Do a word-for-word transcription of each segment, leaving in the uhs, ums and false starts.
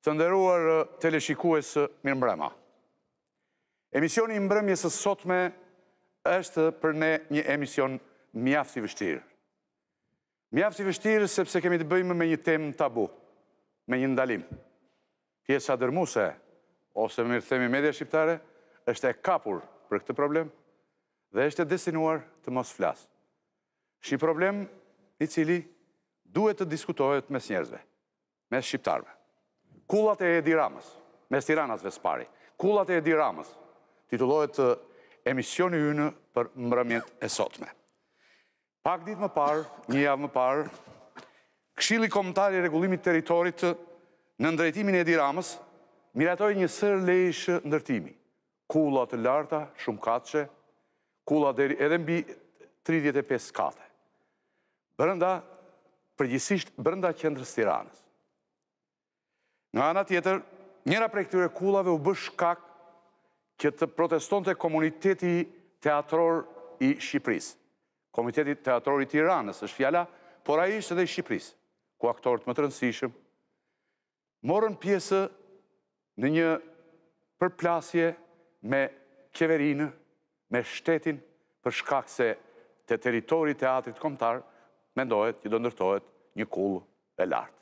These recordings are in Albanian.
Të nderuar teleshikues, mirëmbrëma. Emisioni i mbrëmjes së sotme është për ne një emision mjaft i vështirë. Mjaft i vështirë sepse kemi të bëjmë me një temë tabu, me një ndalim. Pjesa dërmuese, ose mirë themi media shqiptare, është e kapur për këtë problem dhe është e destinuar të mos flasë. Është një problem i cili duhet të diskutohet mes njerëzve, mes shqiptarëve. Kullat e Edi Ramës, mes Tiranasve s'pari. Kullat e Edi Ramës, titullohet emisioni ynë për mbrëmjet e sotme. Pak ditë më parë, një javë më parë, Këshilli Kombëtar i Rregullimit të Territorit në drejtimin e Edi Ramës miratoi një sër lejesh ndërtimi. Kulla të larta, shumë katëshe, kulla deri edhe mbi tridhjetë e pesë kate. Brenda, përgjithsisht brenda qendrës Tiranës. Nga ana tjetër, njëra prej këtyre kullave u bë shkak që të protestonte komuniteti teatror i Shqipërisë. Komiteti teatror i Tiranës është fjala, por ai është edhe i Shqipërisë, ku aktorët më të rëndësishëm morën pjesë në një përplasje me qeverinë, me shtetin, për shkak se te territori i teatrit kombëtar mendohet që do ndërtohet një kullë e lartë.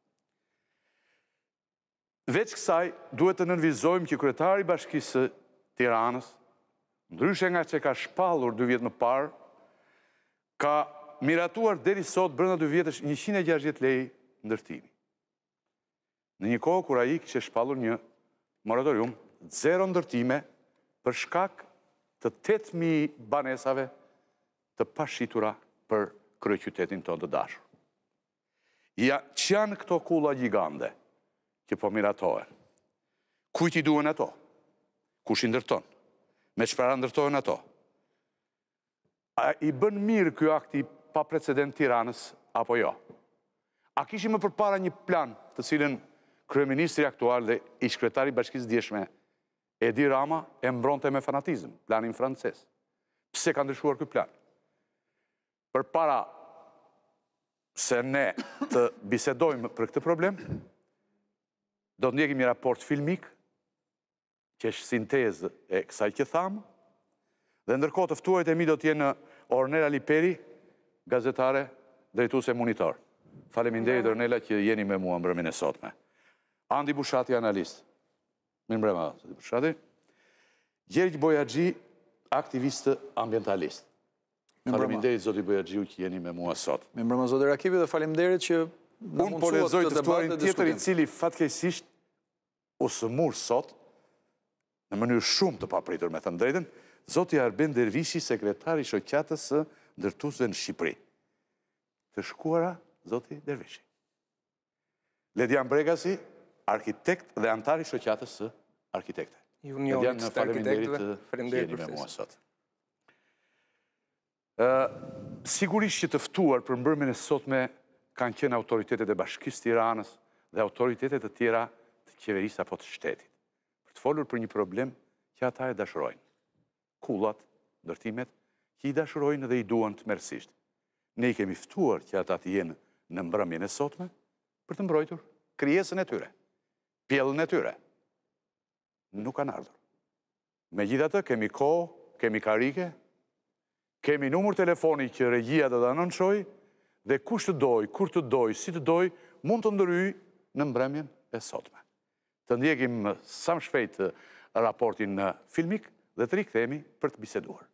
Veç kësaj, duhet të nënvizojmë që kryetari i Bashkisë së Tiranës, ndryshe nga që ka shpallur dy vjet më parë, ka miratuar deri sot brenda dy vjetësh njëqind e gjashtëdhjetë lekë ndërtimi. Në një kohë kur ai kishte shpallur një moratorium, zero ndërtime për shkak të tetë mijë banesave të pashitura për kryeqytetin tonë të dashur. Ja, që janë këto kulla gjigande që po miratohen? Kujt i duhen ato? Kush i ndërton? Me çfarë ndërtohen ato? A i bën mirë ky akt i paprecedent Tiranës apo jo? A kishim më përpara një plan të cilën kryeministri aktual dhe ish-kryetari i Bashkisë Djeshme Edi Rama e mbronte me fanatizëm, planin francez? Pse ka ndryshuar ky plan? Përpara se ne të bisedojmë për këtë problem, do të ndjekim një raport filmik, që është sintezë e kësaj që thamë, dhe ndërkohë të ftuarit e mi do t'jenë Ornela Liperi, gazetare, drejtuese Monitor. Faleminderit Ornela që jeni me mua mbrëmjen e sotme. Andi Bushati, analist. Mirëmbrëma, Andi Bushati. Gjergj Bojaxhi, aktivist ambientalist. Faleminderit zoti Bojaxhiu që jeni me mua sot. Mirëmbrëma zoti Rakivi dhe faleminderit që na Unë po lexoj të ftuarin tjetër i cili fatkeqësisht u sëmur sot në mënyrë shumë të papritur, me thënë drejtën, zoti Arben Dervishi, sekretari i shoqatës së ndërtuesve në Shqipëri. Të shkuara zoti Dervishi. Ledian Bregasi, arkitekt dhe antar i shoqatës së arkitekte. Ledian, faleminderit që jeni me mua sot. Sigurisht që të ftuar për mbrëmjen e sotme kanë qenë autoritetet e Bashkisë Tiranës dhe autoritetet të tjera të qeverisë apo të shtetit, për të folur për një problem që ata e dashurojnë. Kullat, ndërtimet, që i dashurojnë dhe i duan të tmerrsisht. Ne i kemi ftuar që ata të jenë në mbrëmjen e sotme për të mbrojtur krijesën e tyre, pjellën e tyre. Nuk kanë ardhur. Megjithatë, kemi kohë, kemi karike, kemi numër telefoni që regjia do ta anonshojë, dhe kush të doj, kur të doj, si të doj, mund të ndryj në mbrëmjen e sotme. Të ndjekim sa më shpejt raportin filmik dhe të rikthehemi për të biseduar.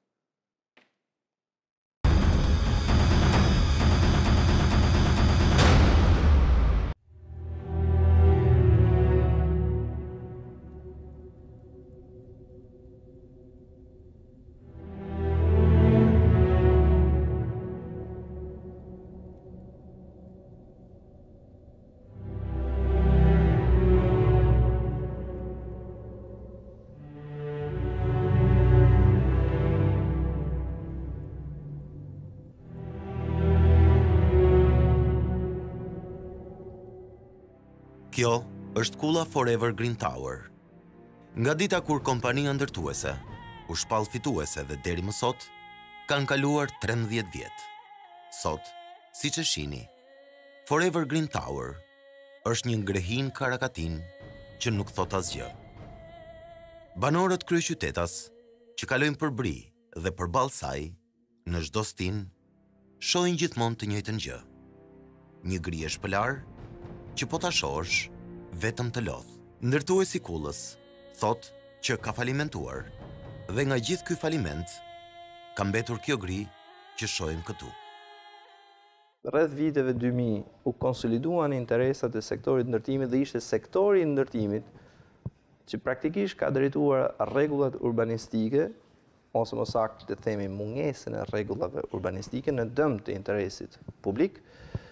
Kjo është kulla Forever Green Tower. Nga dita kur kompania ndërtuese, u shpall fituese dhe deri më sot, kanë kaluar trembëdhjetë vjet. Sot, siç e shihni, Forever Green Tower është një ngrehin karakatin që nuk thot asgjë. Banorët kryeqytetas që kalojnë për bri dhe për balë saj, në çdo stin, shohin gjithmonë të njëjtën gjë. Një grije shpëlar që po ta shohësh vetëm të lodh. Ndërtuesi Kullës thot që ka falimentuar dhe nga gjithë ky faliment ka mbetur kjo gri që shohim këtu. Rreth viteve dy mijë u konsoliduan interesat e sektorit ndërtimit dhe ishte sektori i ndërtimit që praktikisht ka drejtuar rregullat urbanistike, ose më saktë të themi mungesën e rregullave urbanistike në dëm të interesit publik,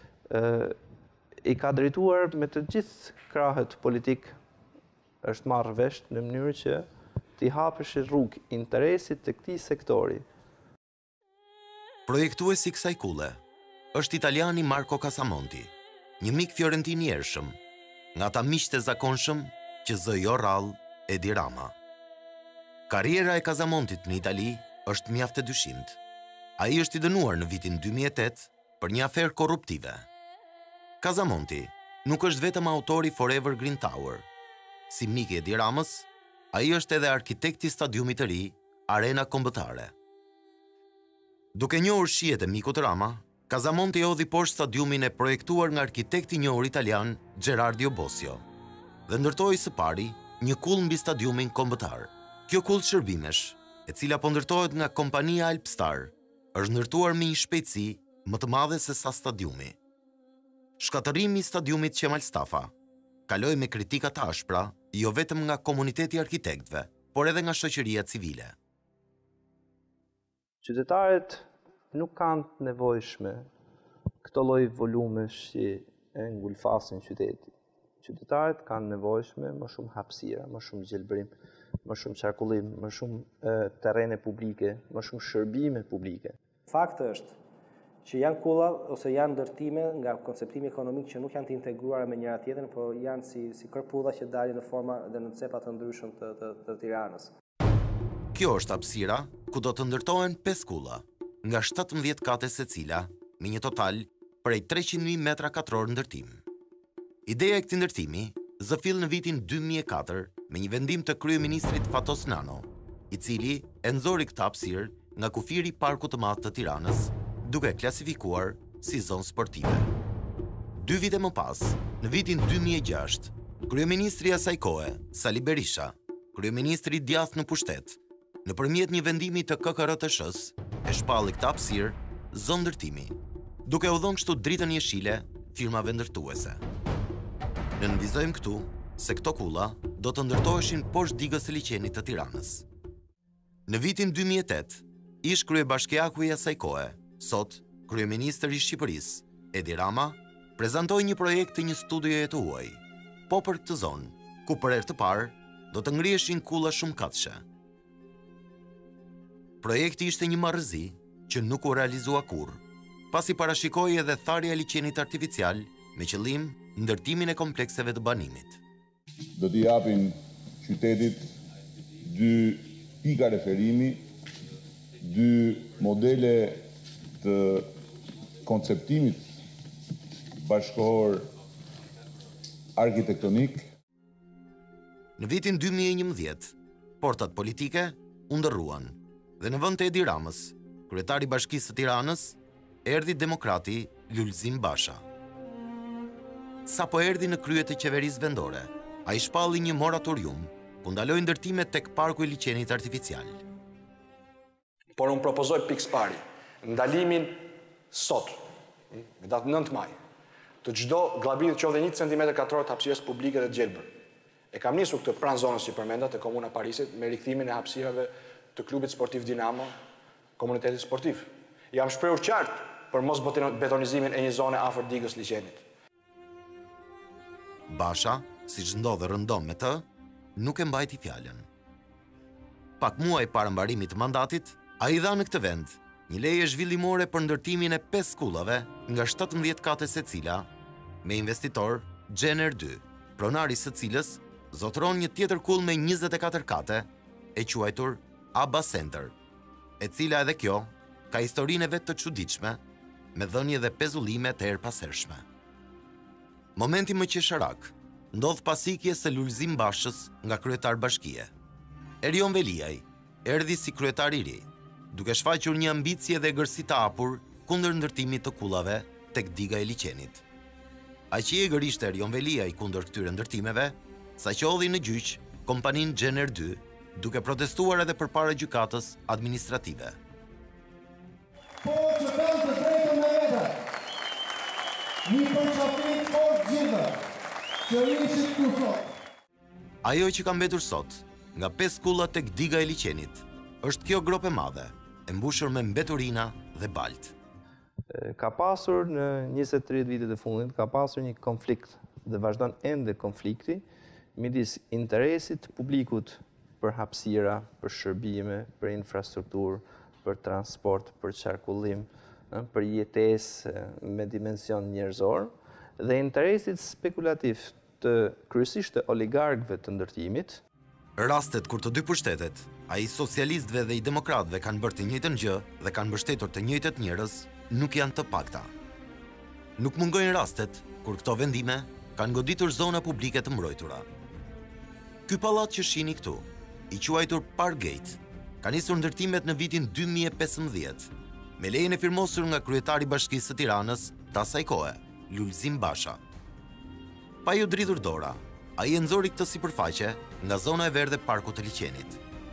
i ka drejtuar me të gjithë krahët politik, është marrë vesh në mënyrë që t'i hapësh rrugë interesit të këtij sektori. Projektuesi kësaj kulle është italiani Marco Casamonti, një mik fiorentin i ershëm, nga ata miqtë e zakonshëm që zë jo rrallë Edi Rama. Karriera e Casamontit në Itali është mjaft e dyshimt. Ai është i dënuar në vitin dy mijë e tetë për një aferë korruptive. Casamonti nuk është vetëm autori Forever Green Tower. Si mik i Edi Ramës, ai është edhe arkitekti stadiumit të ri Arena Kombëtare. Duke njohur shijet e mikut Rama, Casamonti hodhi poshtë stadiumin e projektuar nga arkitekti i njohur italian Gerardo Bossio dhe ndërtoi së pari një kull mbi stadiumin kombëtar. Kjo kull shërbimesh, e cila po ndërtohet nga kompania Alpstar, është ndërtuar me një shpejtësi më të madhe se sa stadiumi. Shkatërrimi i stadiumit Qemal Stafa kaloi me kritika të ashpra, jo vetëm nga komuniteti i arkitektëve, por edhe nga shoqëria civile. Qytetarët nuk kanë të nevojshme këto lloj volumesh që e ngulfasin qytetin. Qytetarët kanë nevojshme më shumë hapësira, më shumë gjelbrim, më shumë qarkullim, më shumë e, terrene publike, më shumë shërbime publike. Fakti është që janë kulla ose janë ndërtime nga konceptimi ekonomik që nuk janë të integruara me njëra tjetrën, por janë si, si kërpudha që dalin në forma dhe në cepa të ndryshëm të, të, të Tiranës. Kjo është hapësira ku do të ndërtohen pesë kulla, nga shtatëmbëdhjetë kate secila, me një total prej treqind mijë metra katror ndërtim. Ideja e këtij ndërtimi zëfill në vitin dy mijë e katër me një vendim të kryeministrit Fatos Nano, i cili e nxori këtë hapësirë nga kufiri i Parkut të Madh të Tiranës, duke klasifikuar si zonë sportive. Dy vite më pas, në vitin dy mijë e gjashtë, kryeministri i asaj kohe, Sali Berisha, kryeministri i djathtë në pushtet, nëpërmjet një vendimi të K K R T S-s, e shpalli këtë hapësirë zonë ndërtimi, duke u dhënë kështu dritën jeshile firmave ndërtuese. Ne nënvizojmë këtu se këto kulla do të ndërtoheshin poshtë digës së liçenit të Tiranës. Në vitin dy mijë e tetë, ish kryebashkiaku i asaj kohe, sot kryeministër i Shqipërisë, Edi Rama, prezantoi një projekt të një studioje të huaj, po për këtë zonë, ku për herë të parë do të ngriheshin kulla shumëkatëshe. Projekti ishte një marrëzi që nuk u realizua kurrë, pasi parashikoi edhe tharja e liçenit artificial me qëllim ndërtimin e komplekseve të banimit. Do t'i japin qytetit dy pika referimi, dy modele të konceptimit bashkëkohor arkitektonik. Në vitin dy mijë e njëmbëdhjetë, portat politike u ndërruan dhe në vend të Edi Ramës, kryetari i Bashkisë së Tiranës, erdhi demokrati Lulzim Basha. Sa po erdhi në krye të qeverisë vendore, ai shpalli një moratorium ku ndaloi ndërtimet tek parku i liçenit artificial. Por unë propozoj pikës pari, ndalimin sot, me datë nëntë maj, të çdo glabit që dhe një centimetër katror të hapësirës publike dhe gjelbër. E kam nisur këtë pranë zonës që përmenda të Komuna Parisit me rikthimin e hapësirave të klubit sportiv Dinamo, komunitetit sportiv. Jam shprehur qartë për mos betonizimin e një zone afër digës liçenit. Basha, siç ndodhe rëndom me të, nuk e mbajti fjalën. Pak muaj para mbarimit të mandatit, ai dha në këtë vend një leje zhvillimore për ndërtimin e pesë kullave nga shtatëmbëdhjetë kate secila, me investitor Gjener dy, pronari së cilës zotëron një tjetër kull me njëzet e katër kate, e quajtur Abba Center, e cila edhe kjo ka historinë e vetë të çuditshme, me dhënje dhe pezullime të erpashershme. Momenti më qesharak ndodh pas ikjes së Lulzim Bashës nga kryetar bashkie. Erion Veliaj erdhi si kryetar i ri, duke shfaqur një ambicie dhe gërsi të hapur kundër ndërtimit të kullave tek diga e liçenit. Aq i egur ishte Erion Veliaj kundër këtyre ndërtimeve, sa që hodhi në gjyq kompaninë Gjener dy, duke protestuar edhe përpara gjykatës administrative. Po që kanë të drejtën e vete, një përqafit fort gjithë, që ishit ku sot. Ajo që ka mbetur sot, nga pesë kulla tek diga e liçenit, është kjo grop e madhe, e mbushur me mbeturina dhe balt. Ka pasur në njëzet tridhjetë vitet e fundit, ka pasur një konflikt dhe vazhdon ende konflikti midis interesit të publikut për hapësira, për shërbime, për infrastrukturë, për transport, për qarkullim, për jetesë me dimension njerëzor, dhe interesit spekulativ të kryesisht të oligarkëve të ndërtimit. Rastet kur të dy pushtetet, ai socialistëve dhe i demokratëve kanë bërë të njëjtën gjë dhe kanë mbështetur të njëjtët njerëz, nuk janë të pakta. Nuk mungojnë rastet kur këto vendime kanë goditur zona publike të mbrojtura. Ky pallat që shihni këtu, i quajtur Parkgate, ka nisur ndërtimet në vitin dy mijë e pesëmbëdhjetë, me lejen e firmosur nga kryetari i Bashkisë së Tiranës të asaj kohe, Lulzim Basha. Pa ju dridhur dora, ai e nxori këtë sipërfaqe nga zona e verdhë e parkut të liçenit.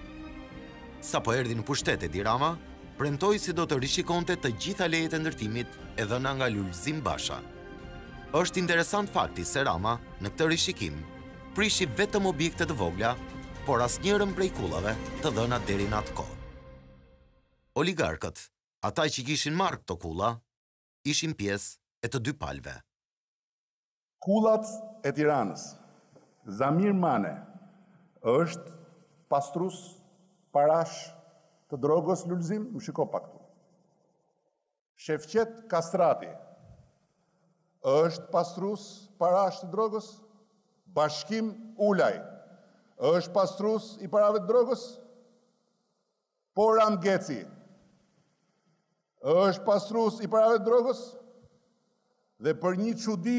Sa po erdhi në pushtet Edi Rama, premtoi se do të rishikonte të gjitha lejet e ndërtimit e dhëna nga Lulzim Basha. Është interesant fakti se Rama, në këtë rishikim, prishi vetëm objekte të vogla, por asnjërin prej kullave të dhëna deri në atë kohë. Oligarkët, ata që kishin marrë këto kulla, ishin pjesë e të dy palëve. Kullat e Tiranës. Zamir Mane është pastrus parash të drogës Lulzim, më shiko pak tu. Shefqet Kastrati është pastrus parash të drogës. Bashkim Ulaj është pastrus i parave të drogës. Poram Geci është pastrus i parave të drogës. Dhe për një çudi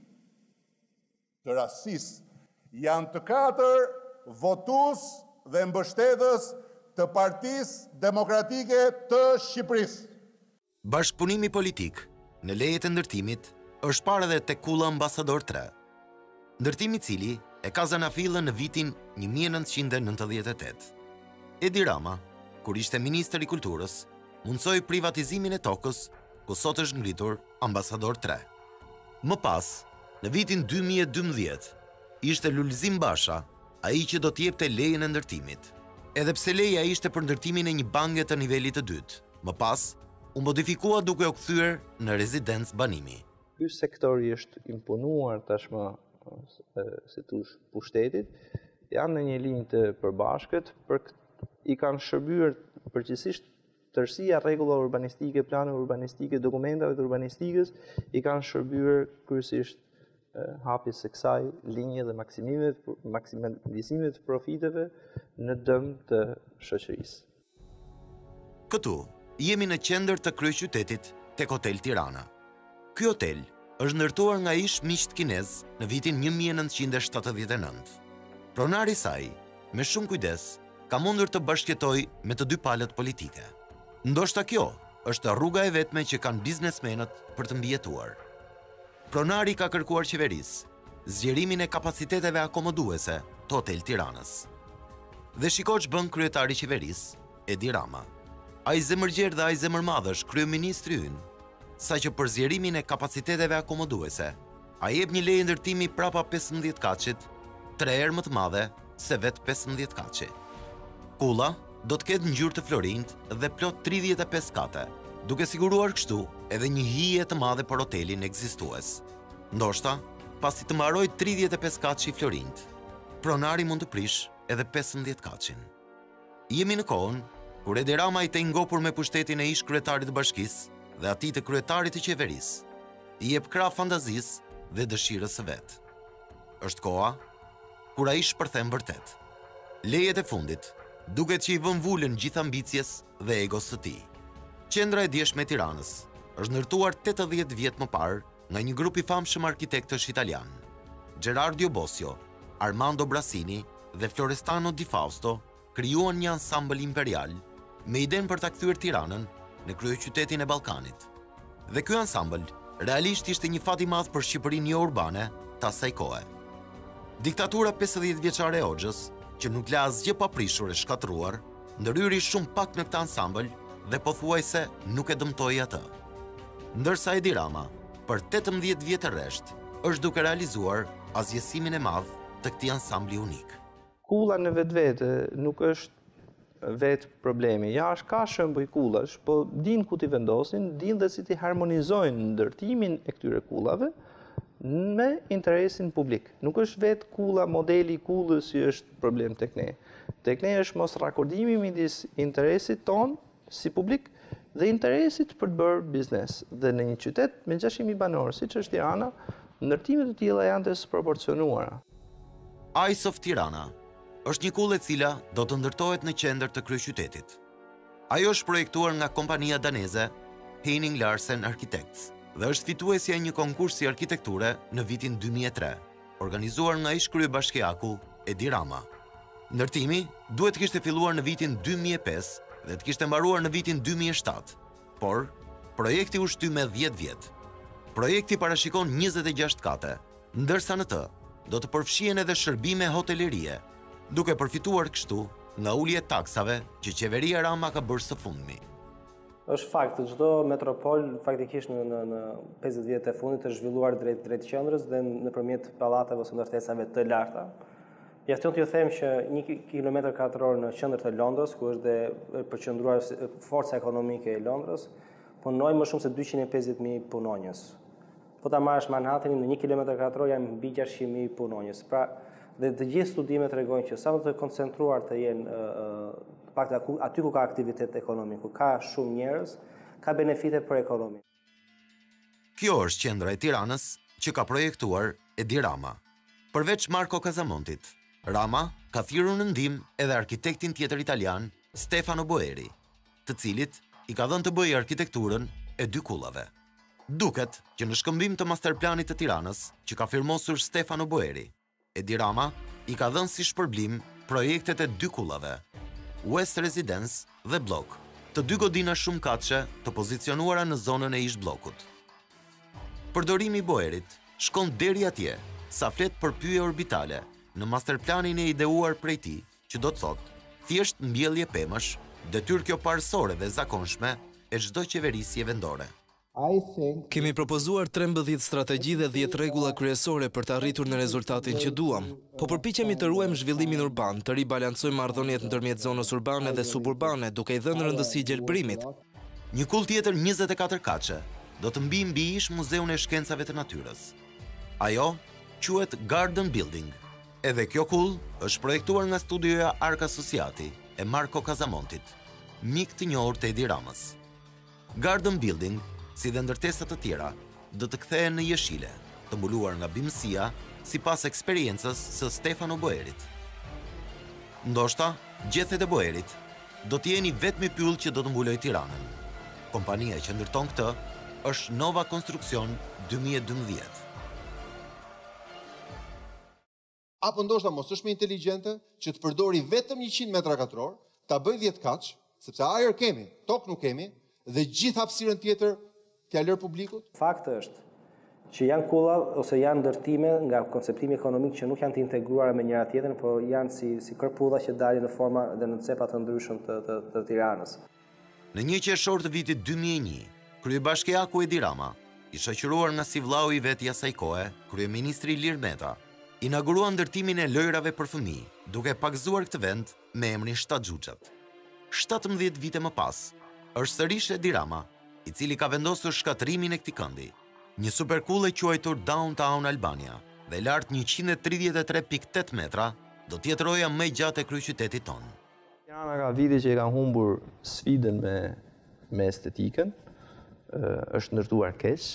të rastis, janë të katër votues dhe mbështetës të Partisë Demokratike të Shqipërisë. Bashkëpunimi politik në lejet e ndërtimit është parë edhe tek kulla Ambasador tre. Ndërtimi i cili e ka zanafillën në vitin një mijë e nëntëqind e nëntëdhjetë e tetë. Edi Rama, kur ishte ministër i kulturës, mundsoi privatizimin e tokës, ku sot është ngritur Ambasador tre. Më pas, në vitin dy mijë e dymbëdhjetë, ishte Lulzim Basha, ai që do të jepte lejen e ndërtimit. Edhe pse leja ishte për ndërtimin e një bange të nivelit të dytë, më pas u modifikua duke u kthyer në rezidencë banimi. Ky sektori është imponuar tashmë si thosh pushtetit, janë në një linjë të përbashkët, për i kanë shërbyer përgjithsisht tërësia rregullave urbanistike, planeve urbanistike, dokumentave të urbanistikës, i kanë shërbyer kryesisht hapjes së kësaj linje dhe maksimizimit të profiteve në dëm të shoqërisë. Këtu jemi në qendër të kryeqytetit tek Hotel Tirana. Ky hotel është ndërtuar nga ish miq kinez në vitin një mijë e nëntëqind e shtatëdhjetë e nëntë. Pronari i saj, me shumë kujdes, ka mundur të bashkëjetojë me të dy palët politike. Ndoshta kjo është rruga e vetme që kanë biznesmenët për të mbijetuar. Pronari ka kërkuar qeverisë zgjerimin e kapaciteteve akomoduese të Hotel Tiranës. Dhe shiko ç'bën kryetari i qeverisë, Edi Rama. Ai zemërgjer dhe ai zemërmadh është kryeministri ynë, saqë për zgjerimin e kapaciteteve akomoduese, ai jep një leje ndërtimi prapa pesëmbëdhjetë kaçit, tre herë më të madhe se vetë pesëmbëdhjetë kaçi. Kulla do të ketë ngjyrë të florinjtë dhe plot tridhjetë e pesë kate, duke siguruar kështu edhe një hije të madhe për hotelin ekzistues. Ndoshta, pasi të mbaroj tridhjetë e pesë kaçi i florinjtë, pronari mund të prish edhe pesëmbëdhjetë kaçin. Jemi në kohën kur Edi Rama i të ngopur me pushtetin e ish kryetarit të bashkisë dhe atij të kryetarit të qeverisë, i jep krah fantazisë dhe dëshirës së vet. Është koha kur ai shpërthen vërtet. Lejet e fundit duket që i vën vulën gjithë ambicjes dhe egos së tij. Qendra e dieshme e Tiranës është ndërtuar tetëdhjetë vjet më parë nga një grup i famshëm arkitektësh italian. Gerardo Bosio, Armando Brasini dhe Florestano Di Fausto krijuan një ansambël imperial me idenë për ta kthyer Tiranën në kryeqytetin e Ballkanit. Dhe ky ansambël realisht ishte një fat i madh për Shqipërinë jo urbane të asaj kohe. Diktatura pesëdhjetë vjeçare e Hoxhës, që nuk la asgjë paprishur e shkatruar, ndërhyri shumë pak në këtë ansambël dhe pothuajse nuk e dëmtoi atë. Ndërsa Edi Rama, për tetëmbëdhjetë vjet e rresht, është duke realizuar azjesimin e madh të këtij ansambli unik. Kulla në vetvete nuk është vetë problemi. Ja, është ka shembuj kullash, po din ku t'i vendosin, din dhe si t'i harmonizojnë ndërtimin e këtyre kullave me interesin publik. Nuk është vetë kulla, modeli kullës që është problem tek ne. Tek ne është mos rakordimi midis interesit ton si publik dhe interesit për të bërë biznes. Dhe në një qytet me gjashtëqind mijë banor, siç është Tirana, ndërtimet e tilla janë të sproporcionuara. Eyes of Tirana është një kullë e cila do të ndërtohet në qendër të kryeqytetit. Ajo është projektuar nga kompania daneze Henning Larsen Architects dhe është fituesja e një konkursi arkitekture në vitin dy mijë e tre, organizuar nga ish kryebashkiaku Edi Rama. Ndërtimi duhet të kishte filluar në vitin dy mijë e pesë dhe të kishte mbaruar në vitin dy mijë e shtatë, por projekti u shty me dhjetë vjet. Projekti parashikon njëzet e gjashtë kate, ndërsa në të do të përfshihen edhe shërbime hotelerie, duke përfituar kështu nga ulja e taksave që qeveria Rama ka bërë së fundmi. Është fakt, çdo metropol faktikisht në në në pesëdhjetë vjet e fundit është zhvilluar drejt drejt qendrës dhe nëpërmjet pallateve ose ndërtesave të larta. Mjafton t'ju them që një kilometër katror në qendër të Londrës, ku është dhe përqendruar forca ekonomike e Londrës, punojnë më shumë se dyqind e pesëdhjetë mijë punonjës. Po ta marrësh Manhattanin në një kilometër katror janë mbi gjashtëqind mijë punonjës. Pra, dhe të gjithë studimet tregojnë që sa më të koncentruar të jenë pak aty ku ka aktivitet ekonomik, ku ka shumë njerëz, ka benefite për ekonomi. Kjo është qendra e Tiranës që ka projektuar Edi Rama. Përveç Marco Casamontit, Rama ka thirrur në ndihmë edhe arkitektin tjetër italian Stefano Boeri, të cilit i ka dhënë të bëjë arkitekturën e dy kullave. Duket që në shkëmbim të masterplanit të Tiranës që ka firmosur Stefano Boeri, Edi Rama i ka dhënë si shpërblim projektet e dy kullave, West Residence dhe Blok, të dy godina shumë katëshe të pozicionuara në zonën e ish bllokut. Përdorimi i Boerit shkon deri atje, sa flet për pyje orbitale në masterplanin e ideuar prej tij, që do të thotë thjesht mbjellje pemësh, detyrë kjo parësore dhe zakonshme e çdo qeverisje vendore. Kemi propozuar trembëdhjetë strategji dhe dhjetë rregulla kryesore për të arritur në rezultatin që duam, po përpiqemi të ruajmë zhvillimin urban, të ribalancojmë marrëdhëniet ndërmjet zonës urbane dhe suburbane, duke i dhënë rëndësi gjelbërimit. Një kull tjetër njëzet e katër kaçe do të mbi mbi ish Muzeun e Shkencave të Natyrës. Ajo quhet Garden Building. Edhe kjo kull është projektuar nga studioja Arc Associati e Marco Casamontit, mik të njohur të Edi Ramës. Garden Building, si dhe ndërtesat të tjera, do të kthehen në jeshile, të mbuluar nga bimësia sipas eksperiencës së Stefano Boerit. Ndoshta, gjethet e Boerit do të jeni vetmi pyll që do të mbulojë Tiranën. Kompania që ndërton këtë është Nova Construction dy mijë e dymbëdhjetë. Apo ndoshta mos është më inteligjente që të përdori vetëm njëqind metra katror, ta bëj dhjetë kaç, sepse ajër kemi, tokë nuk kemi, dhe gjithë hapësirën tjetër t'ia lër publikut? Fakti është që janë kulla ose janë ndërtime nga konceptimi ekonomik që nuk janë të integruara me njëra tjetrën, por janë si si kërpulla që dalin në forma dhe në cepa të ndryshëm të, të, të Tiranës. Në një qershor të vitit dy mijë e një, kryebashkiaku Edi Rama, i shoqëruar nga si vllau i vet i asaj kohe, kryeministri Ilir Meta, inauguruan ndërtimin e lojrave për fëmijë, duke pagzuar këtë vend me emrin Shtat Xhuxhat. shtatëmbëdhjetë vite më pas, është sërish Edi Rama, i cili ka vendosur shkatrimin e këtij këndi, një superkull e quajtur Downtown Albania, dhe lart njëqind e tridhjetë e tre pikë tetë metra, do të jetë roja më e gjatë e kryeqytetit tonë. Tirana ka vite që i ka humbur sfidën me me estetikën, është ndërtuar keq,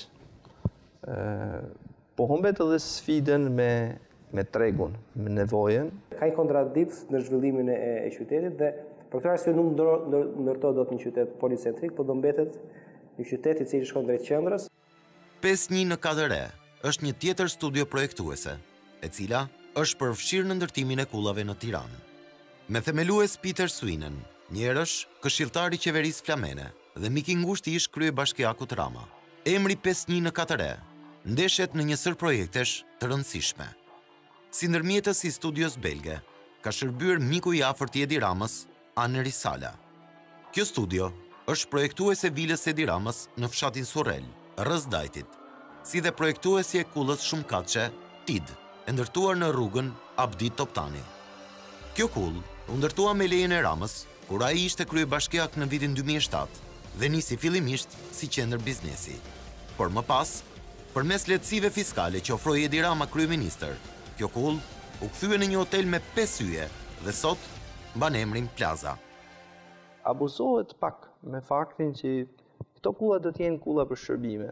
po humbet edhe sfidën me me tregun, me nevojën. Ka një kontradikt në zhvillimin e, e qytetit dhe për këtë arsye nuk ndërtohet dot një qytet policentrik, por do mbetet një qytet i cili shkon drejt qendrës. pesë një në katër E është një tjetër studio projektuese, e cila është përfshirë në ndërtimin e kullave në Tiranë. Me themelues Peter Swinen, njerësh këshilltar i qeverisë flamene dhe mik i ngushtë i ish kryebashkiakut Rama. Emri pesë një në katër E ndeshet në një sër projektesh të rëndësishme. Si ndërmjetës i studios belge, ka shërbyer miku i afërt i Edi Ramës, Anë Risala. Kjo studio është projektuese vilës Edi Ramës në fshatin Surrel, rreth Dajtit, si dhe projektuesi e kullës shumëkatëshe, T I D, e ndërtuar në rrugën Abdit Toptani. Kjo kullë u ndërtua me lejen e Ramës, kur ai ishte kryebashkiak në vitin dy mijë e shtatë dhe nisi fillimisht si qendër biznesi. Por më pas, përmes lehtësive fiskale që ofroi Edi Rama kryeministër, kjo kullë u kthye në një hotel me pesë yje dhe sot mban emrin Plaza. Abuzohet pak me faktin që këto kulla do të jenë kulla për shërbime.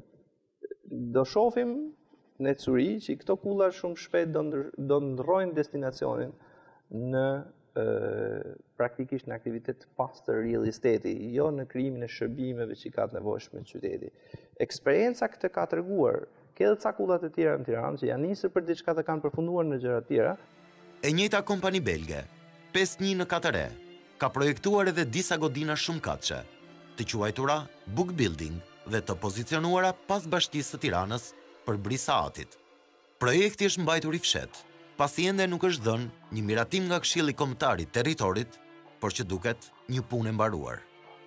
Do shohim në curi që këto kulla shumë shpejt do, ndër, do ndrojnë destinacionin në e, praktikisht në aktivitet pas të real estate, jo në krijimin e shërbimeve që ka të nevojshme në qyteti. Eksperienca këtë ka treguar, ke edhe ca kulla të tjera në Tiranë që janë nisur për diçka të kanë përfunduar në gjëra të tjera. E njëjta kompani belge, pesë një në katër E, ka projektuar edhe disa godina shumëkatëshe, të quajtura book building dhe të pozicionuara pas Bashkisë së Tiranës për brisa atit. Projekti është mbajtur i fshetë, pasi ende nuk është dhënë një miratim nga Këshilli Kombëtar i Territorit, por që duket një punë e mbaruar.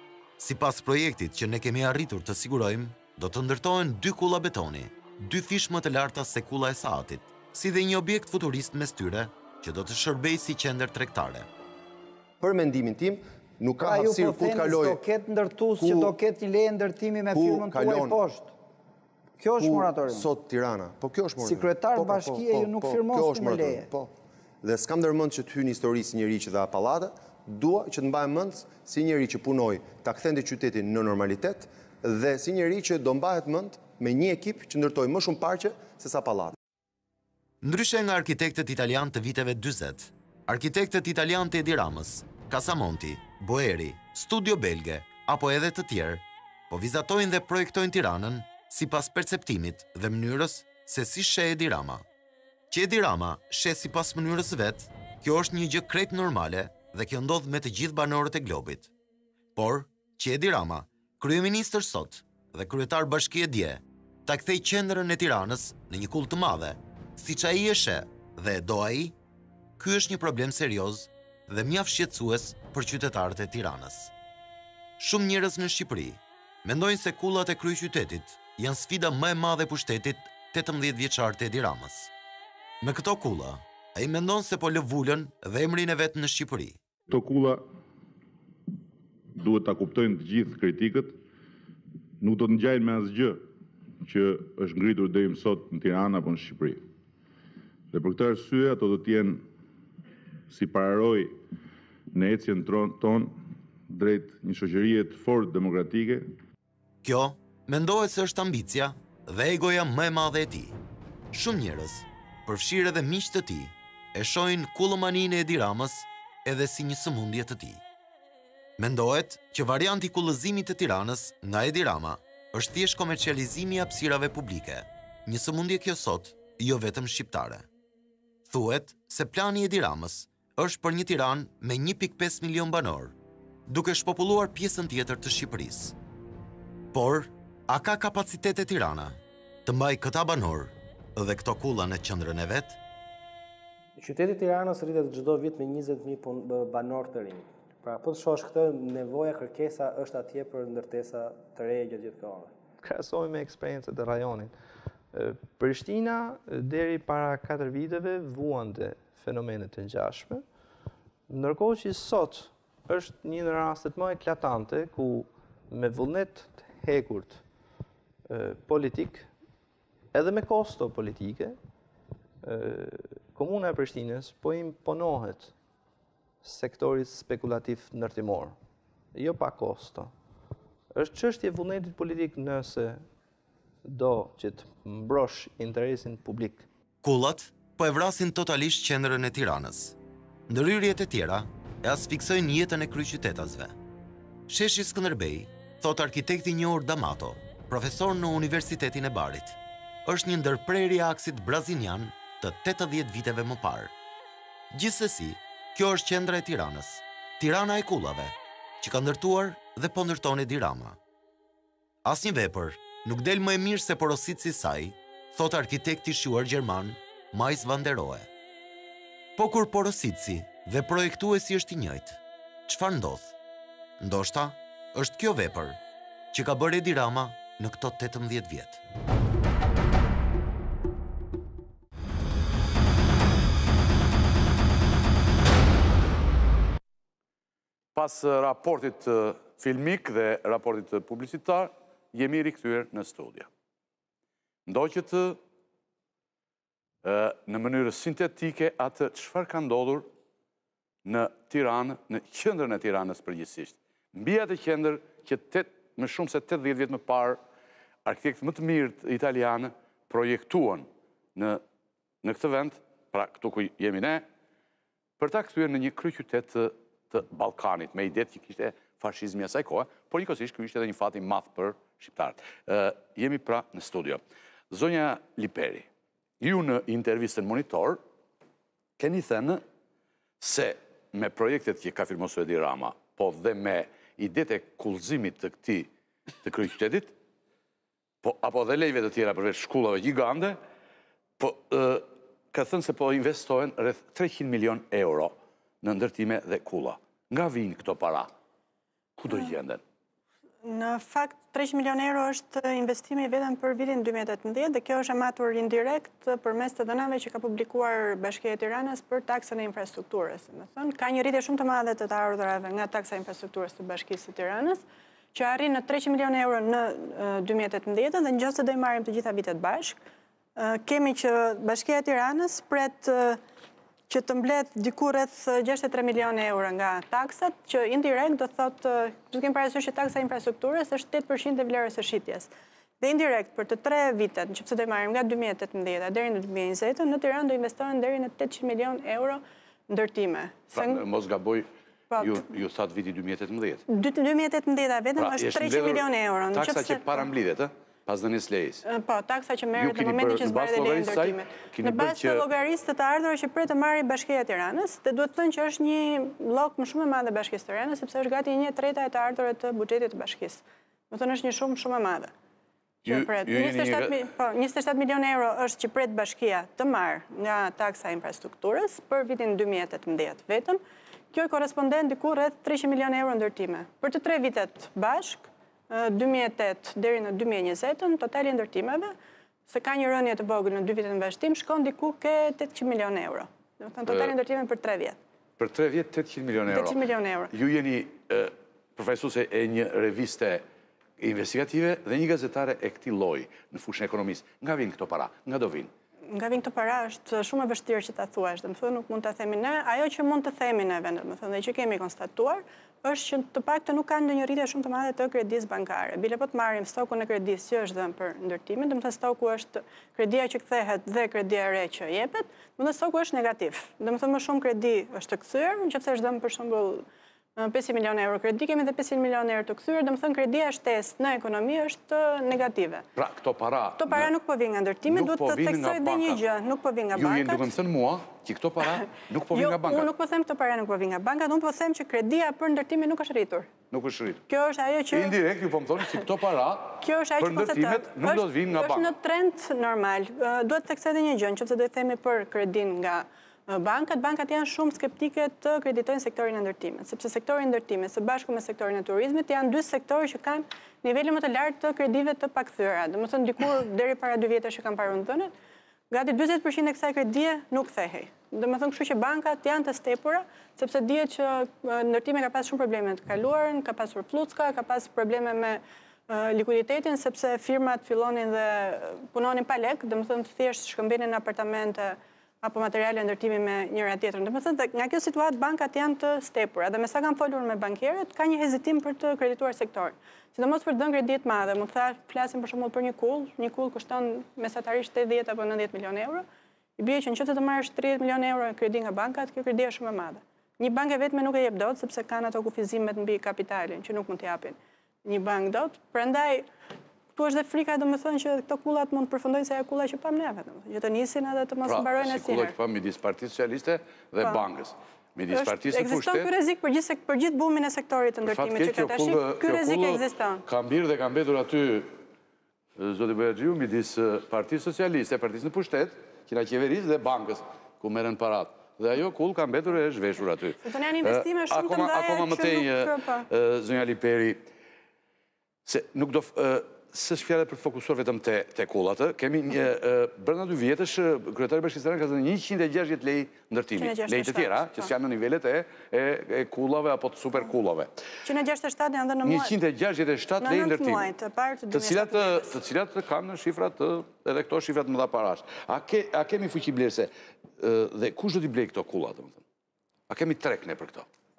Sipas projektit që ne kemi arritur të sigurojmë, do të ndërtohen dy kulla betoni, dy fish më të larta se kulla e Saatit, si dhe një objekt futurist mes tyre që do të shërbejë si qendër tregtare. Për mendimin tim, nuk ka hapësirë ku të kaloj. Do ketë ndërtues që do ketë një leje ndërtimi me firmën tuaj poshtë. Kjo është moratorium. Sot Tirana. Po kjo është moratorium. Si kryetar bashkie ju nuk firmos një leje. Po. Dhe s'kam ndërmend që të hyj në histori si njëri që dha pallate, dua që të mbaj mend si njëri që punoi ta kthente qytetin në normalitet dhe si njëri që do mbahet mend me një ekip që ndërtoi më shumë parqe se sa pallate. Ndryshe nga arkitektët italian të viteve dyzet, arkitektët italian të Edi Ramës, Casamonti, Boeri, Studio Belge, apo edhe të tjerë, po vizatojnë dhe projektojnë Tiranën si pas perceptimit dhe mënyrës se si sheh Edi Rama. Që Edi Rama sheh si pas mënyrës vetë, kjo është një gjë krejt normale dhe kjo ndodh me të gjithë banorët e globit. Por, që Edi Rama, kryeministër sot dhe kryetar bashkie dje, ta kthej qendrën e Tiranës në një kull të madhe, siç ai e sheh dhe e do ai, ky është një problem serioz dhe mjaft shqetësues për qytetarët e Tiranës. Shumë njerëz në Shqipëri mendojnë se kullat e kryeqytetit janë sfida më e madhe e pushtetit tetëmbëdhjetë vjeçar të Edi Ramës. Me këto kulla, ai mendon se po lëvulën dhe emrin e vet në Shqipëri. Këto kulla duhet ta kuptojnë të gjithë kritikët, nuk do të ngjajnë me asgjë që është ngritur deri më sot në Tiranë apo në Shqipëri. Dhe për këtë arsye ato do të jenë si pararoj në ecjen ton drejt një shoqërie të fortë demokratike. Kjo mendohet se është ambicia dhe egoja më e madhe e tij. Shumë njerëz, përfshirë edhe miq të tij, e shohin kullomaninë e Edi Ramës edhe si një sëmundje të tij. Mendohet që varianti i kullëzimit të Tiranës nga Edi Rama është thjesht komercializimi i hapësirave publike, një sëmundje kjo sot, jo vetëm shqiptare. Thuhet se plani i Edi Ramës është për një Tiranë me një pikë pesë milion banor, duke shpopulluar pjesën tjetër të Shqipërisë. Por, a ka kapacitet e Tirana të mbajë këta banor dhe këto kulla në qendrën e vet? Qyteti i Tiranës rritet çdo vit me njëzet mijë banor të rinj. Pra, po të shohësh këtë, nevoja, kërkesa është atje për ndërtesa të reja gjatë gjithë kohëve. Krahasoj me eksperiencët e rajonit. Prishtina deri para katër viteve vuante fenomene të ngjashme, ndërkohë që sot është një në rastet më eklatante ku me vullnet të hekurt politik, edhe me kosto politike, komuna e Prishtinës po imponohet sektorit spekulativ ndërtimor, jo pa kosto. Është çështje vullnetit politik nëse do që të mbrosh interesin publik. Kullat po e vrasin totalisht qendrën e Tiranës. Ndërhyrjet e tjera e asfiksojnë jetën e kryeqytetasve. Sheshi Skënderbej, thot arkitekti i njohur D'Amato, profesor në Universitetin e Barit. Është një ndërprerje aksit brazilian të tetëdhjetë viteve më parë. Gjithsesi, kjo është qendra e Tiranës, Tirana e kullave, që ka ndërtuar dhe po ndërton Edi Rama. Asnjë vepër nuk del më e mirë se porositë si saj, thot arkitekti shquar gjerman Mies van der Rohe. Po kur porositësi dhe projektuesi është i njëjtë, çfarë ndodh? Ndoshta është kjo vepër që ka bërë Edi Rama në këto tetëmbëdhjetë vjet. Pas raportit filmik dhe raportit publicitar, jemi rikthyer në studio. Ndoqët në mënyrë sintetike atë çfarë ka ndodhur në Tiranë, në qendrën e Tiranës përgjithsisht. Mbi atë qendër që më shumë se tetëdhjetë vjet më parë, arkitekt më të mirë italianë projektuan në në këtë vend, pra këtu ku jemi ne, për ta kthyer në një kryeqytet të Ballkanit, me idetë që kishte fashizmi asaj kohe, por njëkohësisht ky ishte edhe një fat i madh për shqiptarët. Jemi pra në studio. Zonja Liperi, ju në intervistën Monitor keni thënë se me projektet që ka firmosur Edi Rama, po dhe me idetë e kullëzimit të këtij të kryeqytetit, po apo dhe lejve të tjera përveç shkollave gjigande, po ka thënë se po investohen rreth treqind milion euro në ndërtime dhe kulla. Nga vijnë këto para? Ku do gjenden? Në fakt, treqind milion euro është investimi vetëm për vitin dy mijë e tetëmbëdhjetë dhe kjo është e matur indirekt përmes të dhënave që ka publikuar Bashkia e Tiranës për taksën e infrastrukturës. Me thënë, ka një rritje shumë të madhe të të ardhurave nga taksa e infrastrukturës të Bashkisë së Tiranës, që arrin në treqind milion euro në dy mijë e tetëmbëdhjetë dhe nëse do i marrim të gjitha vitet bashk, kemi që Bashkia e Tiranës pret që të mbledh diku rreth gjashtëdhjetë e tre milionë euro nga taksat, që indirekt do thotë, do të kemi parasysh që taksa e infrastrukturës është tetë përqind e vlerës së shitjes. Dhe indirekt për të tre vitet, nëse do i marrim nga dy mijë e tetëmbëdhjetë deri në dy mijë e njëzet, në Tiranë do investohen deri në tetëqind milion euro ndërtime. Pra, mos gaboj, ju thatë viti dy mijë e tetëmbëdhjetë. dy mijë e tetëmbëdhjetë vetëm është treqind milion euro. Taksa që para mblidhet, ë? Pas dhënies lejës. Po, taksa që merret në momentin që zbardhet leja ndërtime. Në bazë të llogarisë të të ardhurave që pret të marrë Bashkia e Tiranës, dhe duhet të thënë që është një llog më shumë e madhe Bashkisë së Tiranës, sepse është gati një treta e të ardhurave të buxhetit të bashkisë. Do të thënë është një shumë shumë e madhe. njëzet e shtatë milion euro është që pret Bashkia të marrë nga taksa e infrastrukturës për vitin dy mijë e tetëmbëdhjetë vetëm. Kjo korrespondon diku rreth treqind milion euro ndërtime. Për të tre vitet bashk, dy mijë e tetë deri në dy mijë e njëzet, totali i ndërtimeve, se ka një rënje të vogël në dy vitet në vazhdim, shkon diku ke tetëqind milion euro. Do të thënë totali i ndërtimeve për tre vjet. Për tre vjet tetëqind milion euro. tetëqind milion euro. Ju jeni përfaqësuese e një reviste investigative dhe një gazetare e këtij lloji në fushën e ekonomisë. Nga vijnë këto para? Nga do vijnë? Nga vijnë këto para është shumë e vështirë që ta thuash, do të thonë nuk mund ta themi ne, ajo që mund të themi ne vendet, do të thonë dhe që kemi konstatuar, është që të paktën nuk ka ndonjë rritje shumë të madhe të kredisë bankare. Bile po të marrim stokun e kredisë që është dhënë për ndërtimin, do të thonë stoku është kredia që kthehet dhe kredia e re që jepet, do të thonë stoku është negativ. Do të thonë më shumë kredi është të kthyer, nëse është dhënë për shembull pesëqind milionë euro kredi, kemi dhe pesëqind milionë euro të kthyer, do të thonë kredia shtesë në ekonomi është negative. Pra, këto para... Këto para nuk po vinë nga ndërtimi, duhet të theksoj dhe një gjë, nuk po vinë nga bankat. Ju jeni duke më thënë mua që këto para nuk po vinë nga bankat. Unë nuk po them këto para nuk po vinë nga bankat, unë po them që kredia për ndërtimi nuk është rritur. Nuk është rritur. Kjo është ajo që... Indirekt ju po më thoni që këto para për ndërtimet nuk do të vinë nga bankat. Është në trend normal. Duhet të theksoj dhe një gjë, nëse do të themi për kredin nga bankat, bankat janë shumë skeptike të kreditojnë sektorin e ndërtimit, sepse sektori i ndërtimit së bashku me sektorin e turizmit janë dy sektorë që kanë nivelin më të lartë të kredive të pakthyer. Domethënë dikur deri para dy vjetësh që kanë parë dhënat, gati njëzet përqind e kësaj kredie nuk kthehej. Domethënë kështu që bankat janë të stepura, sepse dihet që ndërtimi ka pas shumë probleme të kaluarën, ka pasur fllucka, ka pas probleme me likuditetin, sepse firmat fillonin dhe punonin pa lek, domethënë thjesht shkëmbenin apartamente apo materiale ndërtimi me njëra tjetrën. Domethënë nga kjo situatë bankat janë të stepura dhe me sa kanë folur me bankierët, ka një hezitim për të kredituar sektorin. Sidomos për të dhënë kredi të madhe, më tha, flasim për shembull për një kull, një kull kushton mesatarisht tetëdhjetë apo nëntëdhjetë milionë euro. I bie që nëse të marrësh tridhjetë milionë euro kredi nga bankat, kjo kredi është shumë e madhe. Një bankë vetëm nuk e jep dot sepse kanë ato kufizimet mbi kapitalin që nuk mund t'i japin një bankë dot. Prandaj këtu është dhe frika, do më thënë që këto kullat mund të përfundojnë se ajo kulla që pam neve, që të nisin edhe të mos mbarojnë asnjëherë. Pra, si kulla që pam midis Partisë Socialiste dhe bankës. Midis Partisë në pushtet. Ekziston ky rrezik për gjithë bumin e sektorit të ndërtimit që ka tash. Ky rrezik ekziston. Ka mbirë dhe ka mbetur aty zoti Bojaxhiu midis Partisë Socialiste, Partisë në pushtet, kina qeverisë dhe bankës ku merren parat. Dhe ajo kull ka mbetur e zhveshur aty. Do të janë investime shumë të mëdha. Akoma më tej zonja Liperi, se nuk do s'është fjalë për të fokusuar vetëm te kullat. Kemi një brenda dy vjetësh kryetari i Bashkisë ka thënë njëqind e gjashtëdhjetë lej ndërtimi. Lej të tjera që janë në nivelet e kullave apo të super kullave. njëqind e gjashtëdhjetë e shtatë janë dhe në muaj. njëqind e gjashtëdhjetë e shtatë lej ndërtimi. Të cilat të cilat kanë në shifrat edhe këto shifrat më dha parash. A a kemi fuqi blerëse dhe kush do t'i blej këto kulla, domethënë? A kemi trek ne për këto?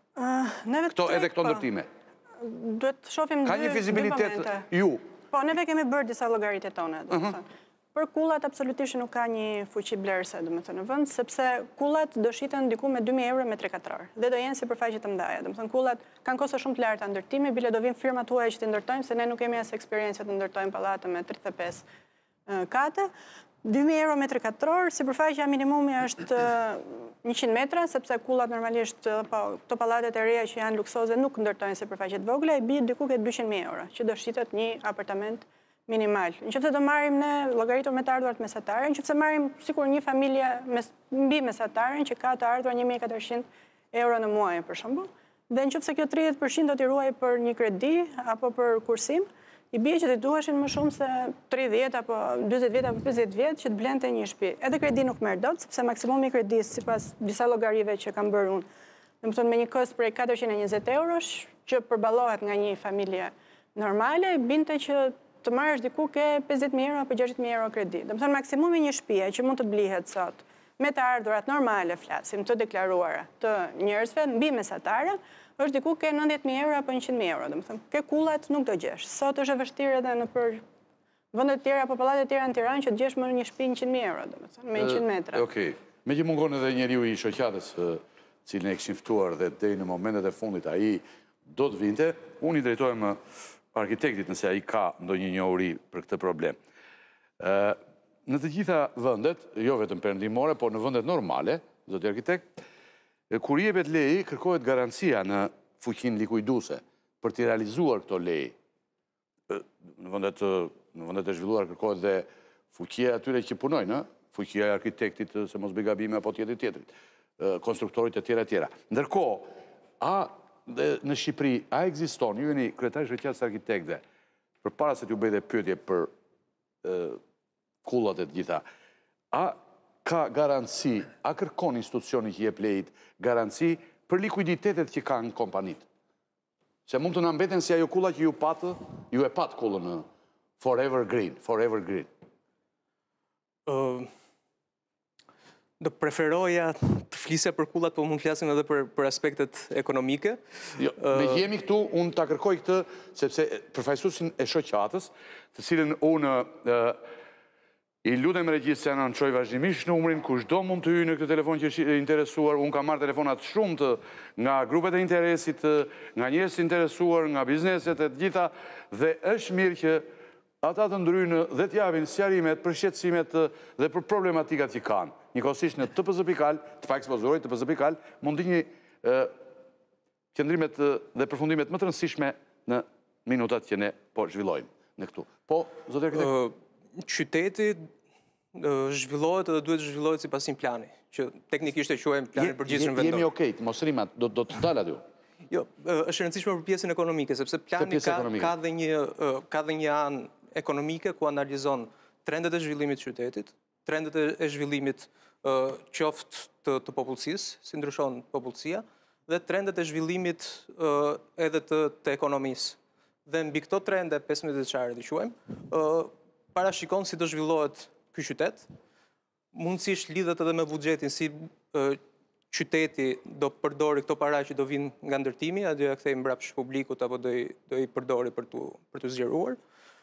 Këto edhe këto ndërtime. Duhet të shohim Ka një fizibilitet ju. Po, neve kemi bërë disa llogaritje tona, do të thënë. Për kullat absolutisht nuk ka një fuqi blerëse, do të thënë, në vend, sepse kullat do shiten diku me dy mijë euro metri katror. Dhe do jenë sipërfaqe të mëdha. Do të thënë, kullat kanë kosto shumë të larta ndërtimi, bile do vinë firmat tuaja që t'i ndërtojnë, se ne nuk kemi as eksperiencë të ndërtojmë pallate me tridhjetë e pesë kate. dy mijë euro metri katror, sipërfaqja minimumi është njëqind metra, sepse kullat normalisht, këto pallatet e reja që janë luksoze nuk ndërtojnë sipërfaqe të vogla, e bie diku ke dyqind mijë euro, që do shitet një apartament minimal. Nëse do marrim ne llogaritur me të ardhurat mesatare, nëse marrim sikur një familje mbi mesataren që ka të ardhurar një mijë e katërqind euro në muaj për shembull, dhe nëse kjo tridhjetë përqind do t'i ruaj për një kredi apo për kursim, i bie që të duheshin më shumë se tridhjetë apo dyzet vjet apo pesëdhjetë vjet që të blente një shtëpi. Edhe kredi nuk merr dot, sepse maksimumi i kredisë sipas disa llogarive që kam bërë unë, domethënë me një kost prej katërqind e njëzet eurosh, që përballohet nga një familje normale, binte që të marrësh diku ke pesëdhjetë mijë euro apo gjashtëdhjetë mijë euro kredi. Domethënë maksimumi një shtëpie që mund të blihet sot me të ardhurat normale, flasim, të deklaruara të njerëzve mbi mesatare, është diku ke nëntëdhjetë mijë euro apo njëqind mijë euro, domethënë ke kullat nuk do gjesh. Sot është e vështirë edhe në për vende të tjera apo pallate të tjera në Tiranë që të gjesh më një shtëpi njëqind mijë euro, domethënë me njëqind metra. Okej. Me që mungon edhe njeriu i shoqatës, cilin e kishin ftuar dhe deri në momentet e fundit ai do të vinte, unë i drejtohem arkitektit nëse ai ka ndonjë njohuri për këtë problem. Në të gjitha vendet, jo vetëm perëndimore, por në vendet normale, zoti arkitekt, kur i jepet leji, kërkohet garancia në fuqinë likuiduese për të realizuar këto leji. Në vendet në vendet e zhvilluara kërkohet dhe fuqia atyre që punojnë, fuqia e arkitektit, se mos bëj gabime apo tjetrit tjetrit, konstruktorit e tjera e tjera. Ndërkohë, a në Shqipëri a ekziston, ju jeni kryetari i shoqatës arkitektëve, përpara se t'ju bëj dhe pyetje për kullat e të gjitha, a ka garanci, a kërkon institucioni që jep lejit garanci për likuiditetet që kanë kompanit? Se mund të na mbeten si ajo kulla që ju patë, ju e patë kullën në Forever Green, Forever Green. Do preferoja të flisja për kullat, po mund të flasim edhe për aspektet ekonomike. Me jemi këtu, unë ta kërkoj këtë, sepse përfaqësuesin e shoqatës, të cilën unë i lutem regjisë se në nënçoj vazhdimisht numrin, kushdo mund të hyjë në këtë telefon që është interesuar. Unë kam marrë telefonat shumë të nga grupet e interesit, nga njerëz të interesuar, nga bizneset e të gjitha, dhe është mirë që ata të ndryjnë dhe të japin sqarimet për shqetësimet dhe për problematikat që kanë. Njëkohësisht në T P Z Pikal, të pa ekspozuar T P Z Pikal, mund të një qëndrimet dhe përfundimet më të rëndësishme në minutat që ne po zhvillojmë në këtu. Po, zotë arkitekt? Qyteti zhvillohet edhe duhet zhvillohet sipas një plani, që teknikisht e quajmë planin përgjithshëm vendor. Jemi okej, mos rrimat, do të dalë aty. Jo, është e rëndësishme për pjesën ekonomike, sepse plani ka dhe një ka dhe një anë ekonomike ku analizon trendet e zhvillimit të qytetit, trendet e zhvillimit qoftë të popullsisë, si ndryshon popullsia, dhe trendet e zhvillimit edhe të ekonomisë. Dhe mbi këto trende pesëmbëdhjetë vjeçare të quajmë, parashikon si do zhvillohet ky qytet, mundësisht lidhet edhe me buxhetin, si qyteti do përdori këto para që do vinë nga ndërtimi, a do ja kthejë mbrapsht publikut apo do i përdori për të zgjeruar.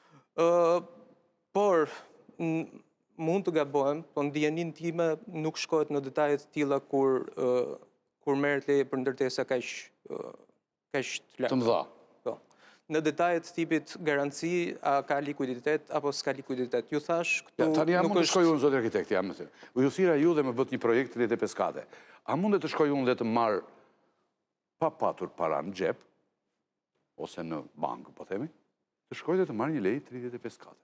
Por mund të gabohem, po ndjenin time nuk shkohet në detajet të tilla kur kur merret leje për ndërtesa kaq kaq të larta. Të mëdha. Po. në detajet tipit garanci, a ka likuiditet apo s'ka likuiditet. Ju thash, këtu nuk është... Tani, a mund të shkoj unë, zotë arkitekt, jam të... U ju thira ju dhe me bët një projekt të rrjetë peskate. A mund të shkoj unë dhe të marë pa patur para në gjep, ose në bankë, po themi, të shkoj dhe të marë një lejë të rrjetë peskate.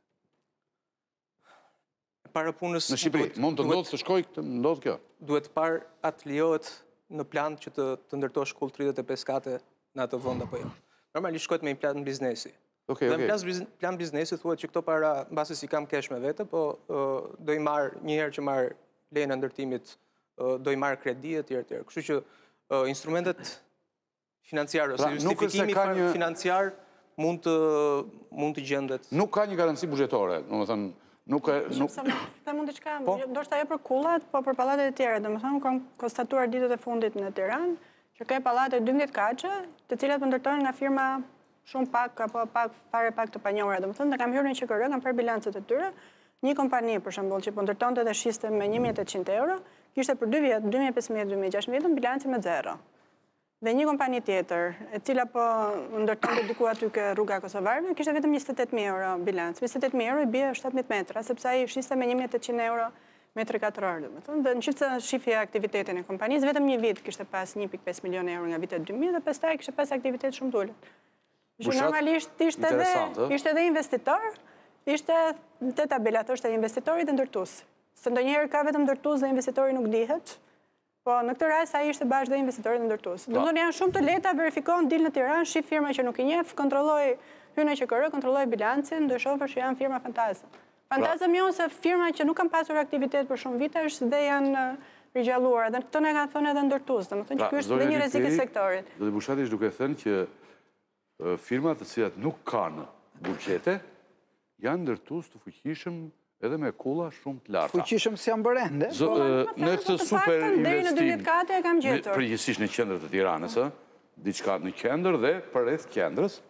Para punës... Në Shqipëri, mund të ndodhë të shkoj këtë ndodhë kjo? Duhet par atë lijohet në plan që të ndërto shkull të rrjetë peskate në atë vënd apo jo. Normalisht shkojt me një plan biznesi. Dhe në plan biznesi thuhet që këto para, në base si kam kesh me vete, po do i marë njëherë që marë lejën e ndërtimit, do i marë kredi e tjerë tjerë. Kështu që instrumentet financiare, ose justifikimi financiar mund të gjendet. Nuk ka një garanci bugjetore, në më thënë, nuk e... Se mund të qka, do shta jo për kullat, po për palatet e tjere. Dhe më thënë, kam konstatuar ditët e fundit në Tiranë, që ka pallate dymbëdhjetë kaqe, të cilat ndërtohen nga firma shumë pak apo pak fare pak të panjohura. Domethënë, ne kam hyrë në Q K R, kam parë bilancet e tyre. Një kompani për shembull që po ndërtonte dhe shiste me një mijë e tetëqind euro, kishte për dy vjet, dy mijë e pesëmbëdhjetë dy mijë e gjashtëdhjetë bilancin me zero. Dhe një kompani tjetër, e cila po ndërtonte diku aty ke rruga Kosovarëve, kishte vetëm njëzet e tetë mijë euro bilanc. njëzet e tetë mijë euro i bie shtatëmbëdhjetë metra, sepse ai shiste me një mijë e tetëqind euro metri katror, dhe më thënë, dhe në qëtë se shifje aktivitetin e kompanisë, vetëm një vit kishte pas një pikë pesë milion euro nga vitet dy mijë dhe pastaj kishte pas aktivitet shumë tullet. Që normalisht ishte edhe investitor, ishte të tabelat, është e investitori dhe ndërtus. Se ndonjëherë ka vetëm ndërtus dhe investitori nuk dihet, po në këtë rast ai ishte bashkë dhe investitori dhe ndërtus. Do të janë shumë të lehta, verifikon, dil në Tiranë, shif firma që nuk i njeh, kontrolloj hyn në Q K R, kontrolloj bilancin, do shohësh që janë firma fantazë. Fantazëm jonë se firma që nuk kanë pasur aktivitet për shumë vitesh dhe janë rigjalluar, dhe këto ne kanë thënë edhe ndërtues, dhe më thënë që kjo është dhe një rrezik i sektorit. Do të Bushati është duke thënë që firmat të cilat nuk kanë buxhete janë ndërtues të fuqishëm edhe me kulla shumë të larta. Fuqishëm si janë bërende? Në këtë super investim, përgjithsisht në qendër të Tiranës, diçka në qendër dhe përreth qendrës,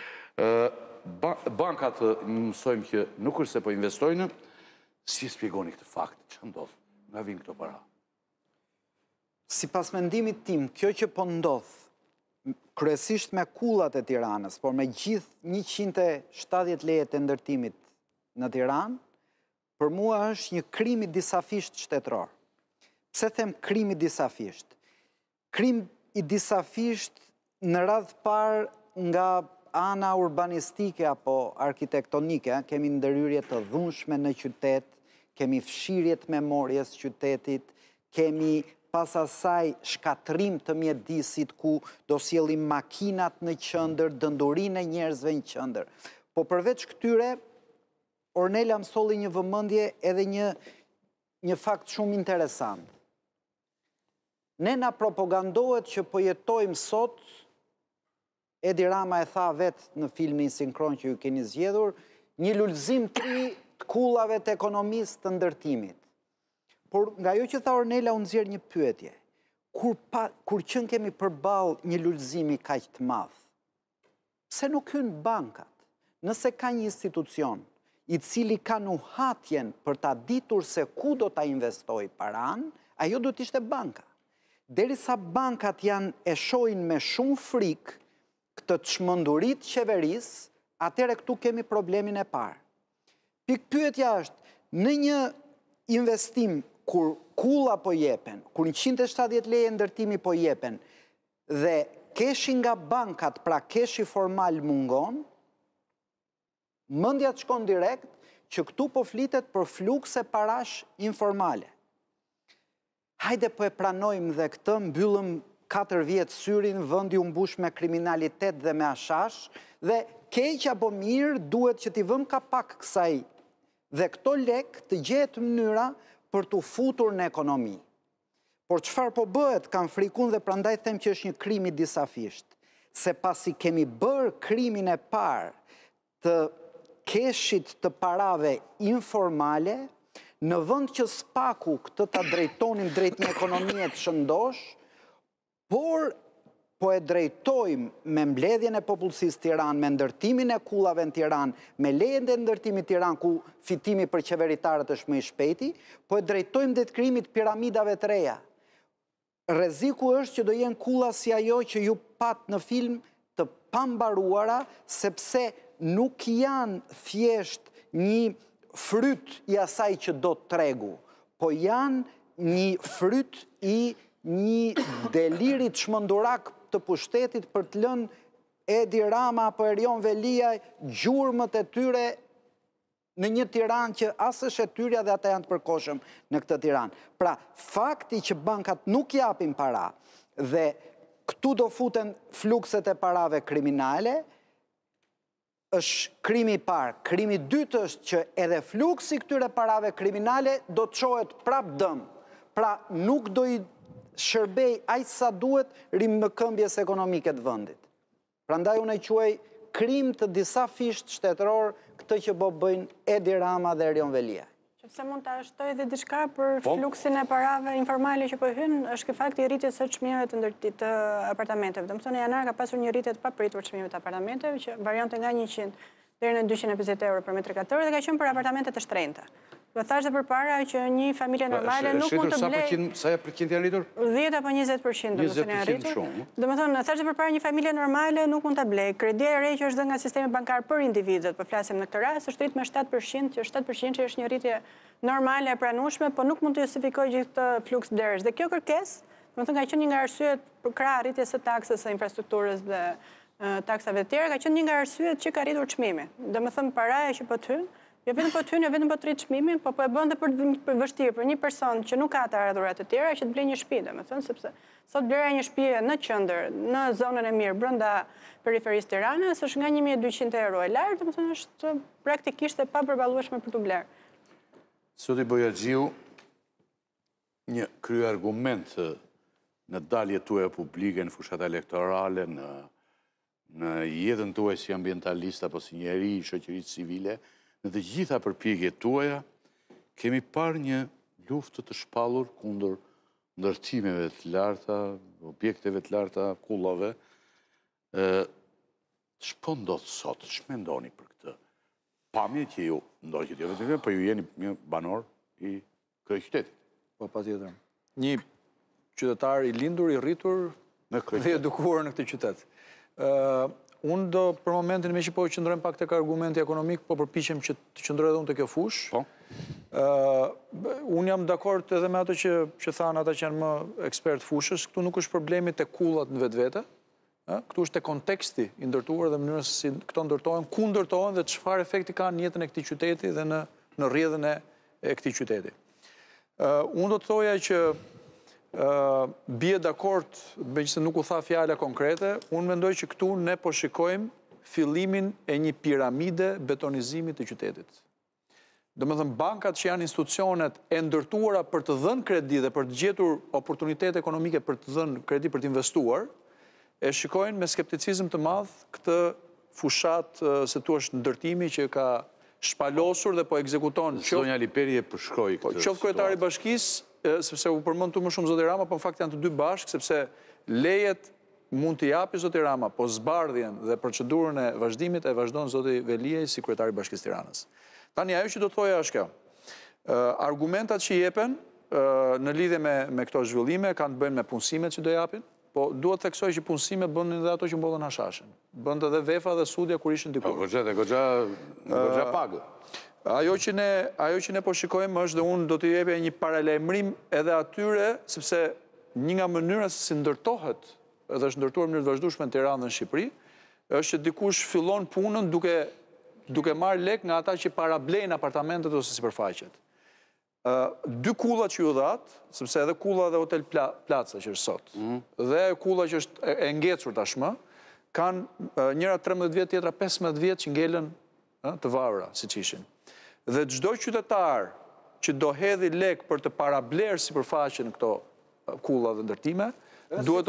bankat mësojmë që nuk është se po investojnë, si spjegoni këtë fakt, që ndodhë, nga vinë këto para? Si pas mendimit tim, kjo që po ndodhë, kryesisht me kullat e Tiranës, por me gjithë njëqind e shtatëdhjetë leje të ndërtimit në Tiranë, për mua është një krim i disafisht shtetëror. Pse them krim i disafisht? Krim i disafisht në radhë parë nga ana urbanistike apo arkitektonike, kemi ndërhyrje të dhunshme në qytet, kemi fshirjet memorjes qytetit, kemi pas asaj shkatrim të mjedisit ku do sjellim makinat në qendër, dëndurinë e njerëzve në qendër. Po përveç këtyre, Ornela më solli një vëmendje edhe një një fakt shumë interesant. Ne na propagandohet që po jetojmë sot, Edi Rama e tha vetë në filmin sinkron që ju keni zgjedhur, një lulëzim të ri të kullave të ekonomisë të ndërtimit. Por nga jo që tha Ornela, unë zjerë një pyetje. Kur, pa, kur qënë kemi përballë një lulëzimi kaq të madh, pse nuk hynë bankat? Nëse ka një institucion i cili ka nuhatjen për ta ditur se ku do ta investoj paran, ajo do t'ishte banka. Derisa bankat janë e shohin me shumë frikë këtë të çmendurit qeveris, atëre këtu kemi problemin e parë. Pikë pyetja është, në një investim kur kulla po jepen, kur njëqind e shtatëdhjetë leje ndërtimi po jepen, dhe keshi nga bankat, pra keshi formal mungon, mendja të shkon direkt që këtu po flitet për flukse parash informale. Hajde po e pranojmë dhe këtë, mbyllëm katër vjetë syrin, vëndi u mbush me kriminalitet dhe me ashash, dhe keq apo mirë duhet që t'i vëm ka pak kësaj, dhe këto lek të gjetë mënyra për t'u futur në ekonomi. Por çfarë po bëhet, kam frikun dhe prandaj them që është një krim i disafisht, se pasi kemi bërë krimin e parë të keshit të parave informale, në vend që spaku këtë ta drejtonim drejt një ekonomie të shëndosh, por po e drejtojmë me mbledhjen e popullsisë Tiranë, me ndërtimin e kullave në Tiranë, me lejen e ndërtimit Tiranë, ku fitimi për qeveritarët është më i shpejti, po e drejtojmë dhe të krijimit piramidave të reja. Rreziku është që do jenë kulla si ajo që ju pat në film të pambaruara, sepse nuk janë thjesht një fryt i asaj që do të tregu, po janë një fryt i një delirit shmëndurak të pushtetit për të lënë Edi Rama apo Erion Veliaj gjurmët e tyre në një Tiranë që asë është e tyrja dhe ata janë të përkohshëm në këtë Tiranë. Pra, fakti që bankat nuk japin para dhe këtu do futen flukset e parave kriminale, është krimi i parë. Krimi i dytë është që edhe fluksi këtyre parave kriminale do të çohet prap dëm. Pra, nuk do i shërbej aq sa duhet rimëkëmbjes ekonomike të vendit. Prandaj unë e quaj krim të disa fisht shtetëror këtë që po bëjnë Edi Rama dhe Erion Veliaj. Qëpse mund të ashtoj dhe diçka për fluksin e parave informale që po hynë, është ky fakti i rritjes së çmimeve të ndërtimit të apartamenteve. Domethënë janar ka pasur një rritje të papritur çmimeve të apartamenteve që variante nga njëqind deri në dyqind e njëzet euro për metër katror dhe ka qenë për apartamente të shtrenjta. Do thashë përpara që një familje normale nuk mund të blej. Sa përqind janë rritur? dhjetë apo njëzet përqind domethënë janë rritur. Domethënë thashë përpara një familje normale nuk mund ta blej. Kredia e re që është dhënë nga sistemi bankar për individët, po flasim në këtë rast, është rrit me shtatë përqind, që shtatë përqind që është një rritje normale e pranueshme, po nuk mund të justifikojë gjithë këtë fluks derës. Dhe kjo kërkesë, domethënë ka qenë një nga arsyet për krah rritjes së taksës së infrastrukturës dhe taksave të tjera, ka qenë një nga arsyet që ka rritur çmimi. Domethënë paraja që po të hynë, jo vetëm po të hynë, jo vetëm po të rrit çmimin, po po e bën dhe për vështirë për një person që nuk ka të ardhurat të tjera që të blejë një shtëpi, domethënë sepse sot blera një shtëpie në qendër, në zonën e mirë brenda periferisë Tiranës është nga një mijë e dyqind euro e lartë, domethënë është praktikisht e papërballueshme për të blerë. Zoti Bojaxhiu, një kryeargument në daljet tuaja publike, në fushat elektorale, në në jetën tuaj si ambientalist apo si njeri i shoqërisë civile, në të gjitha përpjekjet tuaja, kemi parë një luftë të shpallur kundër ndërtimeve të larta, objekteve të larta, kullave. Ç'po ndodh sot? Ç'mendoni për këtë? Pamje që ju ndoqët jo vetëm, po ju jeni një banor i kryeqytetit. Po, patjetër. Një qytetar i lindur, i rritur dhe edukuar në këtë qytet. Unë do për momentin me që po qëndrojmë pak tek argumenti ekonomik, po përpiqem që të qëndroj edhe unë te kjo fushë. Unë jam dakord edhe me ato që që thanë ata që janë më ekspert fushës, këtu nuk është problemi tek kullat në vetvete, këtu është tek konteksti i ndërtuar dhe mënyra se si këto ndërtohen, ku ndërtohen dhe çfarë efekti kanë në jetën e këtij qyteti dhe në në rrjedhën e këtij qyteti. Unë do të thoja që bie dakord, megjithëse nuk u tha fjala konkrete, unë mendoj që këtu ne po shikojmë fillimin e një piramide betonizimi të qytetit. Domethënë bankat që janë institucionet e ndërtuara për të dhënë kredi dhe për të gjetur oportunitete ekonomike për të dhënë kredi për të investuar, e shikojnë me skepticizëm të madh këtë fushat se tu është ndërtimi që ka shpalosur dhe po ekzekuton. Zonja Liperi e përshkroi këtë. Qoftë kryetari i bashkisë, sepse u përmend tu më shumë zoti Rama, po në fakt janë të dy bashkë, sepse lejet mund t'i japi zoti Rama, po zbardhjen dhe procedurën e vazhdimit e vazhdon zoti Veliaj si kryetari i Bashkisë Tiranës. Tani ajo që do të thoja është kjo. Argumentat që jepen në lidhje me me këto zhvillime kanë të bëjnë me punësimet që do japin, po duhet të theksoj që punësimet bënin edhe ato që mbollën hashashin. Bënte edhe vefa dhe sudja kur ishin diku. Po goxha, goxha, goxha pagë. Ajo që ne, ajo që ne po shikojmë është dhe unë do të jepja një paralajmërim edhe atyre, sepse një nga mënyra se si ndërtohet, edhe është ndërtuar në mënyrë të vazhdueshme në Tiranë dhe në Shqipëri, është që dikush fillon punën duke duke marrë lek nga ata që parablejnë apartamentet ose sipërfaqet. Dy kullat që ju dhat, sepse edhe kulla dhe Hotel Plaza që është sot, dhe kulla që është e ngecur tashmë, kanë njëra trembëdhjetë vjet, tjetra pesëmbëdhjetë vjet që ngelen të varura, siç ishin. Dhe çdo qytetar që do hedhi lek për të parablerë sipërfaqen këto kulla dhe ndërtime, duhet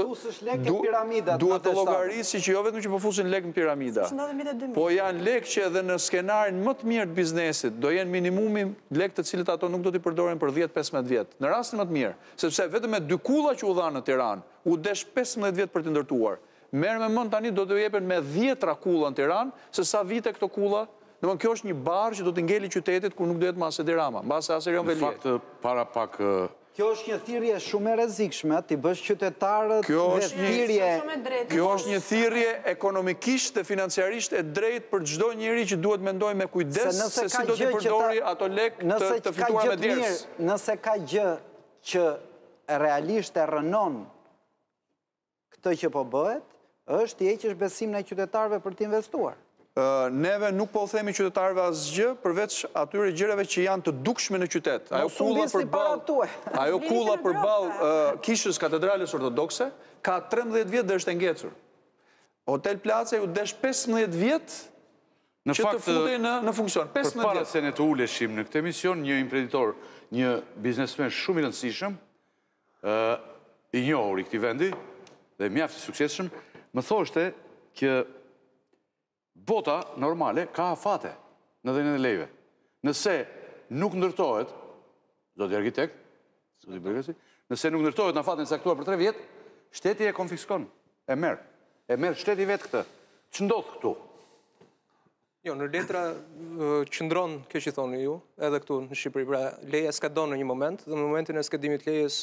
të llogarisë që jo vetëm që po fusin lek në piramida, po janë lek që edhe në skenarin më të mirë të biznesit do jenë minimumi lek të cilët ato nuk do t'i përdoren për dhjetë pesëmbëdhjetë vjet. Në rastin më të mirë, sepse vetëm me dy kulla që u dhanë në Tiranë, u desh pesëmbëdhjetë vjet për të ndërtuar. Merr me mend tani do të jepen me dhjetra kulla në Tiranë, se sa vite këto kulla. Domethënë kjo është një barë që do të ngeli qytetit kur nuk do jetë më as Edi Rama, mbas as Erion Veliaj. Në fakt para pak Kjo është një thirrje shumë e rrezikshme, ti bësh qytetarët dhe thirrje. Kjo është një thirrje ekonomikisht dhe financiarisht e drejtë për çdo njeri që duhet mendoj me kujdes se si do të përdori ato lek të fituara me djersë. Nëse ka gjë që realisht e rënon këtë që po bëhet, është të heqësh besimin e qytetarëve për të investuar. Neve nuk po themi qytetarëve asgjë përveç atyre gjërave që janë të dukshme në qytet. Ajo kulla përballë kishës katedrales ortodokse ka trembëdhjetë vjet dhe është e ngecur. Hotel Plaza ju desh pesëmbëdhjetë vjet që të futej në funksion. Përpara se ne të uleshim në këtë emision, një imprenditor, një biznesmen shumë i rëndësishëm, i njohur i këtij vendi dhe mjaft i suksesshëm, më thoshte që bota normale ka afate në dhënien e lejve. Nëse nuk ndërtohet, zoti arkitekt, zoti Bregasi, nëse nuk ndërtohet në afatin e caktuar për tre vjet, shteti e konfiskon, e merr. E merr shteti vetë këtë. Ç'ndodh ndodh këtu? Jo, në letra qëndron kjo që thoni ju, edhe këtu në Shqipëri, pra leja skadon në një moment, dhe në momentin e skadimit lejes,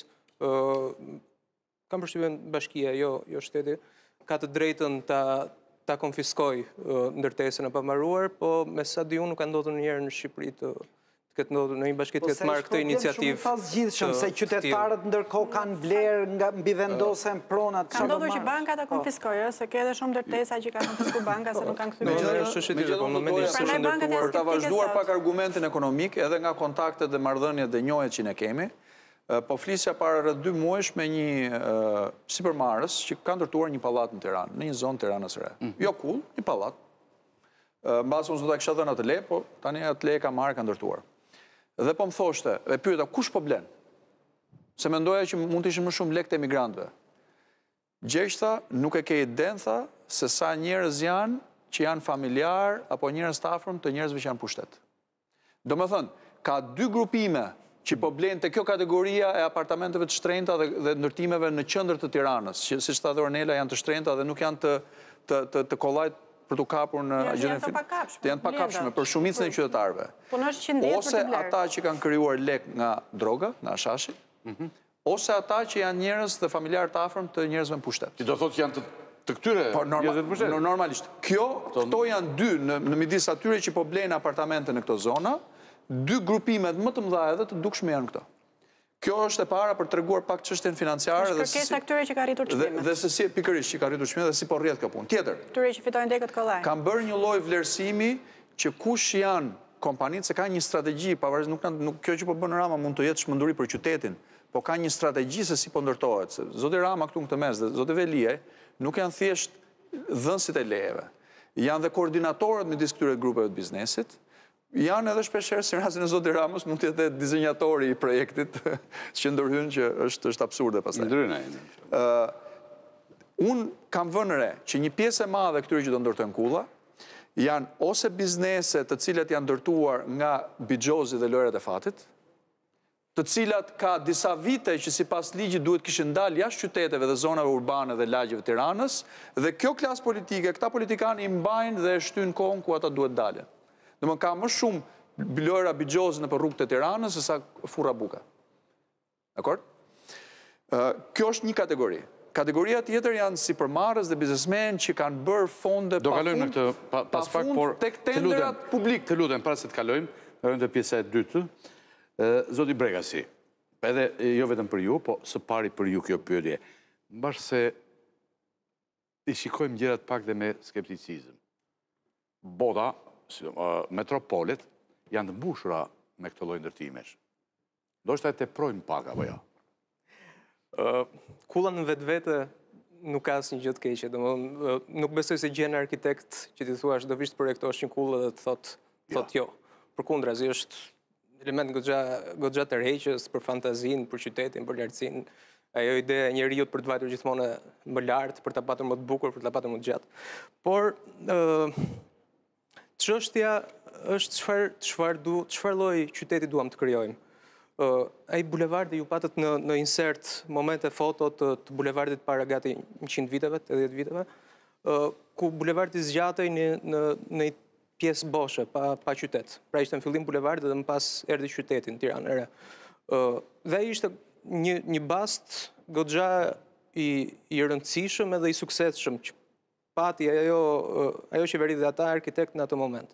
kam përshtypjen bashkia, jo shteti, ka të drejtën ta ta konfiskoj ndërtesën e pambaruar, po me sa di unë nuk ka ndodhur njëherë në Shqipëri të këtë ndodhur në një bashki të këtë marrë këtë iniciativë. Po se është problem shumë i pasgjithshëm, se qytetarët ndërkohë kanë blerë nga mbi vendosen pronat. Ka ndodhur që banka ta konfiskojë, se ke edhe shumë ndërtesa që ka konfiskuar banka se nuk kanë kthyer. Për ta vazhduar pak argumentin ekonomik, edhe nga kontaktet dhe marrëdhëniet dhe njohjet që ne kemi, po flisja para rreth dy muajsh me një sipërmarrës që ka ndërtuar një pallat në Tiranë, në një zonë Tiranës së Re. Jo kull, një pallat. Mbas unë s'do ta kisha dhënë atë le, po tani atë le ka marrë, ka ndërtuar. Dhe po më thoshte, dhe pyeta kush po blen? Se mendoja që mund të ishin më shumë lekë të emigrantëve. Gjeqta, nuk e ke iden, tha, se sa njerëz janë që janë familjar apo njerëz të afërm të njerëzve që janë pushtet. Domethënë, ka dy grupime që po blenë të kjo kategoria e apartamenteve të shtrenjta dhe ndërtimeve në qendër të Tiranës, që si që ta dhe Ornela janë të shtrenjta dhe nuk janë të kollajt për të kapur në gjendje financiare. Të janë pakapshme për shumicën e qytetarëve. Ose ata që kanë krijuar lek nga droga, nga shashi, ose ata që janë njerëz dhe familjar të afërm të njerëzve në pushtet. Ti do thotë që janë të këtyre njerëzve të pushtet? Normalisht. Kjo, këto janë dy në midis atyre që po blenë apartamente në këto zona. Dy grupimet më të mëdha edhe të dukshme janë këto. Kjo është e para për të treguar pak çështjen financiare dhe kërkesa këtyre që ka arritur çmimet. Dhe se si pikërisht që ka arritur çmimet dhe si po rrjedh kjo punë. Tjetër. Këtyre që fitojnë lekët kollaj. Kam bërë një lloj vlerësimi që kush janë kompanitë se kanë një strategji, pavarësisht nuk nuk kjo që po bën Rama mund të jetë çmenduri për qytetin, po ka një strategji se si po ndërtohet. Zoti Rama këtu në këtë mes dhe zoti Veliaj nuk janë thjesht dhënësit e lejeve. Janë dhe koordinatorët midis këtyre grupeve të biznesit. Janë edhe shpeshherë si rastin e zotit Ramës mund të jetë dizenjatori i projektit që ndërhyn që është është absurde pastaj. Ndryna. Unë kam vënë re që një pjesë e madhe këtyre që do ndërtojnë kulla janë ose biznese të cilat janë ndërtuar nga Bixhozi dhe lojrat e fatit, të cilat ka disa vite që sipas ligjit duhet kishin dalë jashtë qyteteve dhe zonave urbane dhe lagjeve të Tiranës, dhe kjo klasë politike, këta politikanë i mbajnë dhe e shtyn kohën ku ata duhet dalën. Dhe më ka më shumë lojra Bixhozi në për rrugët e Tiranës se sa furra buka. Dakor? Kjo është një kategori. Kategoria tjetër janë sipërmarrës dhe biznesmen që kanë bërë fonde pa fund, pas pak, por tek tenderat publik. Të lutem, para se të kalojmë, kalojmë të pjesa e dytë. Zoti Bregasi, edhe jo vetëm për ju, po së pari për ju kjo pyetje. Mbash se i shikojmë gjërat pak dhe me skepticizëm. Bota, metropolet, janë të mbushura me këtë lloj ndërtimesh. Do shta e teprojmë pak apo jo? Kulla në vetë vete nuk ka asnjë gjë të keqe. Nuk besoj se gjen arkitekt që ti thuash do vish të projektosh një kullë dhe të thot thot jo. Përkundrazi është element goxha tërheqës për fantazinë, për qytetin, për lartësinë. Ajo ide e njeriu për të vajtur gjithmonë më lart, për ta patur më të bukur, për ta patur më të gjatë. Por çështja është çfarë çfarë çfarë lloj qyteti duam të krijojmë. Ai bulevardi ju patët në insert momente foto të bulevardit para gati njëqind viteve, tetëdhjetë viteve, ku bulevardi zgjatej në një pjesë boshe, pa qytet. Pra ishte në fillim bulevardi dhe më pas erdhi qyteti në Tiranë e Re. Dhe ishte një bast goxha i rëndësishëm edhe i suksesshëm që pati ajo qeveri dhe ata arkitekt në atë moment.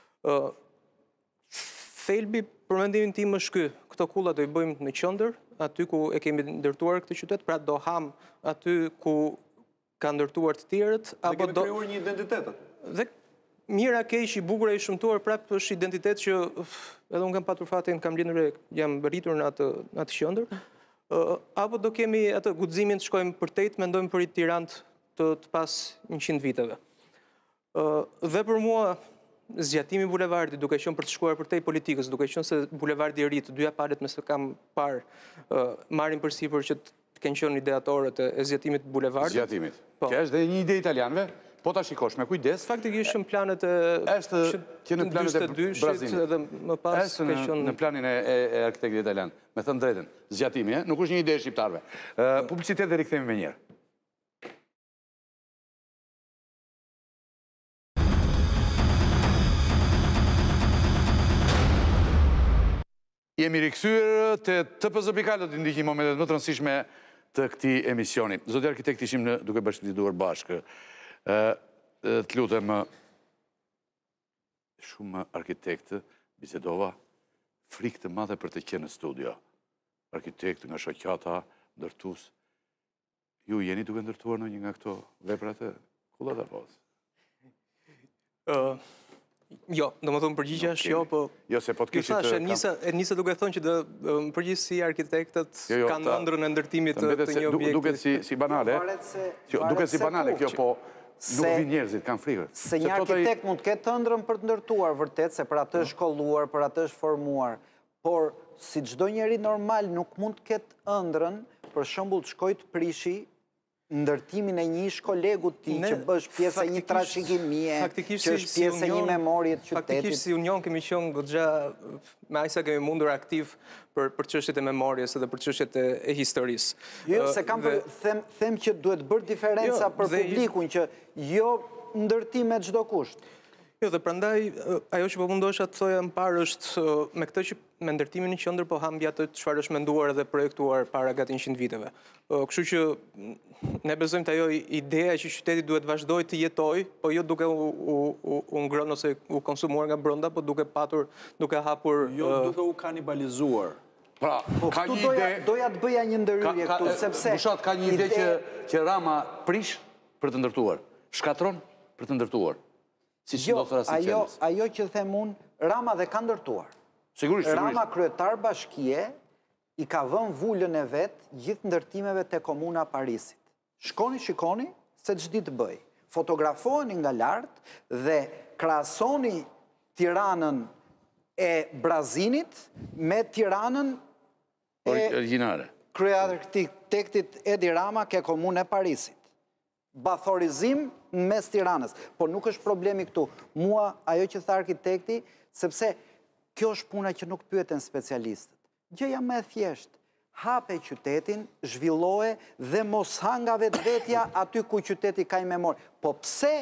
Thelbi për mendimin tim është ky, këto kulla do i bëjmë në qendër, aty ku e kemi ndërtuar këtë qytet, pra do ham aty ku ka ndërtuar të tjerët, apo do krijuar një identitet. Dhe mira, keq, i bukur e i shëmtuar prapë është identitet që edhe unë kam patur fatin, kam lindur, jam rritur në atë në atë qendër. Apo do kemi atë guximin të shkojmë përtejt, mendojmë për i Tiranë të, të pas njëqind viteve. Dhe për mua zgjatimi bulevardit, duke qenë për të shkuar përtej politikës, duke qenë se bulevardi i ri, të dyja palët me se kam parë, marrin përsipër që të kenë qenë ideatorët e zgjatimit bulevardit. Zgjatimit. Kjo është dhe një ide italianëve, po ta shikosh me kujdes. Faktikisht në planet e është që në planet e Brazilit edhe më pas është në, në planin e, e, e arkitektit italian. Me thënë drejtën, zgjatimi, nuk është një ide e shqiptarëve. Uh, publicitet dhe rikthemi me njerë. Jemi rikthyer te T P Z Pikalo, të ndihni momentet më të rëndësishme të këtij emisioni. Zoti arkitekt, ishim në duke bashkëbiseduar bashkë. Të lutem, shumë arkitektë bisedova, frikë të madhe për të qenë në studio. Arkitektë nga shoqata, ndërtues. Ju jeni duke ndërtuar në një nga këto veprat e kullat apo? Jo, do më thonë përgjigja është jo, po... Jo, se po të kishit... E njëse duke thonë që në përgjithësi arkitektët kanë ëndrrën e ndërtimit të një objekti. Duket si banale, duket si banale kjo, po nuk vi njerëzit, kanë frikë. Se një arkitekt mund të ketë ëndrrën për të ndërtuar, vërtet, se për atë është shkolluar, për atë është formuar, por si çdo njeri normal nuk mund të ketë ëndrrën, për shembull të shkojë të prishi ndërtimin e një ish kolegu ti, që bësh pjesë e një trashëgimie, që është pjesë e një memorie të qytetit. Faktikisht si Union kemi qenë goxha, me aq sa kemi mundur aktiv për për çështjet e memorjes dhe për çështjet e historisë. Jo, se kam për them them që duhet bërë diferenca për publikun, që jo ndërtim me çdo kusht. Jo, dhe prandaj ajo që po mundosha të thoja më parë është me këtë që me ndërtimin në qendër po hambja të çfarë është menduar dhe projektuar para gati njëqind viteve. Kështu që ne besojmë të ajo ideja që qyteti duhet vazhdoj të jetoj, po jo duke u ngrënë ose u konsumuar nga brenda, po duke patur, duke hapur... Jo duke u kanibalizuar. Pra, ka një ide... Doja të bëja një ndërhyrje këtu, sepse... Bushat, ka një ide që Rama prish për të ndërtuar, shkatron për të ndërtuar. Si që do të rasti qenës. Ajo që them unë, Rama dhe ka ndërtuar. Sigurisht, sigurisht. Rama kryetar bashkie i ka vënë vullën e vetë gjithë ndërtimeve të komuna Parisit. Shkoni, shikoni, se ç'di të bëj. Fotografoheni nga lartë dhe krahasoni Tiranën e Brazinit me Tiranën e origjinale. Kryearkitektit Edi Rama ke komunë e Parisit. Bathorizim në mes Tiranës. Po nuk është problemi këtu. Mua, ajo që tha arkitekti, sepse kjo është puna që nuk pyeten specialistët. Gjëja më e thjeshtë, hape qytetin, zhvillohe dhe mos ha nga vetvetja aty ku qyteti ka i memor. Po pse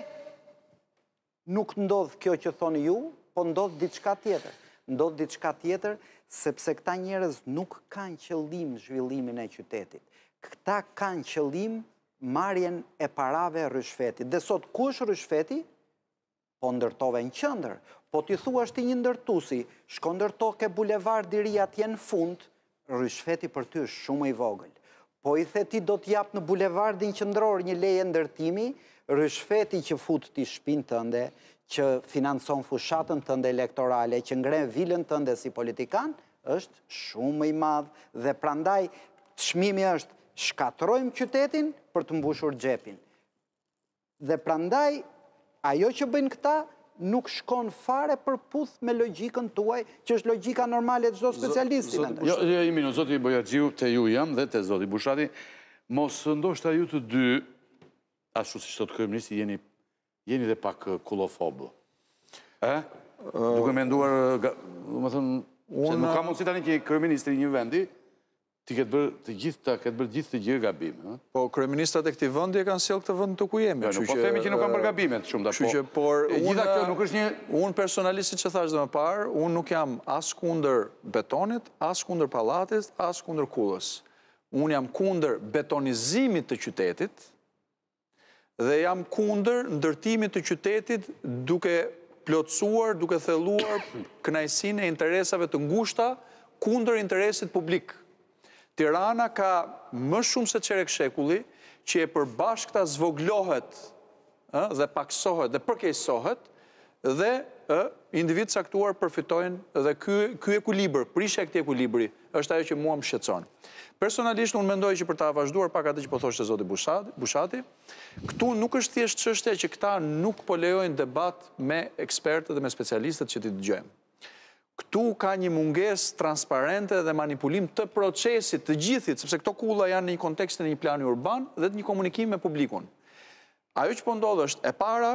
nuk ndodh kjo që thoni ju, po ndodh diçka tjetër. Ndodh diçka tjetër sepse këta njerëz nuk kanë qëllim zhvillimin e qytetit. Këta kanë qëllim marrjen e parave rryshfetit. Dhe sot ku është rryshfeti? Po ndërtove në qendër. Po t'i thua është një ndërtusi, shko ndërto ke bulevardi ri atje në fund, rryshfeti për ty është shumë i vogël. Po i the ti do t'jap në bulevardin qendror një leje ndërtimi, rryshfeti që fut ti shtëpinë tënde, që financon fushatën tënde elektorale, që ngre vilën tënde si politikan, është shumë i madh dhe prandaj çmimi është shkatrojmë qytetin për të mbushur xhepin. Dhe prandaj ajo që bëjnë këta nuk shkon fare përputh me logjikën tuaj, që është logjika normale e çdo specialisti. Jo, jo, imino, zoti Bojaxhiu, te ju jam dhe te zoti Bushati, mos ndoshta ju të dy, ashtu siç thotë kryeministri, jeni jeni dhe pak kullofobë. Ë? Duke menduar, domethënë, se nuk ka mundësi tani që kryeministri i një vendi ti ketë bërë të gjithë ta, ketë bërë gjithë të gjithë gabime. Po, kryeministrat e këtij vendi e kanë sjellë këtë vend të ku jemi. Jo, po themi që nuk kanë bërë gabime të shumta, po. Që por gjitha kjo nuk është një unë personalisht që thash më parë, unë nuk jam as kundër betonit, as kundër pallatit, as kundër kullës. unë jam kundër betonizimit të qytetit dhe jam kundër ndërtimit të qytetit duke plotësuar, duke thelluar kënaqësinë e interesave të ngushta kundër interesit publik. Tirana ka më shumë se çerek shekulli që e përbashkëta zvoglohet dhe paksohet dhe përkeqësohet dhe individ caktuar përfitojnë dhe ky ekuilibër, prishja e këtij ekuilibri është ajo që mua më shqetëson. Personalisht unë mendoj që për ta vazhduar pak atë që po thoshte zoti Bushati, këtu nuk është thjesht çështja që këta nuk po lejojnë debat me ekspertët dhe me specialistët që ti dëgjojmë. Këtu ka një mungesë transparente dhe manipulim të procesit të gjithit, sepse këto kulla janë në një kontekst në një plani urban dhe të një komunikim me publikun. Ajo që po ndodh është e para,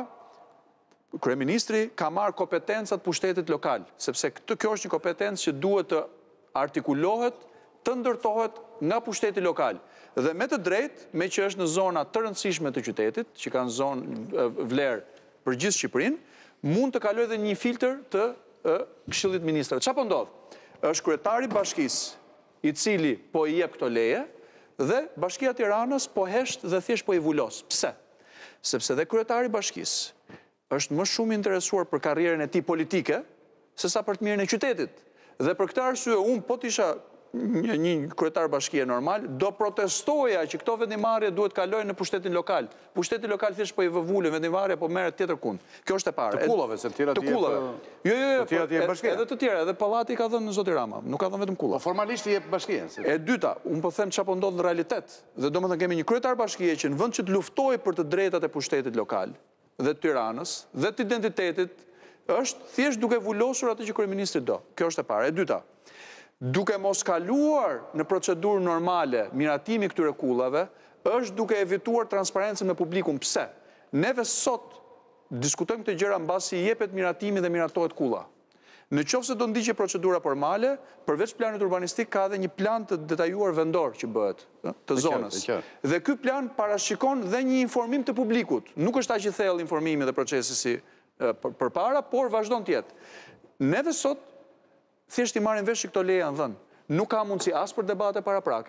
kryeministri ka marrë kompetencat pushtetit lokal, sepse këtë kjo është një kompetencë që duhet të artikulohet, të ndërtohet nga pushteti lokal. Dhe me të drejtë, me që është në zona të rëndësishme të qytetit, që kanë zonë vlerë për gjithë Shqipërinë, mund të kalojë dhe një filtr të Këshillit Ministrave. Çfarë po ndodh? Është kryetari i bashkisë i cili po i jep këto leje dhe Bashkia e Tiranës po hesht dhe thjesht po i vulos. Pse? Sepse dhe kryetari i bashkisë është më shumë interesuar për karrierën e tij politike sesa për të mirën e qytetit. Dhe për këtë arsye unë po të isha një, një kryetar bashkie normal, do protestoja që këto vendimarrje duhet kalojnë në pushtetin lokal. Pushteti lokal thjesht po i vëvulën vendimarrja, po merret tjetër kund. Kjo është e para. Të kullave, se të tjera të kullave. Jo, jo, jo, të tjera të jep bashkia. Edhe të tjera, edhe pallati ka dhënë zoti Rama, nuk ka dhënë vetëm kulla. Po formalisht i jep bashkia. E dyta, unë po them çfarë po ndodh në realitet. Dhe domethënë kemi një kryetar bashkie që në vend që të luftojë për të drejtat e pushtetit lokal dhe të Tiranës dhe të identitetit, është thjesht duke vulosur atë që kryeministri do. Kjo është e para. E dyta, duke mos kaluar në procedurë normale miratimi këtyre kullave, është duke evituar transparencën me publikun. Pse? Neve sot diskutojmë këtë gjëra mbasi jepet miratimi dhe miratohet kulla. Në qoftë se do ndiqet procedura formale, përveç planit urbanistik ka edhe një plan të detajuar vendor që bëhet të zonës. Dhe ky plan parashikon dhe një informim të publikut. Nuk është aq i thellë informimi dhe procesi si përpara, por vazhdon të jetë. Neve sot thjesht i marrin vesh që këto leje janë dhënë. Nuk ka mundësi as për debate paraprake,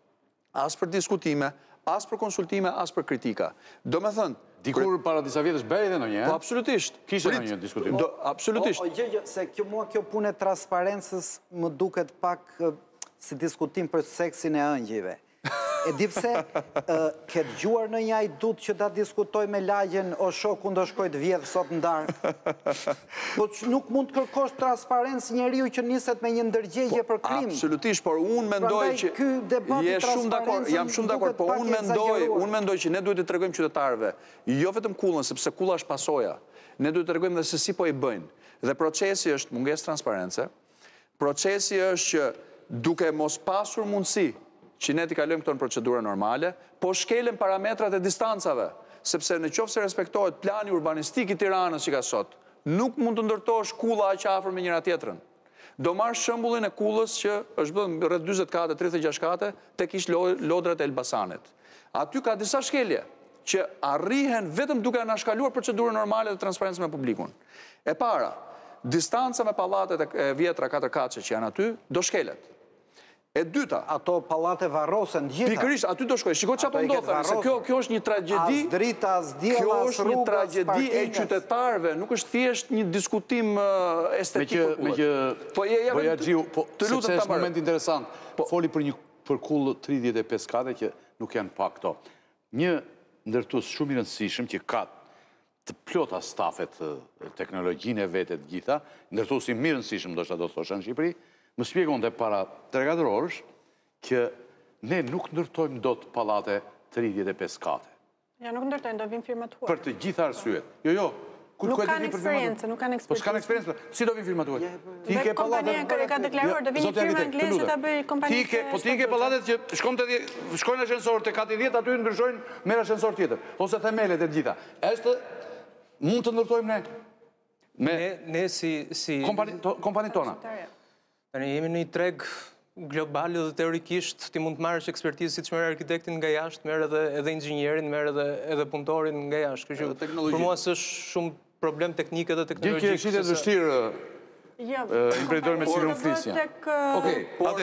as për diskutime, as për konsultime, as për kritika. Do me thënë, dikur para disa vjetësh bëri edhe ndonjë, po absolutisht. Kishte ndonjë diskutim. Do absolutisht. O gjë se kjo mua kjo punë e transparencës më duket pak si diskutim për seksin e ëngjëve. E di pse ke dëgjuar në një ajdut që ta diskutoj me lagjen o shoku do shkoj të vjedh sot në darkë. Po nuk mund të kërkosh transparencë njeriu që niset me një ndërgjegje për krim. Absolutisht, por unë mendoj që je shumë dakord, jam shumë dakord, po unë mendoj, unë mendoj që ne duhet të tregojmë qytetarëve, jo vetëm kullën, sepse kulla është pasoja. Ne duhet të tregojmë dhe se si po i bëjnë. Dhe procesi është mungesë transparence. Procesi është që duke mos pasur mundësi që ne t'i kalojmë këto në procedura normale, po shkelen parametrat e distancave, sepse në qoftë se respektohet plani urbanistik i Tiranës që ka sot, nuk mund të ndërtosh kulla aq afër me njëra tjetrën. Do marr shembullin e kullës që është bërë rreth dyzet kate, tridhjetë e gjashtë kate, tek ish lodrat e Elbasanit. Aty ka disa shkelje që arrihen vetëm duke anashkaluar procedurën normale dhe transparencë me publikun. E para, distanca me pallatet e vjetra katër katëse që janë aty do shkelet. E dyta, ato pallate varrosen gjitha. Pikërisht, aty do shkoj. Shikoj çfarë po ndodh, se kjo kjo është një tragjedi. As drita, as diella, kjo as është një tragjedi e qytetarëve, nuk është thjesht një diskutim estetik. Me që po ja xhiu, po të lutem ta marr. Moment interesant. Foli për një për kull tridhjetë e pesë kate që nuk janë pak këto. Një ndërtues shumë i rëndësishëm që ka të plota stafet, teknologjinë e vetë të gjitha, ndërtues i mirë rëndësishëm ndoshta do thosha në Shqipëri. Më shpjegon dhe para tre-katër orësh që ne nuk ndërtojmë dot pallate tridhjetë e pesë kate. Ja, nuk ndërtojnë, do vinë firmatuar. Për të gjitha arsyet. Jo, jo. Nuk kanë eksperiencë, nuk kanë eksperiencë. Po s'kanë eksperiencë, si do vinë firmatuar? Ti ke pallate që ka deklaruar, do vinë një firmë angleze ta bëj kompani. Ti ke, po ti ke pallatet që shkon te shkojnë ashensor te kati dhjetë aty ndryshojnë merr ashensor tjetër, ose themelet e gjitha. Është mund të ndërtojmë ne me ne si si kompani tona. Ne jemi në një treg global dhe teorikisht ti mund të marrësh ekspertizë siç merr arkitektin nga jashtë, merr edhe edhe inxhinierin, merr edhe edhe punëtorin nga jashtë. Kështu që për mua është shumë problem teknik edhe teknologjik. Gjë që është e vështirë. imprenditori me cilën flisja. Okej,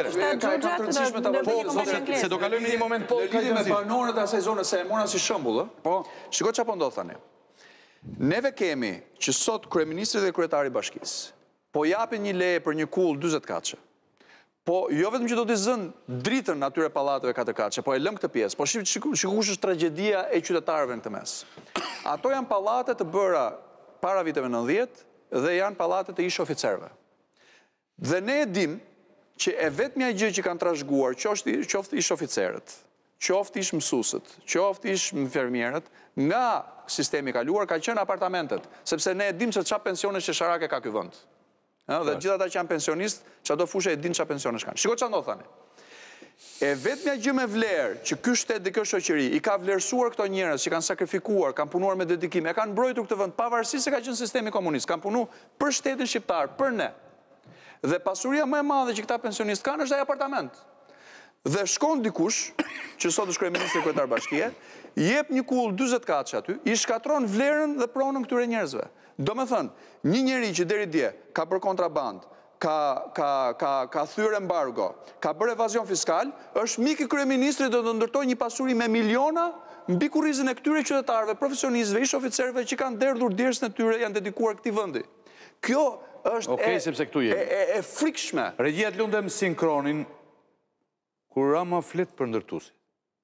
atëre. Se do kalojmë një moment po lidhje me banorët e asaj zone, se e mora si shembull, ë? Po. Shiko çfarë po ndodh tani. Neve kemi që sot kryeministri dhe kryetari i bashkisë po japin një leje për një kull dyzet kaçe. Po jo vetëm që do t'i zënë dritën atyre pallateve katër kaçe, po e lëm këtë pjesë. Po shikoj kush është tragjedia e qytetarëve në këtë mes. Ato janë pallate të bëra para viteve nëntëdhjetë dhe janë pallate të ish oficerëve. Dhe ne e dim që e vetmja gjë që kanë trashëguar, qoftë ish oficerët, qoftë ish mësuesët, qoftë ish infermierët, nga sistemi i kaluar ka qenë apartamentet, sepse ne e dim se çfarë pensione shesharake ka ky vend. Dhe gjithë ata që janë pensionistë, çdo fushë e din çfarë pensionesh kanë. Shiko çfarë ndodh tani. E vetmja gjë me vlerë që ky shtet dhe kjo shoqëri i ka vlerësuar këto njerëz që kanë sakrifikuar, kanë punuar me dedikim, e kanë mbrojtur këtë vend pavarësisht se ka qenë sistemi komunist, kanë punuar për shtetin shqiptar, për ne. Dhe pasuria më e madhe që këta pensionistë kanë është ai apartament. Dhe shkon dikush, që sot është kryeministri kryetar bashkie, jep një kull dyzet kaçe aty, i shkatron vlerën dhe pronën këtyre njerëzve. Do me thënë, një njeri që deri dje ka bërë kontraband, ka, ka, ka, ka thyrë embargo, ka bërë evazion fiskal, është mik i kryeministrit dhe do ndërtoj një pasuri me miliona mbi kurrizën e këtyre qytetarëve, profesionistëve, ish oficerëve që kanë derdhur djersën e tyre, janë dedikuar këtij vendi. Kjo është okay, e, sepse këtu e, e, e frikshme. Regjia të lundem sinkronin kur Rama flet për ndërtuesi.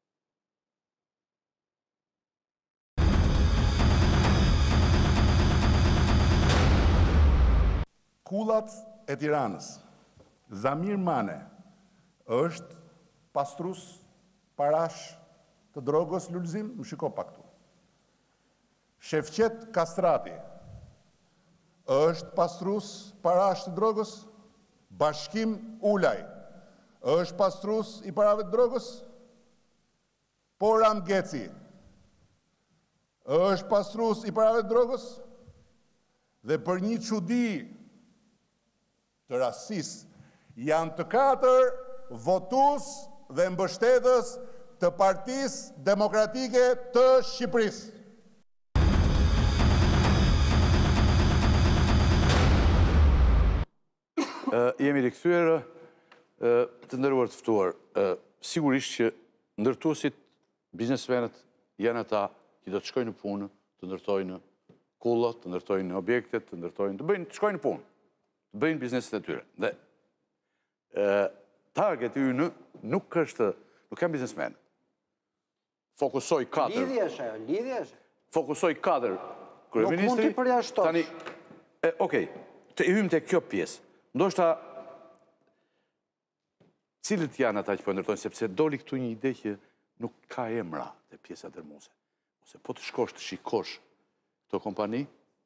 Kullat e Tiranës, Zamir Mane, është pastrus parash të drogës Lulzim, më shiko pak tu. Shefqet Kastrati, është pastrus parash të drogës, Bashkim Ulaj, është pastrus i parave të drogës, Poram Geci, është pastrus i parave të drogës, dhe për një çudi të rasis, janë të katër votus dhe mbështetës të Partisë Demokratike të Shqipërisë. Jemi rikthyer, të nderuar të ftuar. Sigurisht që ndërtuesit, biznesmenët janë ata që do të shkojnë në punë, të ndërtojnë kullat, të ndërtojnë objektet, të ndërtojnë, të bëjnë, të shkojnë në punë. Të bëjnë bizneset e tyre. Dhe targeti ynë nuk është, nuk janë biznesmen. Fokusoj katër. Lidhje është ajo, lidhje është. Fokusoj katër kryeministri. Nuk mund të përjashtosh. Tani, okej, të hyjmë te kjo pjesë. Ndoshta cilët janë ata që po ndërtojnë, sepse doli këtu një ide që nuk ka emra te pjesa dërmuese. Ose po të shkosh të shikosh këto kompani,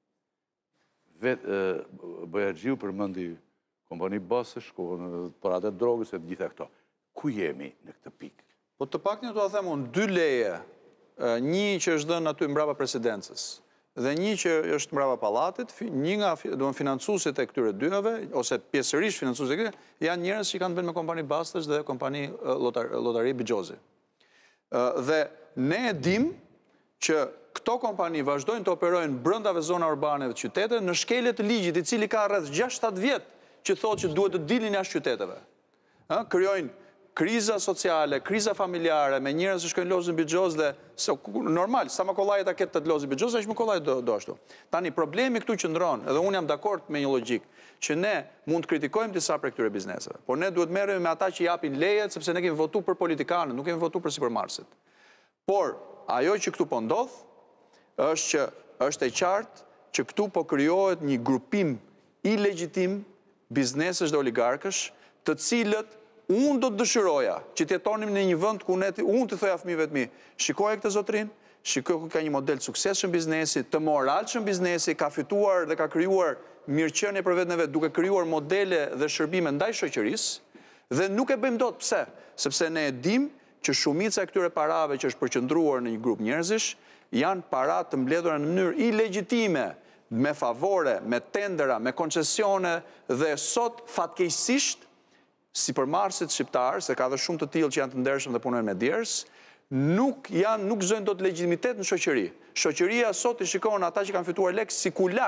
Bojargjiu përmendi kompani basësh, për atë drogës e të gjitha këto. Ku jemi në këtë pikë? Po të pak një të a them unë, dy leje, një që është dhenë aty mbrapa presidencës, dhe një që është mbrapa palatit, një nga financuesit e këtyre dyave, ose pjesërisht financuesit e këtyre, janë njerëz që kanë bënë me kompani basësh dhe kompani lotari Bigjozi. Dhe ne e dim që këto kompani vazhdojnë të operojnë brëndave zona urbaneve të qytete në shkelje të ligjit i cili ka rreth gjashtë shtatë vjet që thotë që duhet të dilin jashtë qyteteve. Krijojnë kriza sociale, kriza familjare me njerëz që shkojnë lozën Bigjoz dhe normal, sa më kollaj ta ketë të lozën Bigjoz, aq më kollaj do ashtu. Tani problemi këtu qëndron, edhe unë jam dakord me një logjik, që ne mund të kritikojmë disa prej këtyre bizneseve, por ne duhet merremi me ata që japin lejet sepse ne kemi votuar për politikanët, nuk kemi votuar për sipërmarrësit. Por ajo që këtu po ndodh është që është e qartë që këtu po krijohet një grupim i legjitim biznesesh dhe oligarkësh, të cilët unë do të dëshiroja që të jetonim në një vend ku unë të thoja fëmijëve të mi, shikoj këtë zotrin, shikoj ku ka një model suksesshëm biznesi, të moralshëm biznesi, ka fituar dhe ka krijuar mirëqenie për vetën e vet, duke krijuar modele dhe shërbime ndaj shoqërisë, dhe nuk e bëjmë dot. Pse? Sepse ne e dim që shumica e këtyre parave që është përqendruar në një grup njerëzish janë para të mbledhura në mënyrë ilegjitime, me favore, me tendera, me koncesione, dhe sot fatkeqësisht sipërmarrësit shqiptar, se ka dhe shumë të tillë që janë të ndershëm dhe punojnë me djers, nuk janë, nuk zojnë dot legjitimitet në shoqëri. Shoqëria sot i shikon ata që kanë fituar lek si kulak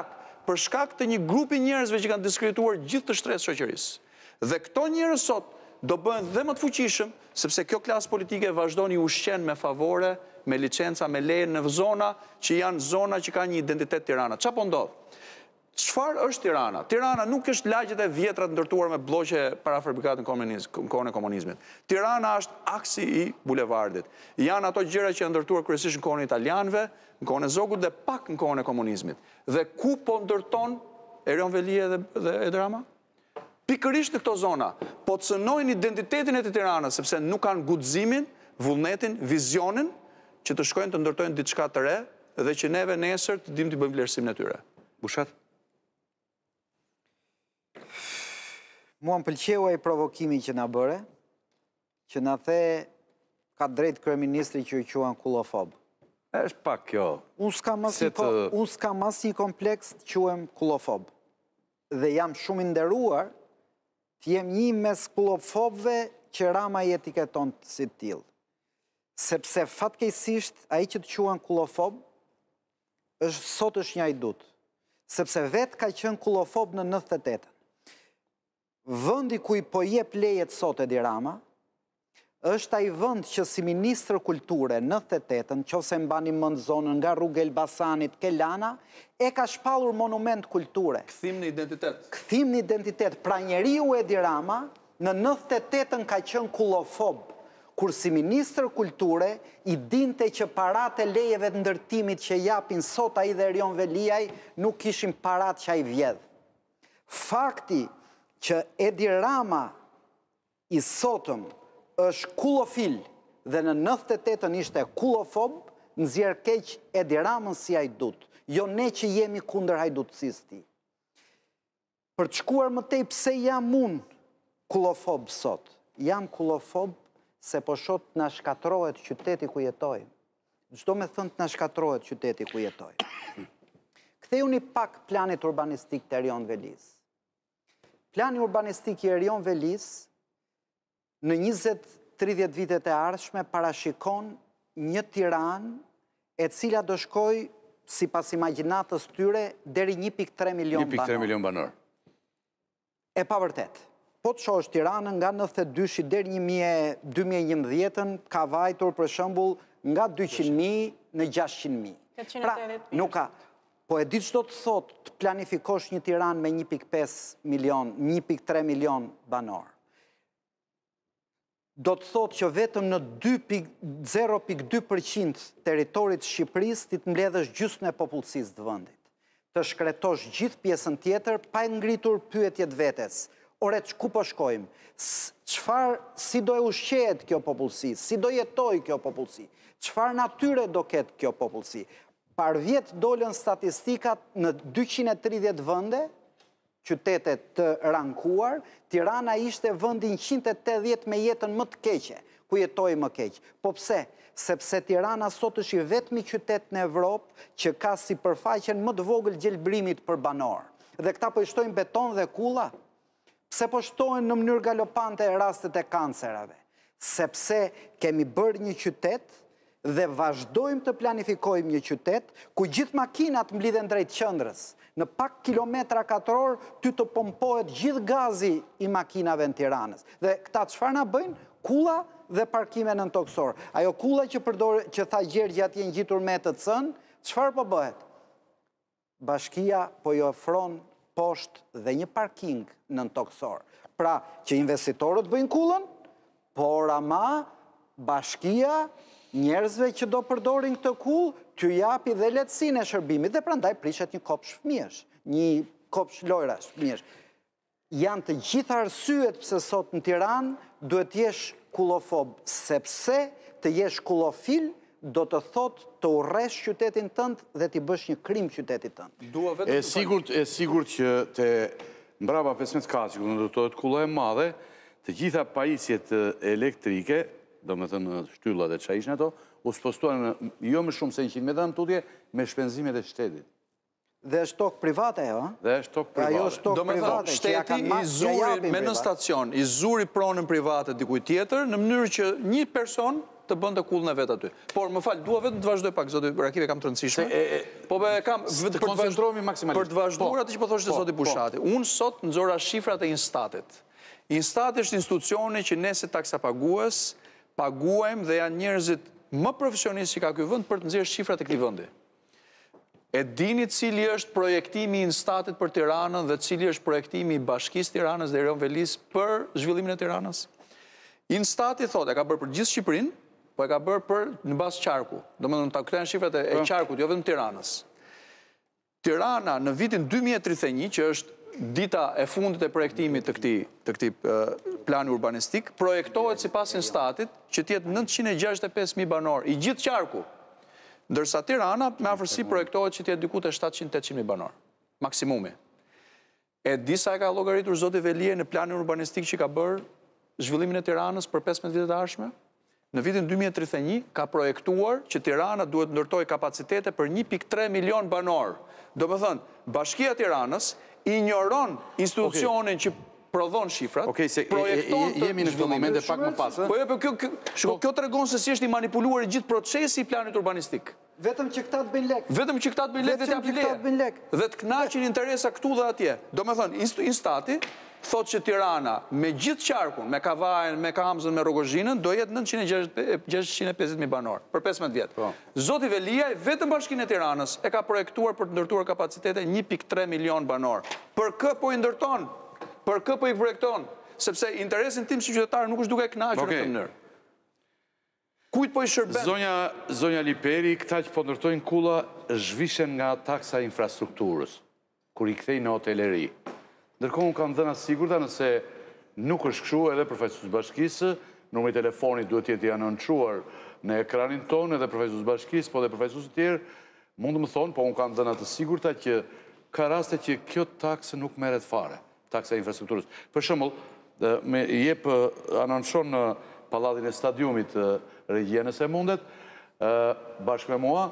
për shkak të një grupi njerëzve që kanë diskrituar gjithë të shtresë shoqërisë. Dhe këto njerëz sot do bëhen dhe më të fuqishëm, sepse kjo klasë politike vazhdon i ushqen me favore, me licenca, me leje në zona që janë zona që ka një identitet Tirana. Qa po ndodhë? Çfarë është Tirana? Tirana nuk është lagjet e vjetra të ndërtuar me bloqe parafabrikat në kohën e komunizmit. Tirana është aksi i bulevardit. Janë ato gjëra që janë ndërtuar kryesisht në kohën e italianëve, në kohën e zogut dhe pak në kohën e komunizmit. Dhe ku po ndërton Erion Velie dhe Edrama? Pikërisht në këto zona, po të cënojnë identitetin e të Tiranës, sepse nuk kanë guximin, vullnetin, vizionin, që të shkojnë të ndërtojnë diçka të re dhe që neve nesër të dim të bëjmë vlerësimin e tyre. Bushat? Mua më pëlqeu ai provokimi që na bëre, që na the ka drejt kryeministri që i quan kullofob. Është pak kjo. Unë s'kam as një unë s'kam as një kompleks të quhem kullofob. Dhe jam shumë i nderuar të jem një mes kullofobëve që Rama i etiketon si të tillë. Sepse fatkeqësisht ai që të quan kullofob është sot është një hajdut. Sepse vetë ka qenë kullofob në nëntëdhjetë e tetën. Vëndi ku i po jep lejet sot Edi Rama, është ai vënd që si Ministrë Kulture nëntëdhjetë e tetën, qofse mbani mend zonën nga rruga Elbasanit, Kelana, e ka shpallur monument kulture. Kthim në identitet. Kthim në identitet. Pra njeriu Edi Rama në nëntëdhjetë e tetën ka qenë kullofob, kur si Ministrë Kulture i dinte që parat e lejeve të ndërtimit që japin sot ai dhe Erion Veliaj nuk kishin parat që ai vjedh. Fakti që Edi Rama i sotëm është kullofil dhe në nëntëdhjetë e tetën ishte kullofob, nxjerr keq Edi Ramën si hajdut, jo ne që jemi kundër hajdutësisë tij. Për të shkuar më tej pse jam unë kullofob sot? Jam kullofob se po shoh të na shkatrohet qyteti ku jetoj. Çdo me thënë të na shkatrohet qyteti ku jetoj. Kthehuni pak planit urbanistik të Erion Velis. Plani urbanistik i Erion Velis në njëzet tridhjetë vitet e ardhshme parashikon një Tiranë e cila do shkoj sipas imagjinatës tyre deri një pikë tre milion banor. një pikë tre milion banor. E pa vërtet. Po të shohësh Tiranën nga nëntëdhjetë e dyshi deri dy mijë e njëmbëdhjetë ka vajtur për shembull nga dyqind mijë në gjashtëqind mijë. Pra, nuk ka. Po e di çdo të thotë të planifikosh një Tiranë me një pikë pesë milion, një pikë tre milion banor. Do të thotë që vetëm në zero pikë dy përqind territorit të Shqipërisë ti të mbledhësh gjysmën e popullsisë të vendit. Të shkretosh gjithë pjesën tjetër pa ngritur pyetjet vetes. Ore, ku po shkojmë? Çfarë, si do e ushqehet kjo popullsi? Si do jetoj kjo popullsi? Çfarë natyre do ketë kjo popullsi? Par vjet dolën statistikat në dyqind e tridhjetë vende, qytetet të rankuar, Tirana ishte vendi njëqind e tetëdhjetë me jetën më të keqe, ku jetoi më keq. Po pse? Sepse Tirana sot është i vetmi qytet në Evropë që ka sipërfaqen më të vogël gjelbrimit për banor. Dhe këta po i shtojnë beton dhe kulla? Pse po shtojnë në mënyrë galopante rastet e kancerave? Sepse kemi bërë një qytet dhe vazhdojmë të planifikojmë një qytet ku gjithë makinat mblidhen drejt qendrës. Në pak kilometra katror ty të pompohet gjithë gazi i makinave në Tiranës. Dhe këta çfarë na bëjnë? Kulla dhe parkime nën toksor. Ajo kulla që përdor që tha Gjergji atje ngjitur me të cën, çfarë po bëhet? Bashkia po i ofron poshtë dhe një parking nën toksor. Pra, që investitorët bëjnë kullën, por ama bashkia njerëzve që do përdorin këtë kull, t'ju japi dhe lehtësinë e shërbimit dhe prandaj prishet një kopsh fëmijësh, një kopsh lojrash fëmijësh. Janë të gjitha arsyet pse sot në Tiranë duhet jesh kullofob, sepse të jesh kullofil do të thotë të urresh qytetin tënd dhe t'i bësh një krim qytetit tënd. E sigurt, e sigurt që te mbrapa pesëmbëdhjetë kaci, ku ndërtohet kulla e madhe, të gjitha pajisjet elektrike, do me thënë shtyllat e qa ishën ato, u spostuan jo më shumë se njëqind metra në tutje me shpenzimet e shtetit. Dhe është tokë private, jo? Dhe është tokë private. Ajo është tokë private, që ja kanë i zuri me në stacion, i zuri pronën private dikuj tjetër, në mënyrë që një person të bënte kullën e vetë aty. Por më fal, dua vetëm të vazhdoj pak, zoti Rakive, kam të rëndësishme. Po be kam të koncentrohemi maksimalisht. Për të vazhduar atë që po thoshte zoti Bushati. Unë sot nxora shifrat e Instatit. Instati është institucioni që ne si taksapagues paguajmë dhe janë njerëzit më profesionistë që ka ky vend për të nxjerrë shifrat e këtij vendi. E dini cili është projektimi i Instatit për Tiranën dhe cili është projektimi i Bashkisë Tiranës dhe Erion Velis për zhvillimin e Tiranës? Instati thotë e ka bërë për gjithë Shqipërinë, po e ka bërë për në bazë qarku. Domethënë ta këto janë shifrat e qarkut, jo vetëm Tiranës. Tirana në vitin dy mijë e tridhjetë e një, që është dita e fundit e projektimit të këtij të këtij plani urbanistik, projektohet sipas Instatit që të jetë nëntëqind e gjashtëdhjetë e pesë mijë banor i gjithë qarku. Ndërsa Tirana me afërsi projektohet që të jetë diku te shtatëqind tetëqind mijë banor, maksimumi. E disa e ka llogaritur zoti Velie në planin urbanistik që ka bërë zhvillimin e Tiranës për pesëmbëdhjetë vitet e ardhshme? Në vitin dy mijë e tridhjetë e një ka projektuar që Tirana duhet ndërtojë kapacitete për një pikë tre milion banor. Do më thënë, Bashkia Tiranës injoron institucionin që prodhon shifrat, projekton të jemi në këtë moment e pak më pas. Po jo, kjo kjo tregon se si është i manipuluar i gjithë procesi i planit urbanistik. Vetëm që këta të bëjnë lek. Vetëm që këta të bëjnë lek dhe të bëjnë lek. Dhe të kënaqin interesa këtu dhe atje. Do me thënë, Instati thot që Tirana me gjithë qarkun, me Kavajën, me Kamzën, me Rogozhinën, do jetë nëntëqind e gjashtëqind e pesëdhjetë mijë banor për pesëmbëdhjetë vjet. Zoti Veliaj vetëm Bashkinë e Tiranës e ka projektuar për të ndërtuar kapacitete një pikë tre milion banor. Për kë po i ndërton? Për kë po i projekton? Sepse interesin tim si qytetar nuk është duke kënaqur në këtë mënyrë. Kujt po i shërben? Zonja Zonja Liperi, këta që po ndërtojnë kulla zhvishen nga taksa infrastrukturës, kur i kthejnë në hoteleri. Ndërkohë unë kam dhëna sigurta nëse nuk është kështu edhe përfaqësues bashkisë, numri i telefonit duhet të jetë i anoncuar në ekranin tonë edhe përfaqësues bashkisë, po edhe përfaqësues të tjerë mund të më thonë, po unë kam dhëna të sigurta që ka raste që kjo taksë nuk merret fare, taksa infrastrukturës. Për shembull, me jep anoncon në pallatin e stadiumit regjia nëse mundet, bashkë me mua,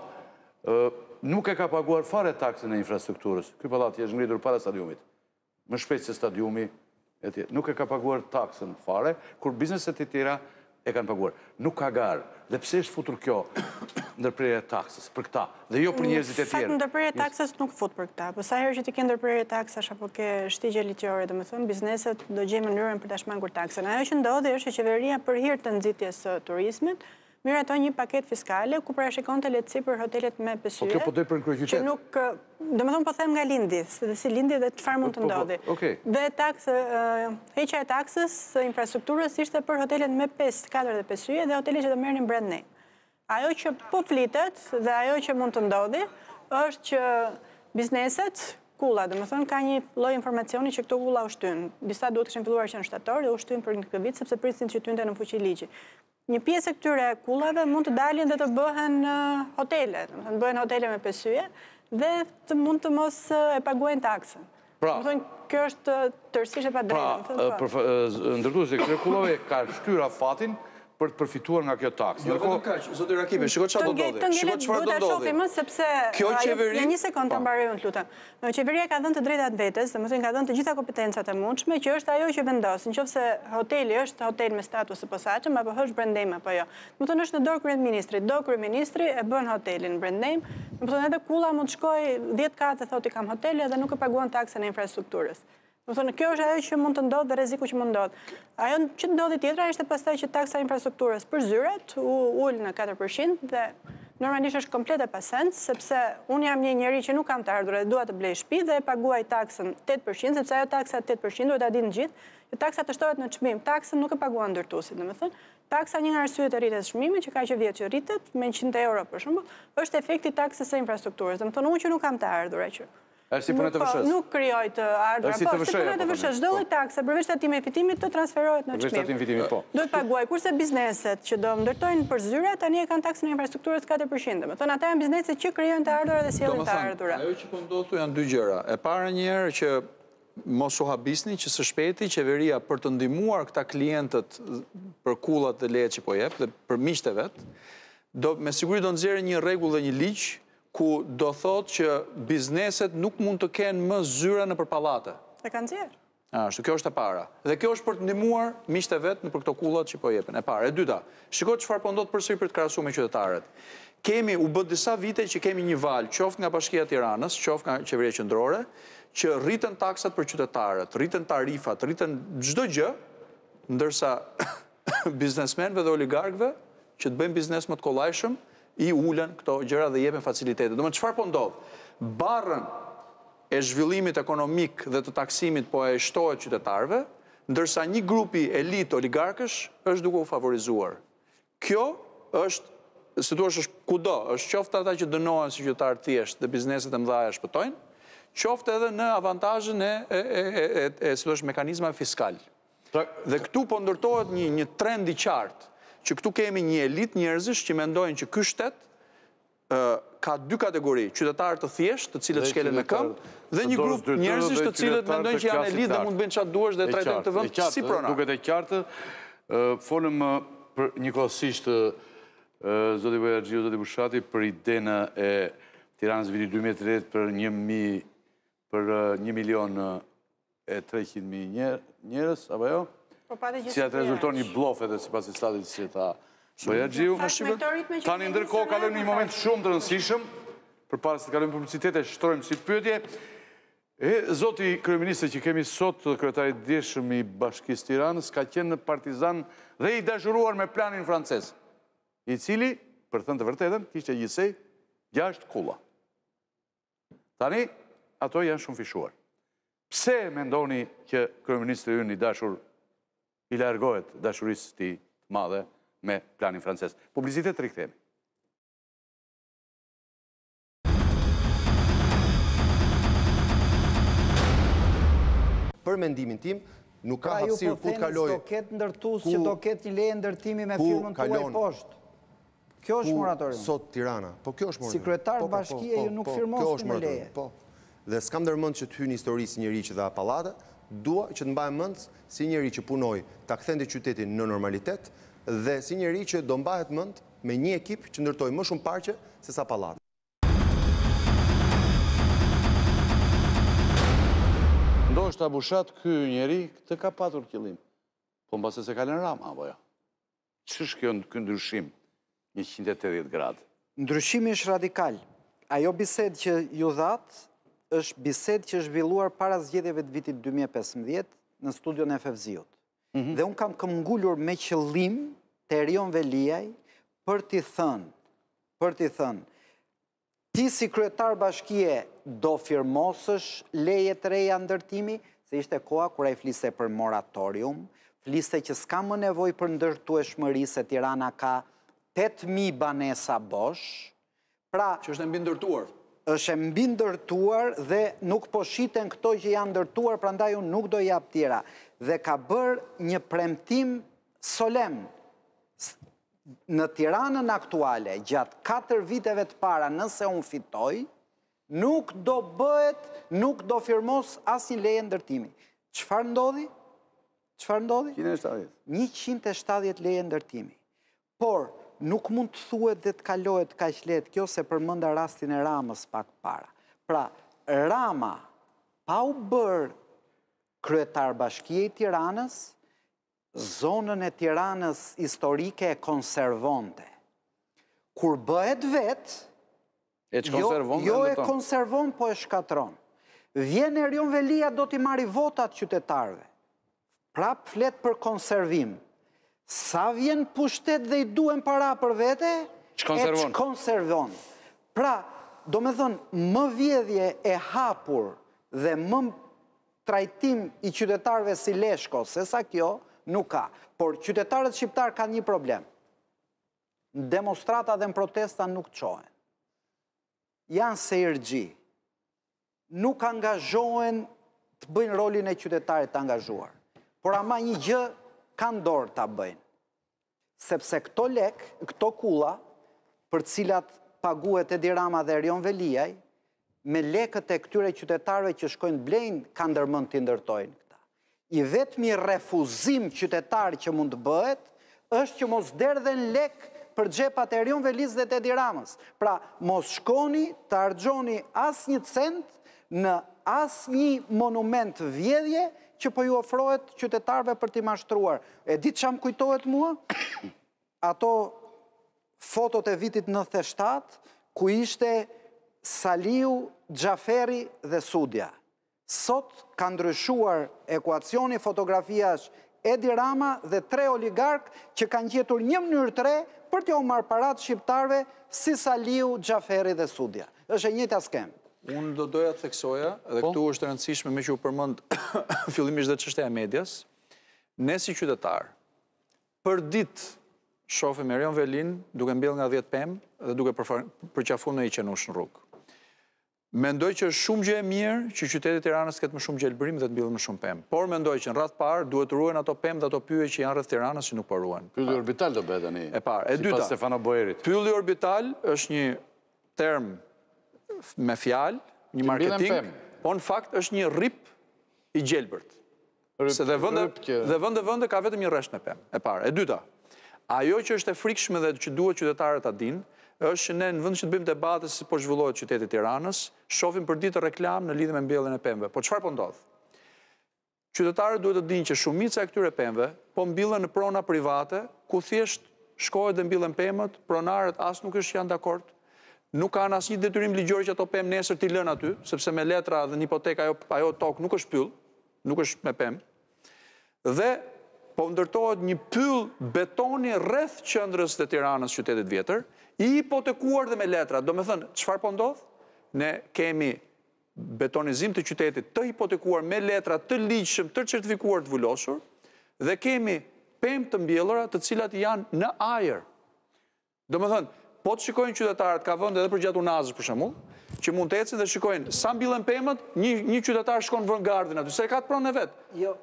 nuk e ka paguar fare taksën e infrastrukturës. Ky pallat është ngritur para stadiumit. Më shpejt se stadiumi, nuk e ka paguar taksën fare, kur bizneset e tjera e kanë paguar. Nuk ka garë. Dhe pse është futur kjo ndërprerje e taksës për këta, dhe jo për njerëzit e tjerë? Fakt ndërprerje e taksës nuk fut për këta, po sa herë që ti ke ndërprerje taksash apo ke shtigje ligjore, domethënë bizneset do gjejnë mënyrën për ta shmangur taksën. Ajo që ndodhi është që qeveria për hir të nxitjes së turizmit miratoi një paketë fiskale ku parashikonte lehtësi për hotelet me pesye. Po kjo po doj për në kryeqytet. Që nuk, domethënë po them nga lindi, se si lindi dhe çfarë mund të ndodhi. Dhe taksë, heqja e taksës së infrastrukturës ishte për hotelet me pesë, katër dhe pesye dhe hotelet që do merrnin brand name. Ajo që po flitet dhe ajo që mund të ndodhi është që bizneset, kulla, domethënë ka një lloj informacioni që këto kulla ushtyn. Disa duhet kishin filluar që në shtator dhe ushtyn për këtë vit sepse prisin që tynte në fuqi ligji. Një pjesë e këtyre kullave mund të dalin dhe të bëhen hotele, domethënë bëhen hotele me pesye dhe të mund të mos e paguajnë taksën. Pra, domethënë kjo është tërësisht e padrejtë. Pra, ndërtuesi këtyre kullave ka shtyra fatin për të përfituar nga kjo taksë. Jo vetëm kaq, zoti Rakive, shiko çfarë do ndodhi. Shiko çfarë do ndodhi. Sepse kjo qeveri, një sekond ta mbaroj unë lutem. Qeveria ka dhënë të drejtat vetes, domethënë ka dhënë të gjitha kompetencat e mundshme, që është ajo që vendos, nëse hoteli është hotel me status të posaçëm apo është brand name apo jo. Domethënë është në dorë kryeministrit, do kryeministri e bën hotelin brand name, domethënë edhe kulla mund të shkojë dhjetë katë thotë i kam hoteli dhe nuk e paguan taksën e infrastrukturës. Domethënë kjo është ajo që mund të ndodhë dhe rreziku që mund ndodh. Ajo që ndodhi tjetra ishte pastaj që taksa e infrastrukturës për zyrat u ul në katër përqind dhe normalisht është komplet e pasens, sepse unë jam një njeri që nuk kam të ardhur dhe dua të blej shtëpi dhe e paguaj taksën tetë përqind, sepse ajo taksa tetë përqind duhet ta dinë gjithë, që taksa të shtohet në çmim, taksën nuk e paguan ndërtuesit, domethënë. Taksa një nga arsyet e rritjes çmimit që ka që vjet që rritet me njëqind euro për shembull, është efekti i taksës së infrastrukturës. Domethënë unë që nuk kam të ardhur që është si punë të vëshës. Nuk krijoj të ardhur, po si punë të vëshës. Çdo lloj takse përveç tatimit e fitimit të transferohet në çmim. Përveç tatimit fitimit po. Do të paguaj, kurse bizneset që do ndërtojnë për zyra tani e kanë taksën e infrastrukturës katër përqind. Domethënë ata janë bizneset që krijojnë të ardhurat dhe sjellin të ardhurat. Ajo që po ndodh janë dy gjëra. E para një herë që mos u habisni që së shpejti qeveria për të ndihmuar këta klientët për kullat dhe lejet që po jep dhe për miqtë vet, do me siguri do nxjerrë një rregull dhe një ligj ku do thot që bizneset nuk mund të kenë më zyra në për pallate. E kanë nxjerrë. Ashtu, kjo është e para. Dhe kjo është për të ndihmuar miqtë e vet në për këto kullat që po jepen. E para, e dyta. Shikoj çfarë po ndodh përsëri për të krahasuar me qytetarët. Kemi u bë disa vite që kemi një val, qoftë nga Bashkia e Tiranës, qoftë nga Qeveria Qendrore, që rritën taksat për qytetarët, rritën tarifat, rritën çdo gjë, ndërsa biznesmenëve dhe oligarkëve që të bëjnë biznes më të kollajshëm i ulën këto gjëra dhe jepen facilitete. Domethënë çfarë po ndodh? Barrën e zhvillimit ekonomik dhe të taksimit po e shtohet qytetarëve, ndërsa një grupi elit oligarkësh është duke u favorizuar. Kjo është, si thua, është kudo, është qoftë ata që dënohen si qytetarë thjesht dhe bizneset e mëdha shpëtojnë, qoftë edhe në avantazhin e e e e si thua, mekanizmave fiskal. Dhe këtu po ndërtohet një një trend i qartë, që këtu kemi një elit njerëzish që mendojnë që ky shtet ka dy kategori, qytetarë të thjesht, të cilët shkelen me këmbë, dhe një grup njerëzish të cilët mendojnë që janë elit dhe mund bëjnë çfarë duash dhe trajtojnë të vend si pronar. Duket e qartë, folëm për njëkohësisht zoti Bojaxhiu, zoti Bushati për idenë e Tiranës viti dy mijë e tridhjetë për një mijë për një milion e treqind mijë njerëz, apo jo? Si atë rezulton një blof edhe sipas statit si ta Bojaxhiu. Tani ndërkohë kalojmë një moment shumë të rëndësishëm, përpara se të kalojmë publicitet e shtrojmë si pyetje. E zoti kryeministri që kemi sot, kryetari i djeshëm i Bashkisë Tiranës, ka qenë partizan dhe i dashuruar me planin francez, i cili, për thënë të vërtetën, kishte gjithsej gjashtë kulla. Tani, ato janë shumë fishuar. Pse mendoni që kryeministri ynë i dashur i largohet dashurisë tij të madhe me planin francez? Publicitet të rikthehemi. Për mendimin tim, nuk ka hapësirë ku të kaloj... Pra ju po theni s'do ketë ndërtues që do ketë një leje ndërtimi me firmën tuaj poshtë. Kjo është moratorium. Sot Tirana, po kjo është moratorium. Si kryetar bashkie ju nuk firmosni me leje. Po, dhe s'kam ndërmend që të hyjë në histori si njëri që dha pallate, dua që të mbaj mend si njëri që punoi ta kthente qytetin në normalitet dhe si njëri që do mbahet mend me një ekip që ndërtoi më shumë parqe se sa pallate. Ndoshta Bushat, ky njeri këtë ka patur qëllim. Po mbase se ka lënë Rama, apo jo? Ç'është kjo ky ndryshim njëqind e tetëdhjetë gradë? Ndryshimi është radikal. Ajo bisedë që ju that është bisedë që është zhvilluar para zgjedhjeve të vitit dy mijë e pesëmbëdhjetë në studion e F F Z-ut. Dhe unë kam këmbgulur me qëllim te Erion Veliaj për t'i thënë, për t'i thënë, ti si kryetar bashkie do firmosësh leje të reja ndërtimi, se ishte koha kur ai fliste për moratorium, fliste që s'ka më nevojë për ndërtueshmëri se Tirana ka tetë mijë banesa bosh. Pra, që është e mbi ndërtuar. Është e mbi ndërtuar dhe nuk po shiten këto që janë ndërtuar, prandaj unë nuk do jap tjera. Dhe ka bërë një premtim solemn. Në Tiranën aktuale, gjatë katër viteve të para, nëse unë fitoj, nuk do bëhet, nuk do firmos asnjë leje ndërtimi. Çfarë ndodhi? Çfarë ndodhi? njëqind e shtatëdhjetë leje ndërtimi. Por nuk mund të thuhet dhe të kalohet kaq lehtë kjo, se përmenda rastin e Ramës pak para. Pra, Rama, pa u bërë kryetar bashkie i Tiranës, zonën e Tiranës historike e konservonte. Kur bëhet vetë, jo e konservon, po e shkatron. Vjen Erion Velia, do t'i marri votat qytetarëve. Prap flet për konservim. Sa vjen pushtet dhe i duen para për vete, e konservon. Pra, do me thënë, më vjedhje e hapur dhe më trajtim i qytetarëve si Leshko, se sa kjo, nuk ka. Por qytetarët shqiptar kanë një problem. Demonstrata dhe në protesta nuk qohen. Janë se irgji. Nuk angazhohen të bëjnë rolin e qytetarit të angazhuar. Por ama një gjë kanë dorë të bëjnë. Sepse këto lek, këto kulla, për cilat paguhet Edi Rama dhe Erion Veliaj, me lekët e këtyre qytetarëve që shkojnë blejnë, kanë ndërmend të ndërtojnë. I vetmi refuzim qytetar që mund të bëhet, është që mos derdhen lek për xhepat e Erion Velis dhe Edi Ramës. Pra, mos shkoni të harxhoni as një cent në as një monument vjedhje që po ju ofrohet qytetarëve për t'i mashtruar. E ditë çam kujtohet mua? Ato fotot e vitit nëntëdhjetë e shtatë, ku ishte Saliu, Xhaferi dhe Sudja. Sot ka ndryshuar ekuacioni, fotografiash Edi Rama dhe tre oligark që kanë gjetur një mënyrë të re për t'ju marrë parat shqiptarëve si Saliu, Xhaferi dhe Sudja. Është e njëjta skem. Unë do doja të theksoja, dhe këtu është rëndësishme me që u përmend fillimisht dhe çështja e medias, ne si qytetar, për ditë shohim Erion Velin duke mbjell nga dhjetë pemë dhe duke përqafuar në i qenush në rrugë. Mendoj që është shumë gjë e mirë që qyteti i Tiranës ketë më shumë gjelbërim dhe të mbjellë më shumë pemë. Por mendoj që në radhë parë duhet të ruhen ato pemë dhe ato pyje që janë rreth Tiranës që nuk po ruhen. Pylli orbital do bëhet tani. E parë, e dyta. Sipas Stefano Boerit. Pylli orbital është një term me fjalë, një marketing, po në fakt është një rrip i gjelbërt. Se dhe vende dhe vende vende ka vetëm një rresht me pemë. E parë, e dyta. Ajo që është e frikshme dhe që duhet qytetarët ta dinë është që ne në vend që të bëjmë debate si po zhvillohet qyteti i Tiranës, shohim për ditë reklam në lidhje me mbjelljen e pemëve. Po çfarë po ndodh? Qytetarët duhet të dinë që shumica e këtyre pemëve po mbillen në prona private, ku thjesht shkohet dhe mbillen pemët, pronarët as nuk është janë dakord, nuk kanë asnjë detyrim ligjor që ato pemë nesër t'i lënë aty, sepse me letra dhe një hipotekë ajo ajo tokë nuk është pyll, nuk është me pemë. Dhe po ndërtohet një pyll betoni rreth qendrës së Tiranës, qytetit vjetër, i hipotekuar dhe me letra. Do me thënë, çfarë po ndodh? Ne kemi betonizim të qytetit të hipotekuar me letra të ligjshëm, të certifikuar, të vulosur, dhe kemi pemë të mbjellura të cilat janë në ajër. Do me thënë, po të shikojnë qytetarët, ka vënd edhe për gjatë Unazës për shembull, që mund të ecin dhe shikojnë sa mbillen pemët, një, një qytetar shkon vën gardin aty, se ka të pronë e vet. Jo,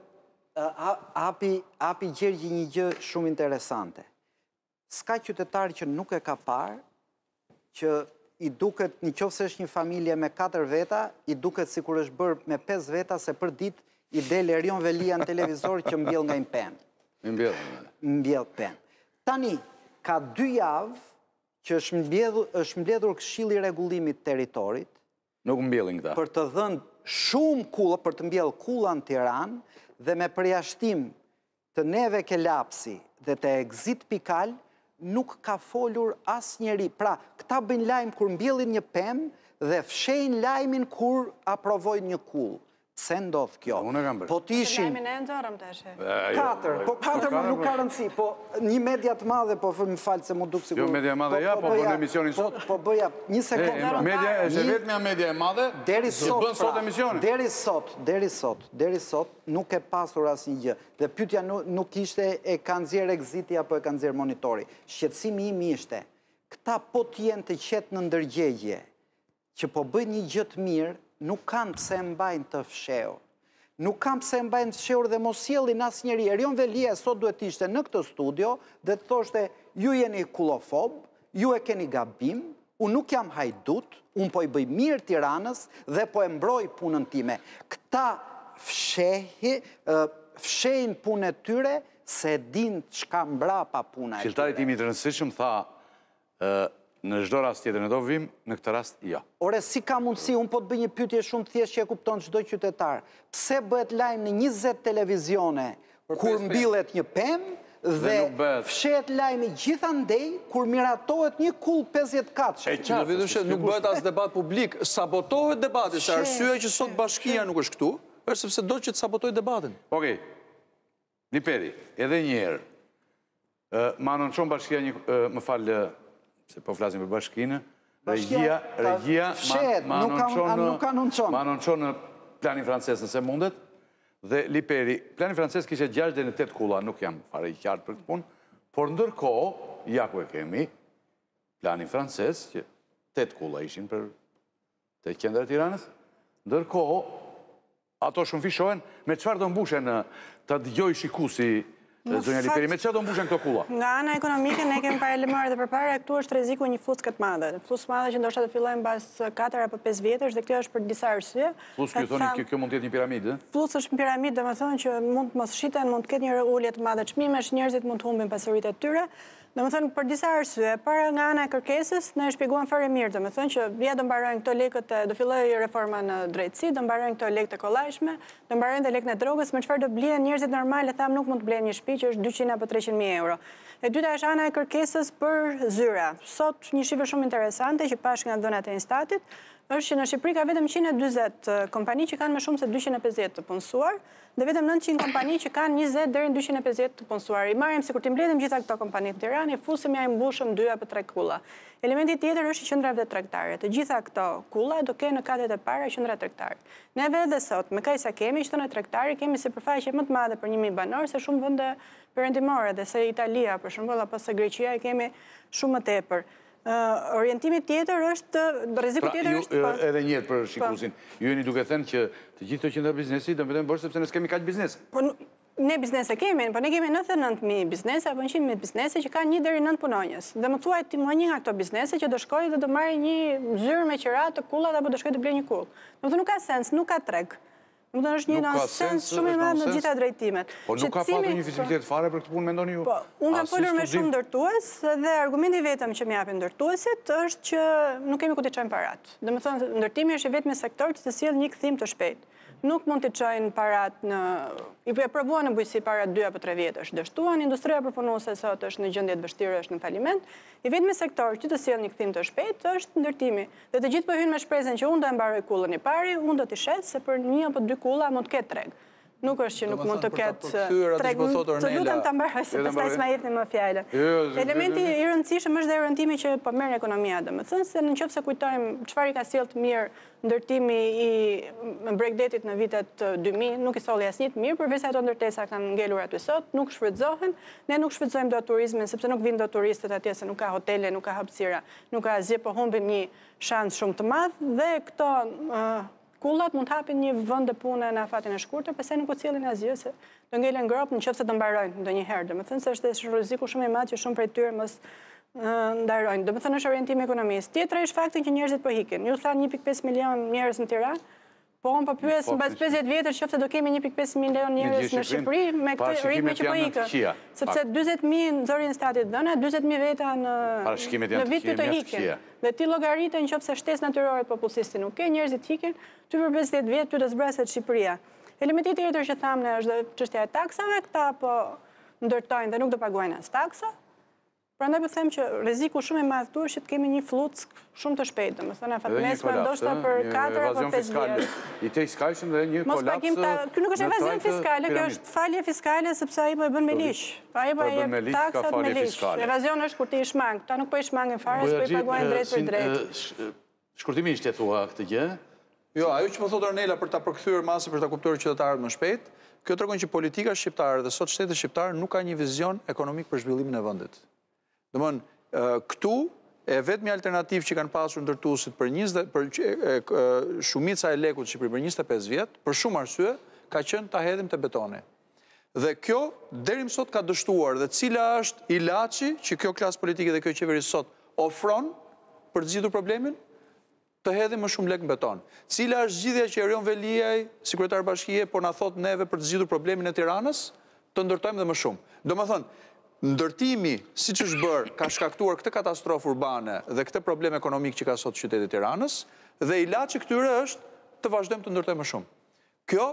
hapi hapi Gjergji një gjë shumë interesante. Ska qytetar që nuk e ka parë, që i duket, në qoftë se është një familje me katër veta, i duket sikur është bërë me pesë veta, se për ditë i del Erion Velia në televizor që mbjell nga një pemë. Mbjell. Mbjell pemë. Tani, ka dy javë që është mbledhur, është mbledhur Këshilli i Rregullimit të Territorit. Nuk mbjellin këta. Për të dhënë shumë kulla, për të mbjell kulla në Tiranë, dhe me përjashtim të Neve Kelapsi dhe të Exit Pikal, nuk ka folur as njeri. Pra, këta bëjnë lajmë kur mbjellin një pemë dhe fshejnë lajmin kur aprovojnë një kull. Pse ndodh kjo? Po t'ishin... Lajmin e nxorëm tash. Katër, po katër më nuk ka rëndësi, po një media të madhe, po më falë se mu duk sigur. Jo media madhe ja, po bën emisionin sot. Po bëja, një sekundë. Media, është vetëm media e madhe, që bën sot emisionin. Deri sot, deri sot, deri sot, nuk e pasur asnjë gjë. Dhe pyetja nuk ishte e kanë nxjerr Exiti apo e kanë nxjerr Monitori. Shqetësimi im ishte, këta po t'jenë të qetë në ndërgjegje, që po bëjnë një gjë të mirë, nuk kanë pse mbajnë të fshehur. Nuk kanë pse mbajnë të fshehur dhe mos sjellin asnjëri. Erion Velia sot duhet ishte në këtë studio dhe të thoshte ju jeni kulofob, ju e keni gabim, unë nuk jam hajdut, unë po i bëj mirë Tiranës dhe po e mbroj punën time. Këta fshehi, fshehin punën e tyre se din çka mbrapa puna e tyre. Qytetari tim i rëndësishëm tha në çdo rast tjetër në do vim, në këtë rast jo. Ore, si ka mundësi, unë po të bëj një pyetje shumë thjesht që e kupton çdo qytetar. Pse bëhet lajm në njëzet televizione kur mbillet një pemë dhe fshehet lajmi gjithandej kur miratohet një kull pesëdhjetë katësh. Që nuk bëhet as debat publik, sabotohet debati, se arsyeja që sot bashkia nuk është këtu, është sepse do që të sabotojë debatin. Okej. Niperi, edhe një herë. Ma anonçon bashkia një, më falë, se po flasim për bashkinë, regjia, regjia, ma anonçon në planin francez nëse mundet, dhe Liperi, planin francez kishe gjashtë dhe në tetë kulla, nuk jam fare i qartë për këtë punë, por ndërkohë, ja ku e kemi, planin francez, që tetë kulla ishin për të qendra e Tiranës, ndërkohë, ato shumë fishohen, me qëfar do mbushen të dëgjoj shikusi zonja Liperi, me që do mbushen këto kulla? Nga ana ekonomike ne kemi paralajmëruar dhe përpara këtu është rreziku një fuckë të madhe. Fuckë madhe që ndoshta të fillojnë pas katër apo pesë vjetësh dhe kjo është për disa arsye. Fuckë ju thoni kjo mund të jetë një piramidë? Fuckë është një piramidë, domethënë që mund të mos shiten, mund të ketë një ulje të madhe çmimesh, njerëzit mund të humbin pasuritë e tyre Do më thënë, për disa arsye, para nga ana e kërkesës, ne e shpjeguam fare mirë, do më thënë që vja do mbarojnë këto lekët, do filloj reforma në drejtësi, do mbarojnë këto lekët e kollajshme, do mbarojnë dhe lekët e drogës, me çfarë do blihen njerëzit normale, tham nuk mund të blehen një shtëpi që është dyqind apo treqind mijë euro. E dyta është ana e kërkesës për zyra. Sot një shifër shumë interesante që pash nga dhënat e Instatit, është që në Shqipëri ka vetëm njëqind e dyzet kompani që kanë më shumë se dyqind e pesëdhjetë të punësuar, dhe vetëm nëntëqind kompani që kanë njëzet deri në dyqind e pesëdhjetë të punësuar. I marrim sikur t'i mbledhim gjitha këto kompani në Tiranë, i fusim ja i mbushëm dy apo tre kulla. Elementi tjetër është qendrat tregtare. Të gjitha këto kulla do kenë në katet e para qendra tregtare. Neve edhe sot, me kaq sa kemi qendra tregtare, kemi sipërfaqe më të madhe për një mijë banor se shumë vende perëndimore, dhe se Italia, për shembull, apo se Greqia e kemi shumë më tepër. Orientimi tjetër është, rreziku tjetër është... Edhe njëtë për shikusin, ju jeni duke thënë që të gjithë të qendra biznesi do vetëm bërë sepse ne s'kemi kaq biznes. Po ne biznese kemi, po ne kemi nëntëdhjetë e nëntë mijë biznese apo njëqind mijë biznese që kanë një deri nëntë punonjës. Dhe më thuaj ti mua një nga këto biznese që do shkojë dhe do marrë një zyrë me qira të kullat apo do shkojë të blejë një kull. Domethënë nuk ka sens, nuk ka treg. Nuk të është një nonsens shumë i madh në gjitha drejtimet. Po nuk ka patur një vizibilitet fare për këtë punë, mendoni ju? Po, unë kam folur me shumë ndërtues dhe argumenti vetëm që më japin ndërtuesit është që nuk kemi ku t'i çojmë parat. Domethënë ndërtimi është i vetmi sektor që të sjell një kthim të shpejtë. Nuk mund t'i çojnë parat në... I provuan në bujqësi para dy apo tre vjetësh, dështuan, industria përpunuese sot është në gjendje të vështirë, është në faliment. I vetmi sektor që të sjell një kthim të shpejtë është ndërtimi. Dhe të gjithë po hyjnë me shpresën që unë do e mbaroj kullën i pari, unë do t'i shes se për një apo dy kulla mund të ketë treg. Nuk është që nuk mund të ketë treg, të lutem ta mbaroj se pastaj s'ma jepni më fjalën. Elementi i rëndësishëm është dhe rëndimi që po merr ekonomia, domethënë se nëse kujtojmë çfarë i ka sjellë të mirë ndërtimi i Bregdetit në vitet dy mijë, nuk i solli asnjë të mirë, përveç se ato ndërtesa kanë ngelur aty sot, nuk shfrytëzohen, ne nuk shfrytëzojmë dot turizmin sepse nuk vinë dot turistët atje se nuk ka hotele, nuk ka hapësira, nuk ka asgjë, po humbim një shans shumë të madh dhe këto kullat mund të hapin një vend të pune në afatin e shkurtër, pse nuk po cilin asgjë se do ngelen grop nëse do mbarojnë ndonjëherë. Domethënë se është rreziku shumë i madh që shumë prej tyre mos ndarojnë. Domethënë është orientimi i ekonomisë. Tjetra është fakti që njerëzit po hikin. Ju thanë një pikë pesë milion njerëz në Tiranë, po unë po pyes mbas pesëdhjetë vjetësh nëse do kemi një pikë pesë milion njerëz në Shqipëri me këtë ritme që po ikën. Sepse dyzet mijë nxorjen statit dhëna, dyzet mijë veta në në vit të hikin. Dhe ti llogaritë nëse shtesë natyrore të popullsisë nuk ke, njerëzit hikin, ty për pesëdhjetë vjet ty do zbraset Shqipëria. Elementi tjetër që thamë është çështja e taksave, këta po ndërtojnë dhe nuk do paguajnë as taksa. Prandaj po them që rreziku shumë i madh këtu është që të kemi një fluck shumë të shpejtë, domethënë afatmesme ndoshta për katër apo pesë vjet. I tej skalshëm dhe një kolaps. Mos pagim ta, ky nuk është evazion fiskale, kjo është falje fiskale sepse ai po e bën me liq. Ai po e jep taksat me liq. Evazion është kur ti i shmang, ta nuk po i shmangin fare, s'po i paguajnë drejt për drejt. Shkurtimisht e thua këtë gjë? Jo, ajo që më thotë Ornela për ta përkthyer masën për ta kuptuar qytetarët më shpejt, kjo tregon që politika shqiptare dhe sot shteti shqiptar nuk ka një vizion ekonomik për zhvillimin e vendit. Domthon, këtu e vetmi alternativë që kanë pasur ndërtuesit për njëzet për shumica e lekut në Shqipëri për njëzet e pesë vjet, për shumë arsye, ka qenë ta hedhim te betoni. Dhe kjo deri më sot ka dështuar dhe cila është ilaçi që kjo klasë politike dhe kjo qeveri sot ofron për të zgjidhur problemin, të hedhim më shumë lek në beton. Cila është zgjidhja që Erion Veliaj, sekretar bashkie, po na thot neve për të zgjidhur problemin e Tiranës, të ndërtojmë dhe më shumë. Domethënë, ndërtimi, si që është bërë, ka shkaktuar këtë katastrofë urbane dhe këtë problem ekonomik që ka sot qytetit Tiranës, dhe ilaçi këtyre është të vazhdojmë të ndërtojmë më shumë. Kjo,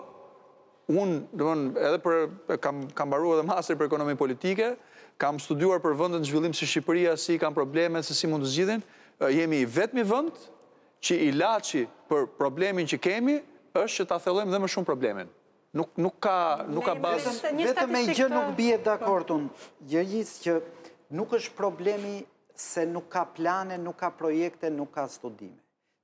unë, edhe për, kam, kam mbaruar edhe master për ekonomi politike, kam studiuar për vendet në zhvillim si Shqipëria, si kam probleme, se si mund të zgjidhen, jemi i vetmi vend që ilaçi për problemin që kemi është që ta thellojmë dhe më shumë problemin. Nuk, nuk ka, nuk ka bazë. Vetëm me gjë nuk bie dakord unë, Gjergjis, që nuk është problemi se nuk ka plane, nuk ka projekte, nuk ka studime.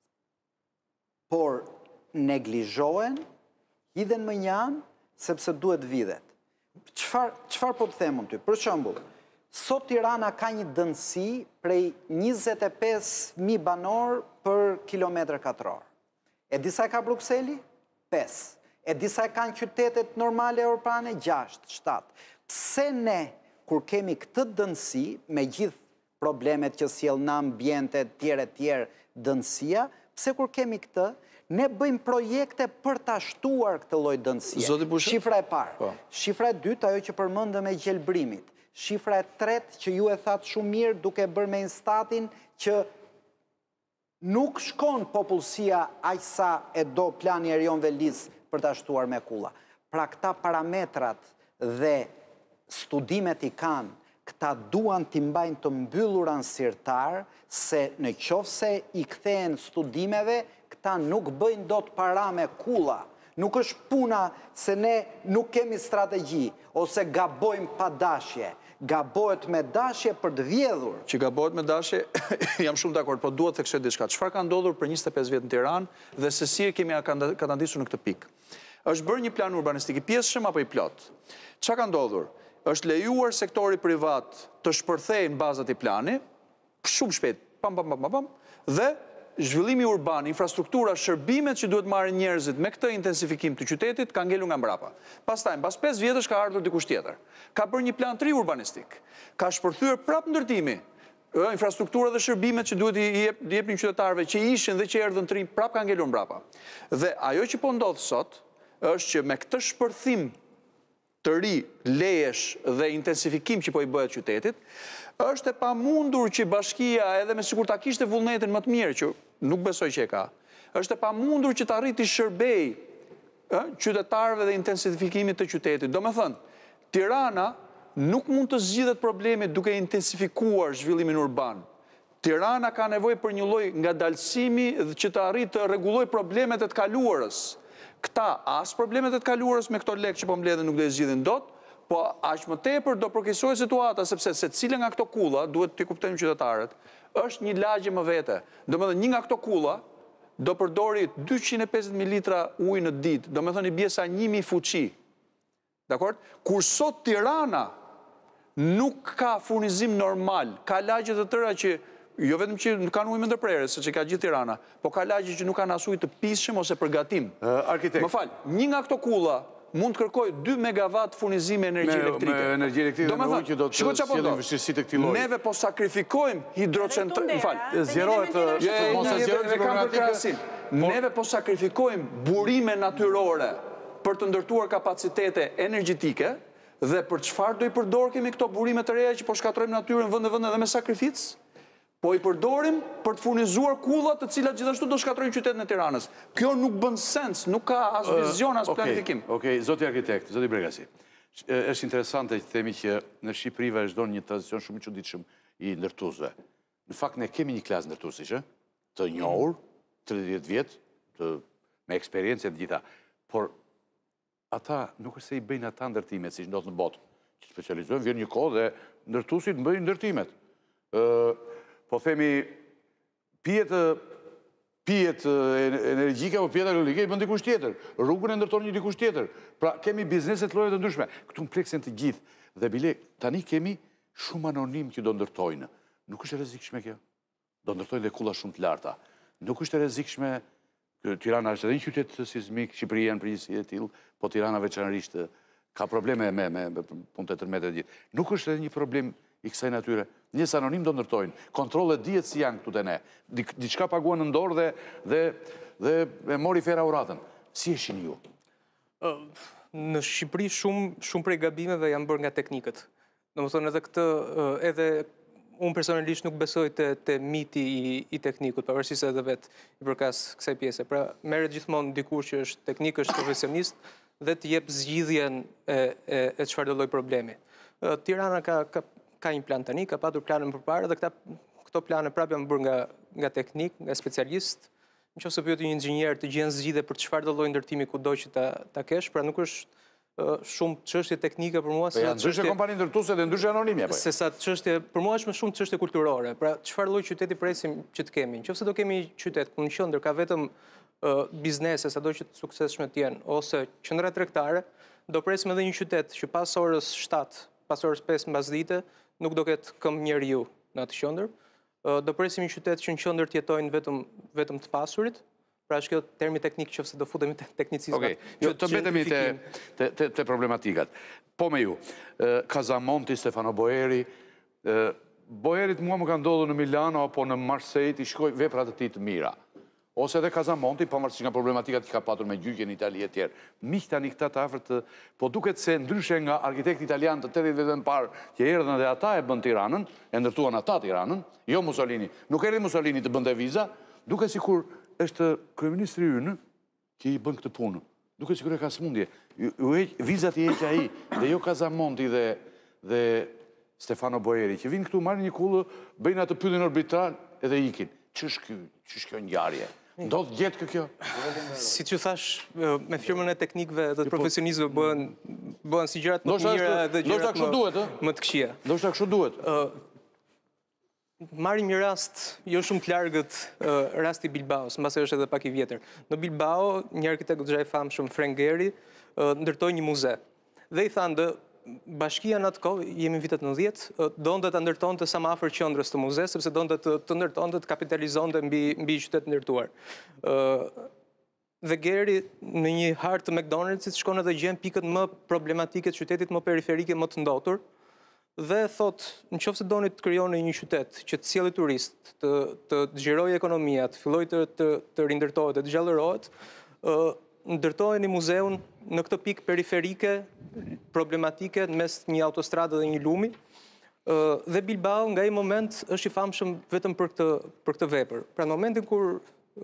Por neglizhohen, hidhen më njanë, sepse duhet vidhet. Çfar, çfar po të them unë ty? Për shembull, sot Tirana ka një dënësi prej njëzet e pesë mijë banor për kilometër katror. E disa ka Brukseli? pesë. E disa kanë qytetet normale europane, gjashtë, shtatë. Pse ne, kur kemi këtë dënësi, me gjithë problemet që sjell në ambiente tjere tjere dënësia, pse kur kemi këtë, ne bëjmë projekte për ta shtuar këtë lloj dënësie. Shifra e parë. Shifra e dytë, ajo që përmendëm e gjelbrimit. Shifra e tretë, që ju e thatë shumë mirë duke bërë me instatin, që nuk shkon popullsia aq sa e do plani Erion Veliz për ta shtuar me kulla. Pra këta parametrat dhe studimet i kanë, këta duan t'i mbajnë të mbyllur ansirtar, se në qoftë se i kthehen studimeve, këta nuk bëjnë dot para me kulla. Nuk është puna se ne nuk kemi strategji, ose gabojmë pa dashje. Gabohet me dashje për të vjedhur. Që gabohet me dashje, jam shumë dakord, po duhet të theksoj diçka. Çfarë ka ndodhur për njëzet e pesë vjet në Tiranë dhe se si e kemi katandisur në këtë pikë? Është bërë një plan urbanistik i pjesëshëm apo i plot? Çfarë ka ndodhur? Është lejuar sektori privat të shpërthejë në bazat i plani, shumë shpejt, pam, pam, pam, pam, dhe zhvillimi urban, infrastruktura, shërbimet që duhet marrë njerëzit me këtë intensifikim të qytetit, ka ngelur nga mbrapa. Pastaj, mbas pesë vjetësh ka ardhur dikush tjetër. Ka bërë një plan tri urbanistik. Ka shpërthyer prapë ndërtimi, infrastruktura dhe shërbimet që duhet i jepnin qytetarëve që ishin dhe që erdhën tri, prapë ka ngelur mbrapa. Dhe ajo që po ndodh sot është që me këtë shpërthim të ri, lejesh dhe intensifikim që po i bëhet qytetit, është e pamundur që bashkia, edhe me sikur ta kishte vullnetin më të mirë, që nuk besoj që e ka, është e pamundur që ta arriti shërbej qytetarëve dhe intensifikimit të qytetit. Do me thënë, Tirana nuk mund të zgjidhet problemi duke intensifikuar zhvillimin urban. Tirana ka nevojë për një lloj ngadalësimi që të arrijë të rregullojë problemet e të kaluarës. Këta as problemet e të kaluarës me këto lekë që po mbledhen nuk do i zgjidhin dot, po aq më tepër do përkeqësohet situata, sepse secila nga këto kulla, duhet t'i kuptojmë qytetarët, është një lagje më vete. Domethënë një nga këto kulla do përdori dyqind e pesëdhjetë mijë litra ujë në ditë, domethënë i bie sa një mijë fuqi. Dakor? Kur sot Tirana nuk ka furnizim normal, ka lagje të tëra që jo vetëm që nuk kanë ujë me ndërprerje, se që ka gjithë Tirana, po ka lagje që nuk kanë as ujë të pisshëm ose përgatim. Arkitekt. Më fal, një nga këto kulla mund të kërkoj dy megawatt furnizime energji elektrike. Me energji elektrike me ujë që do të sjellin vështirësi të këtij lloji. Neve po sakrifikojmë hidrocentrale, më fal. Zjerohet mos e zjerojmë Neve po sakrifikojmë burime natyrore për të ndërtuar kapacitete energjetike dhe për çfarë do i përdor kemi këto burime të reja që po shkatrojmë natyrën vend e vend edhe me sakrificë? Po i përdorim për të furnizuar kulla të cilat gjithashtu do shkatrojnë qytetin e Tiranës. Kjo nuk bën sens, nuk ka as vizion, as planifikim. Okej, zoti arkitekt, zoti Bregasi. Është interesante që themi që në Shqipëri vazhdon një tradicion shumë i çuditshëm i ndërtuesve. Në fakt ne kemi një klasë ndërtuesish, të njohur, tridhjetë vjet, të me eksperiencë të gjitha, por ata nuk është se i bëjnë ata ndërtimet siç ndodh në botë, që specializohen, vjen një kohë dhe ndërtuesit bëjnë ndërtimet. Po themi, pijet pijet energjike apo pijet eolike i bën dikush tjetër, rrugën e ndërton një dikush tjetër. Pra kemi bizneset lloje të ndryshme. Këtu mpleksen të gjithë dhe bile tani kemi shumë anonim që do ndërtojnë. Nuk është e rrezikshme kjo. Do ndërtojnë dhe kulla shumë të larta. Nuk është e rrezikshme. Tirana është edhe një qytet sismik, Shqipëria në përgjithësi e tillë, po Tirana veçanërisht ka probleme me me punët e tërmete të gjithë. Nuk është edhe një problem i kësaj natyre. Njës anonim do ndërtojnë. Kontrollet dihet si janë këtu te ne. Diçka paguan në dorë dhe dhe mori fera uratën. Si e shihni ju? Në Shqipëri shumë prej gabimeve janë bërë nga teknikët. Domethënë edhe këtë edhe unë personalisht nuk besoj te miti i teknikut, pavarësisht edhe vetë i përkas kësaj pjese. Pra merret gjithmonë dikur që është teknik, është profesionist dhe të jep zgjidhjen e çfarëdo lloj problemi. Tirana ka ka një plan tani, ka patur planën përpara dhe këto plane prapë janë bërë nga teknik, nga specialist. Nëse pyet një inxhinier të gjen zgjidhje për çfarëdo lloj ndërtimi kudo që ta kesh, pra nuk është shumë çështje teknike për mua, se janë ndryshe kompani ndërtuese dhe ndryshe anonimi apo. Se sa çështje, për mua është më shumë çështje kulturore. Pra çfarë lloj qyteti presim që të kemi? Nëse do kemi një qytet ku në qendër ka vetëm biznese, sado që të suksesshme të jenë, ose qendra tregtare, do presim edhe një qytet që pas orës shtatë, pas orës pesë mbasdite, nuk do ketë këmbë njeriu në atë qendër. Do presim një qytet që në qendër të jetojnë vetëm vetëm të pasurit. Pra është kjo termi teknik nëse do futemi te teknicizmat. Okej, jo të mbetemi te te problematikat. Po me ju, Casamonti, Stefano Boeri, Boerit mua më ka ndodhur në Milano apo në Marseille, i shkoj veprat e tij të mira. ose edhe Kazamonti, pavarësisht nga problematikat që ka patur me gjyqjen në Itali e tjerë. Miq tani këta të afërt, po duket se ndryshe nga arkitekt italian të tetëdhjetë viteve më parë, që erdhën dhe ata e bën Tiranën, e ndërtuan ata Tiranën, jo Mussolini. Nuk erdhi Mussolini të bënte viza, duket sikur është kryeministri ynë që i bën këtë punë. Duket sikur e ka smundje. Vizat i heq ai, dhe jo Kazamonti dhe dhe Stefano Boeri, që vinë këtu, marrin një kullë, bëjnë atë pyetjen arbitral edhe ikin. Ç'është ky? Ç'është kjo ngjarje? Ndodh gjetë kjo? Si që thash, me firmën e teknikëve dhe të profesionistëve bëhen bëhen si gjërat më të mira dhe gjërat më më të këqija. Ndoshta kështu duhet. Marrim një rast jo shumë të largët, rasti Bilbaos, mbase është edhe pak i vjetër. Në Bilbao, një arkitekt xha i famshëm Frank Gehry ndërtoi një muze. Dhe i thanë, bashkia në atë kohë, jemi në vitet nëntëdhjetë, donte ta ndërtonte sa më afër qendrës të muzes, sepse donte të, të ndërtonte, të kapitalizonte mbi mbi qytet ndërtuar. Ë dhe Gehry në një hart të McDonald's shkon edhe gjen pikët më problematike të qytetit, më periferike, më të ndotur. Dhe thot, nëse doni të krijoni një qytet që të sjellë turist, të të xhirojë ekonomia, të fillojë të të, të rindërtohet, të gjallërohet, ë ndërtojeni muzeun në këtë pikë periferike, problematike, në mes një autostrade dhe një lumi, dhe Bilbao nga i moment është i famshëm vetëm për këtë, për këtë vepër. Pra në momentin kur...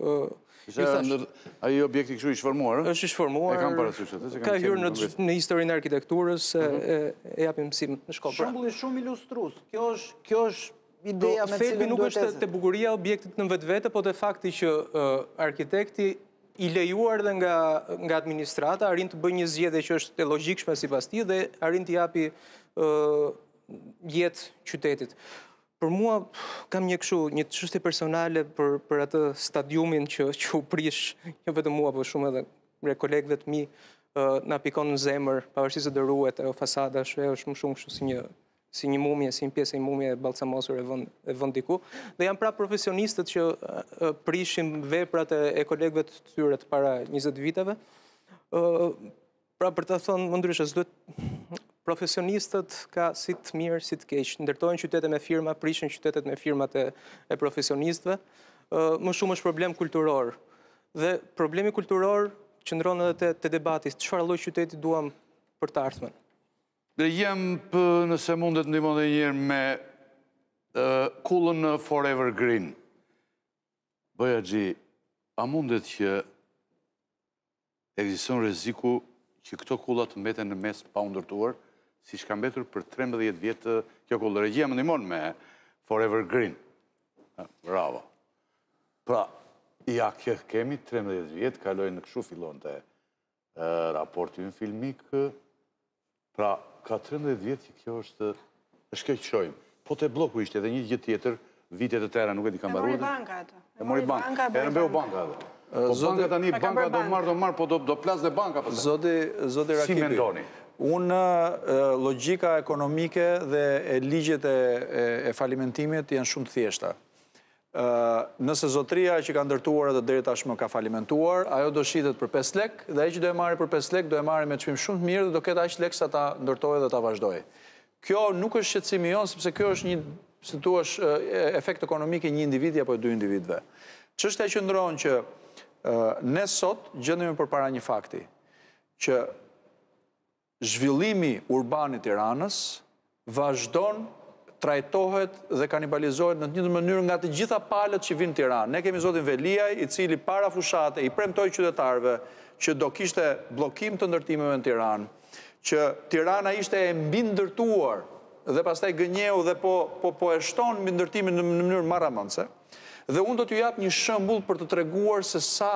Ai objekti kështu i shformuar? Është i shformuar, e kam parasysh atë. Ka hyrë në, në historinë e arkitekturës, e, e japim mësim në shkollë. Shembulli shumë ilustrues. Kjo është, kjo është ideja me cilën duhet. Nuk është te bukuria e objektit në vetvete, po te fakti që arkitekti i lejuar dhe nga, nga administrata, arrin të bëjë një zgjedhje që është e logjikshme sipas tij dhe arrin të japi uh, jetë qytetit. Për mua kam një kështu, një çështje personale për për atë stadiumin që që u prish, jo vetëm mua, por shumë edhe me kolegëve të mi, uh, na pikon në zemër, pavarësisht se do ruhet ajo fasada, është shumë shumë kështu si një si një mumje, si një pjesë e mumje e balsamosur e vend, e vend diku. Dhe janë pra profesionistët që uh, prishin veprat e, e kolegëve të tyre të para njëzet viteve. Uh, pra për të thonë më ndryshe, s'duhet profesionistët ka si të mirë, si të keq. Ndërtojnë qytete me firma, prishin qytetet me firmat e, e profesionistëve. Uh, më shumë është problem kulturor. Dhe problemi kulturor qëndron edhe te, te debati, çfarë lloj qyteti duam për të ardhmen. Dhe jem për nëse mundet të ndihmon dhe njërë me uh, kullën Forever Green. Bëja Gji, a mundet që ekziston rreziku që këto kullat të mbeten në mes pa u ndërtuar, si shka mbetur për trembëdhjetë vjetë kjo kullë. Regjia më ndihmon me Forever Green. Bravo. Pra, ja kjo kemi trembëdhjetë vjetë, kaloj në këshu fillon të uh, raporti në filmik. Pra, ka trembëdhjetë vjetë që kjo është, është kjo që shojmë. Po të bloku ishte edhe një gjithë tjetër, vitet e tëra nuk e di kam baruar. E mori banka atë. E mori banka, e rëmbeu banka atë. Po banka tani, banka do marrë, do marrë, po do plas dhe banka. Zoti Rakipi, si mendoni? Unë, logjika ekonomike dhe e ligjet e falimentimit janë shumë të thjeshta. Nëse zotria që ka ndërtuar edhe deri tashmë ka falimentuar, ajo do shitet për pesë lek, dhe ai që do e marrë për pesë lek, do e marrë me çmim shumë të mirë dhe do ketë aq lek sa ta ndërtojë dhe ta vazhdojë. Kjo nuk është shqetësimi jon, sepse kjo është një, si thua, efekt ekonomik i një individi apo dy individëve. Çështja që ndron që ne sot gjendemi përpara një fakti, që zhvillimi urban i Tiranës vazhdon trajtohet dhe kanibalizohet në të njëjtën mënyrë nga të gjitha palët që vinë në Tiranë. Ne kemi zotin Veliaj, i cili para fushate i premtoi qytetarëve që do kishte bllokim të ndërtimeve në Tiranë, që Tirana ishte e mbi ndërtuar dhe pastaj gënjeu dhe po po po e shton mbi ndërtimin në mënyrë marramëndse. Dhe unë do t'ju jap një shembull për të treguar se sa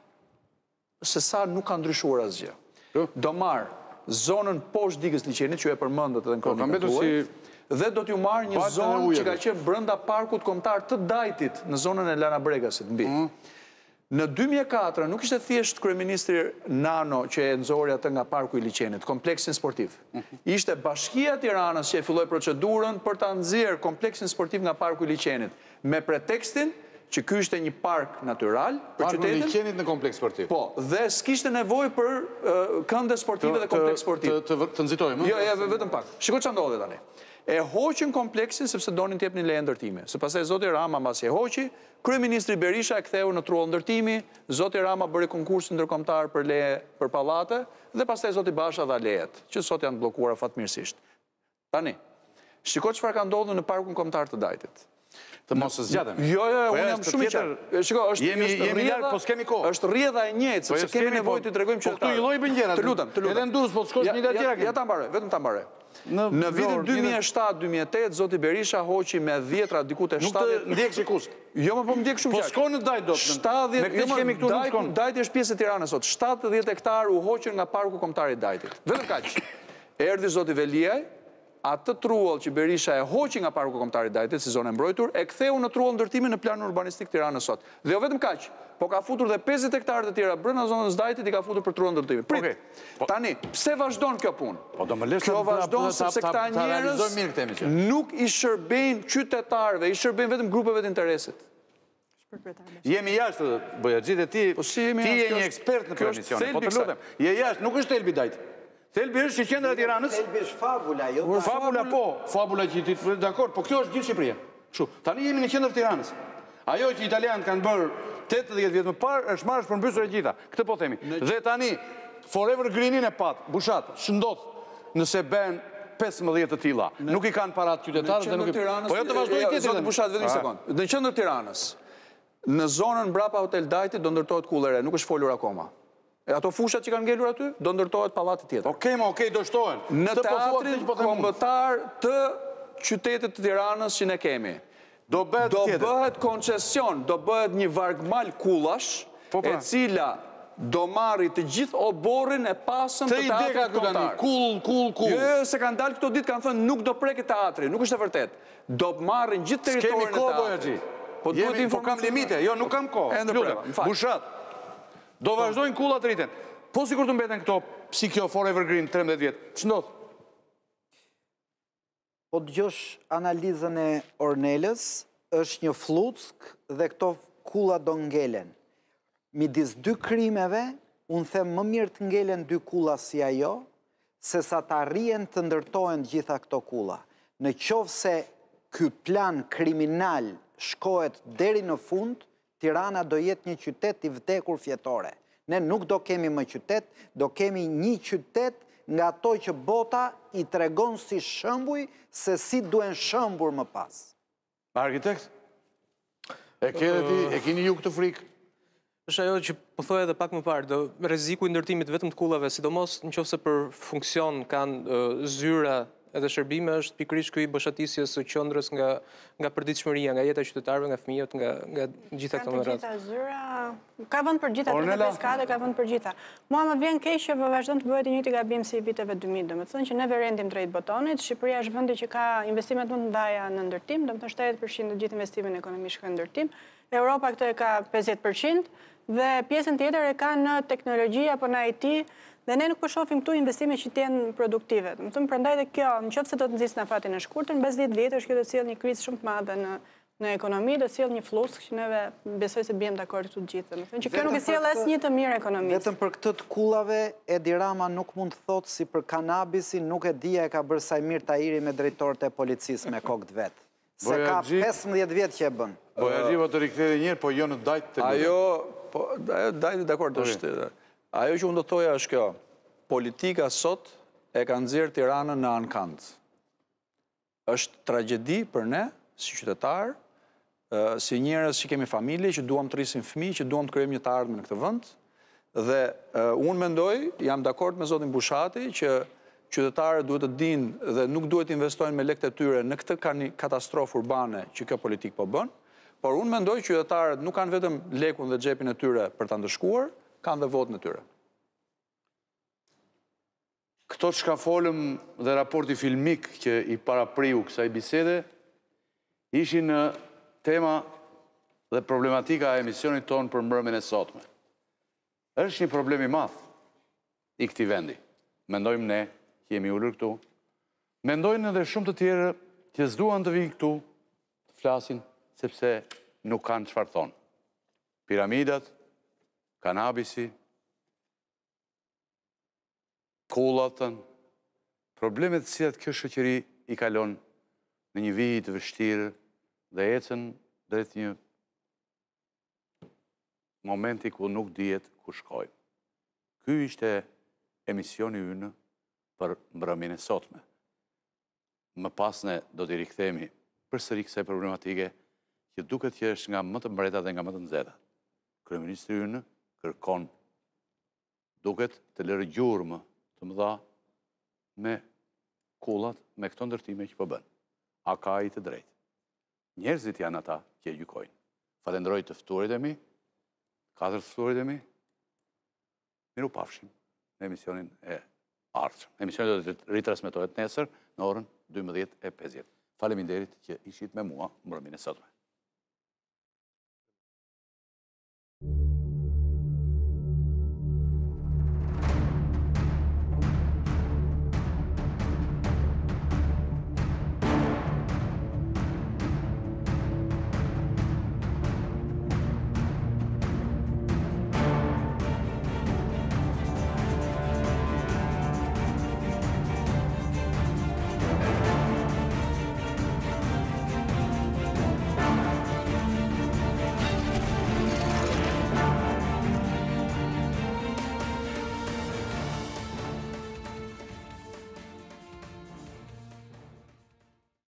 se sa nuk ka ndryshuar asgjë. Do marr zonën poshtë digës liçenit, që e përmendët edhe në komunikator, dhe do t'ju marrë një zonë që ka qenë brenda parkut kombëtar të Dajtit, në zonën e Lana Bregasit, mbi. Në dy mijë e katër nuk ishte thjesht kryeministri Nano që e nxori atë nga parku i liçenit, kompleksin sportiv. Ishte Bashkia e Tiranës që e filloi procedurën për ta nxjerrë kompleksin sportiv nga parku i liçenit, me pretekstin që ky ishte një park natyral për qytetin. Parku i liçenit në kompleks sportiv. Po, dhe s'kishte nevojë për kënde sportive dhe kompleks sportiv. Të nxitojmë? Jo, vetëm pak. Shikoj çfarë ndodhi tani. e hoqin kompleksin sepse donin t'jep një leje ndërtimi. Se pastaj zoti Rama mbasi e hoqi, kryeministri Berisha e ktheu në trull ndërtimi, zoti Rama bëri konkurs ndërkombëtar për leje për pallate dhe pastaj zoti Basha dha lejet, që sot janë bllokuara fatmirësisht. Tani, shiko çfarë ka ndodhur në parkun kombëtar të Dajtit. Të mos së zgjatem. Jo, jo, unë jam shumë i qartë. Shiko, është jemi larg, po s'kemi kohë. Është rrjedha e njëjtë, sepse kemi nevojë të tregojmë që këtu i lloj bën gjëra. Të lutem, të lutem. Edhe ndurës po shkosh një ditë tjetër. Ja ta mbaroj, vetëm ta mbaroj. Në vitin dy mijë e shtatë dy mijë e tetë zoti Berisha hoqi me dhjetra diku te shtatëdhjetë. Nuk të ndjekshi kusht. Jo, më po më ndjek shumë qartë. Po shkon në Dajt dot. shtatëdhjetë. Me këtë që kemi këtu nuk shkon. Dajti është pjesë e Tiranës sot. shtatëdhjetë hektar u hoqën nga parku kombëtar i Dajtit. Vetëm kaq. Erdhi zoti Veliaj, atë trull që Berisha e hoqi nga parku kombëtar i Dajtit si zonë mbrojtur, e ktheu në trull ndërtimi në planin urbanistik Tiranës sot. Dhe jo vetëm kaq, po ka futur dhe pesëdhjetë hektarë të tjera brenda zonës Dajtit i ka futur për trull ndërtimi. Prit. Tani, pse vazhdon kjo punë? Po do më lesh kjo vazhdon sepse këta njerëz nuk i shërbejnë qytetarëve, i shërbejnë vetëm grupeve të interesit. Jemi jashtë, Bojaxhit, e ti ti je një ekspert në këtë emision. Po të lutem. Je jashtë, nuk është thelbi Dajt. Thelbi është që qendra e Tiranës. Thelbi është fabula, jo. Fabula po, fabula që ti dakord, po kjo është gjithë Shqipëria. Kështu, tani jemi në qendër të Tiranës. Ajo që italianët kanë bërë tetëdhjetë vjet më parë është marrë përmbysur e gjitha. Këtë po themi. Dhe tani Forever Greenin e pat, bushat, shëndot nëse bën pesëmbëdhjetë të tilla. Nuk i kanë parat qytetarët dhe nuk i. Po jo të vazhdojë tjetër. Zot bushat vetëm një sekond. Në qendër të Tiranës, në zonën mbrapa Hotel Dajtit do ndërtohet kullere, nuk është folur akoma. E ato fushat që kanë ngelur aty, do ndërtohet pallati tjetër. Okej, ma okej, do shtohen. Në teatrin kombëtar të qytetit të Tiranës që ne kemi. Do bëhet koncesion, do bëhet një vargmal kullash, e cila do marri të gjithë oborrin e pasëm të teatrit kombëtar. Kull, kull, kull. Jo, se kanë dalë këto ditë, kanë thënë nuk do preke teatri, nuk është e vërtet. Do marrin gjithë territorin e teatrit. Po duhet të informojmë. Kam limite, jo, nuk kam kohë. Bushat. Do vazhdojnë kullat rriten. Po sikur të mbeten këto, si kjo Forever Green tridhjetë vjet. Ç'ndodh? Po dëgjosh analizën e Ornelës, është një fluck dhe këto kulla do ngelen. Midis dy krimeve, unë them më mirë të ngelen dy kulla si ajo, se sa të arrien të ndërtohen gjitha këto kulla. Në qovë se ky plan kriminal shkohet deri në fund, Tirana do jetë një qytet i vdekur fjetore. Ne nuk do kemi më qytet, do kemi një qytet nga ato që bota i tregon si shëmbuj se si duen shëmbur më pas. Arkitekt, e kene ti, e kini ju këtë frikë? është ajo që po thoj edhe pak më parë, rreziku i ndërtimit vetëm të kullave, sidomos nëse për funksion kanë zyra edhe shërbime, është pikërisht ky i boshatisjes së qendrës nga nga përditshmëria, nga jeta e qytetarëve, nga fëmijët, nga nga gjitha këto rreth. Ka zyra, ka vend për gjitha, tridhjetë e pesë kate ka vend për gjitha. Mua më vjen keq që vazhdon të bëhet i njëjti gabim si viteve dy mijë, domethënë që ne rendim drejt botonit, Shqipëria është vendi që ka investimet më të mëdha në ndërtim, domethënë shtatëdhjetë përqind të gjithë investimin ekonomik shkon në ndërtim. Europa këtë e ka pesëdhjetë përqind dhe pjesën tjetër e ka në teknologji apo në I T. Dhe ne nuk po shohim këtu investime që të jenë produktive. Do të them prandaj dhe kjo, nëse do të nxjisë në fatin e shkurtër, mbas dhjetë vjetësh kjo do të sjellë një krizë shumë të madhe në në ekonomi, do të sjellë një fluks që neve besoj se bëjmë dakord këtu të gjithë. Do të them që kjo nuk e sjell asnjë të mirë ekonomisë. Vetëm për këtë të kullave Edi Rama nuk mund të thotë si për kanabisin, nuk e dia e ka bërë Sajmir Tahiri me drejtorët e policisë me kokë vet. Se ka pesëmbëdhjetë vjet që e bën. Bojaxhi të rikthehej një herë, po jo në Dajt të. Ajo, po ajo Dajti dakord është. Ajo që unë do të thoja është kjo, politika sot e ka nxjerrë Tiranën në ankant. Është tragjedi për ne, si qytetar, si njerëz që kemi familje, që duam të rrisim fëmijë, që duam të krijojmë një të ardhmë në këtë vend, dhe unë mendoj, jam dakord me zotin Bushati, që qytetarët duhet të dinë dhe nuk duhet të investojnë me lekët e tyre në këtë katastrofë urbane që kjo politikë po bën, por unë mendoj që qytetarët nuk kanë vetëm lekun dhe xhepin e tyre për ta ndëshkuar, kanë dhe votën e tyre. Këto që ka folëm dhe raporti filmik që i parapriu kësaj bisede, ishin në tema dhe problematika e emisionit tonë për mbrëmjen e sotme. Është një problem i madh i këtij vendi. Mendojmë ne që jemi ulur këtu. Mendojnë edhe shumë të tjerë që s'duan të vinë këtu të flasin sepse nuk kanë çfarë thonë. Piramidat, kanabisi, kullatën, problemet të cilat kjo shoqëri i kalon në një vit të vështirë dhe ecën drejt një momenti ku nuk dihet ku shkojmë. Ky ishte emisioni ynë për mbrëmjen e sotme. Më pas ne do t'i rikthehemi përsëri kësaj problematike që duket që është nga më të mbretat dhe nga më të nxehta. Kryeministri ynë kërkon duket të lërë gjurmë të mëdha me kullat, me këto ndërtime që po bën. A ka ai të drejtë? Njerëzit janë ata që e gjykojnë. Falenderoj të ftuarit e mi, katër të ftuarit e mi. Miru pafshim në emisionin e ardhshëm. Emisioni do të ritransmetohet nesër në orën dymbëdhjetë e pesëdhjetë. Faleminderit që ishit me mua mbrëmjen e sotme.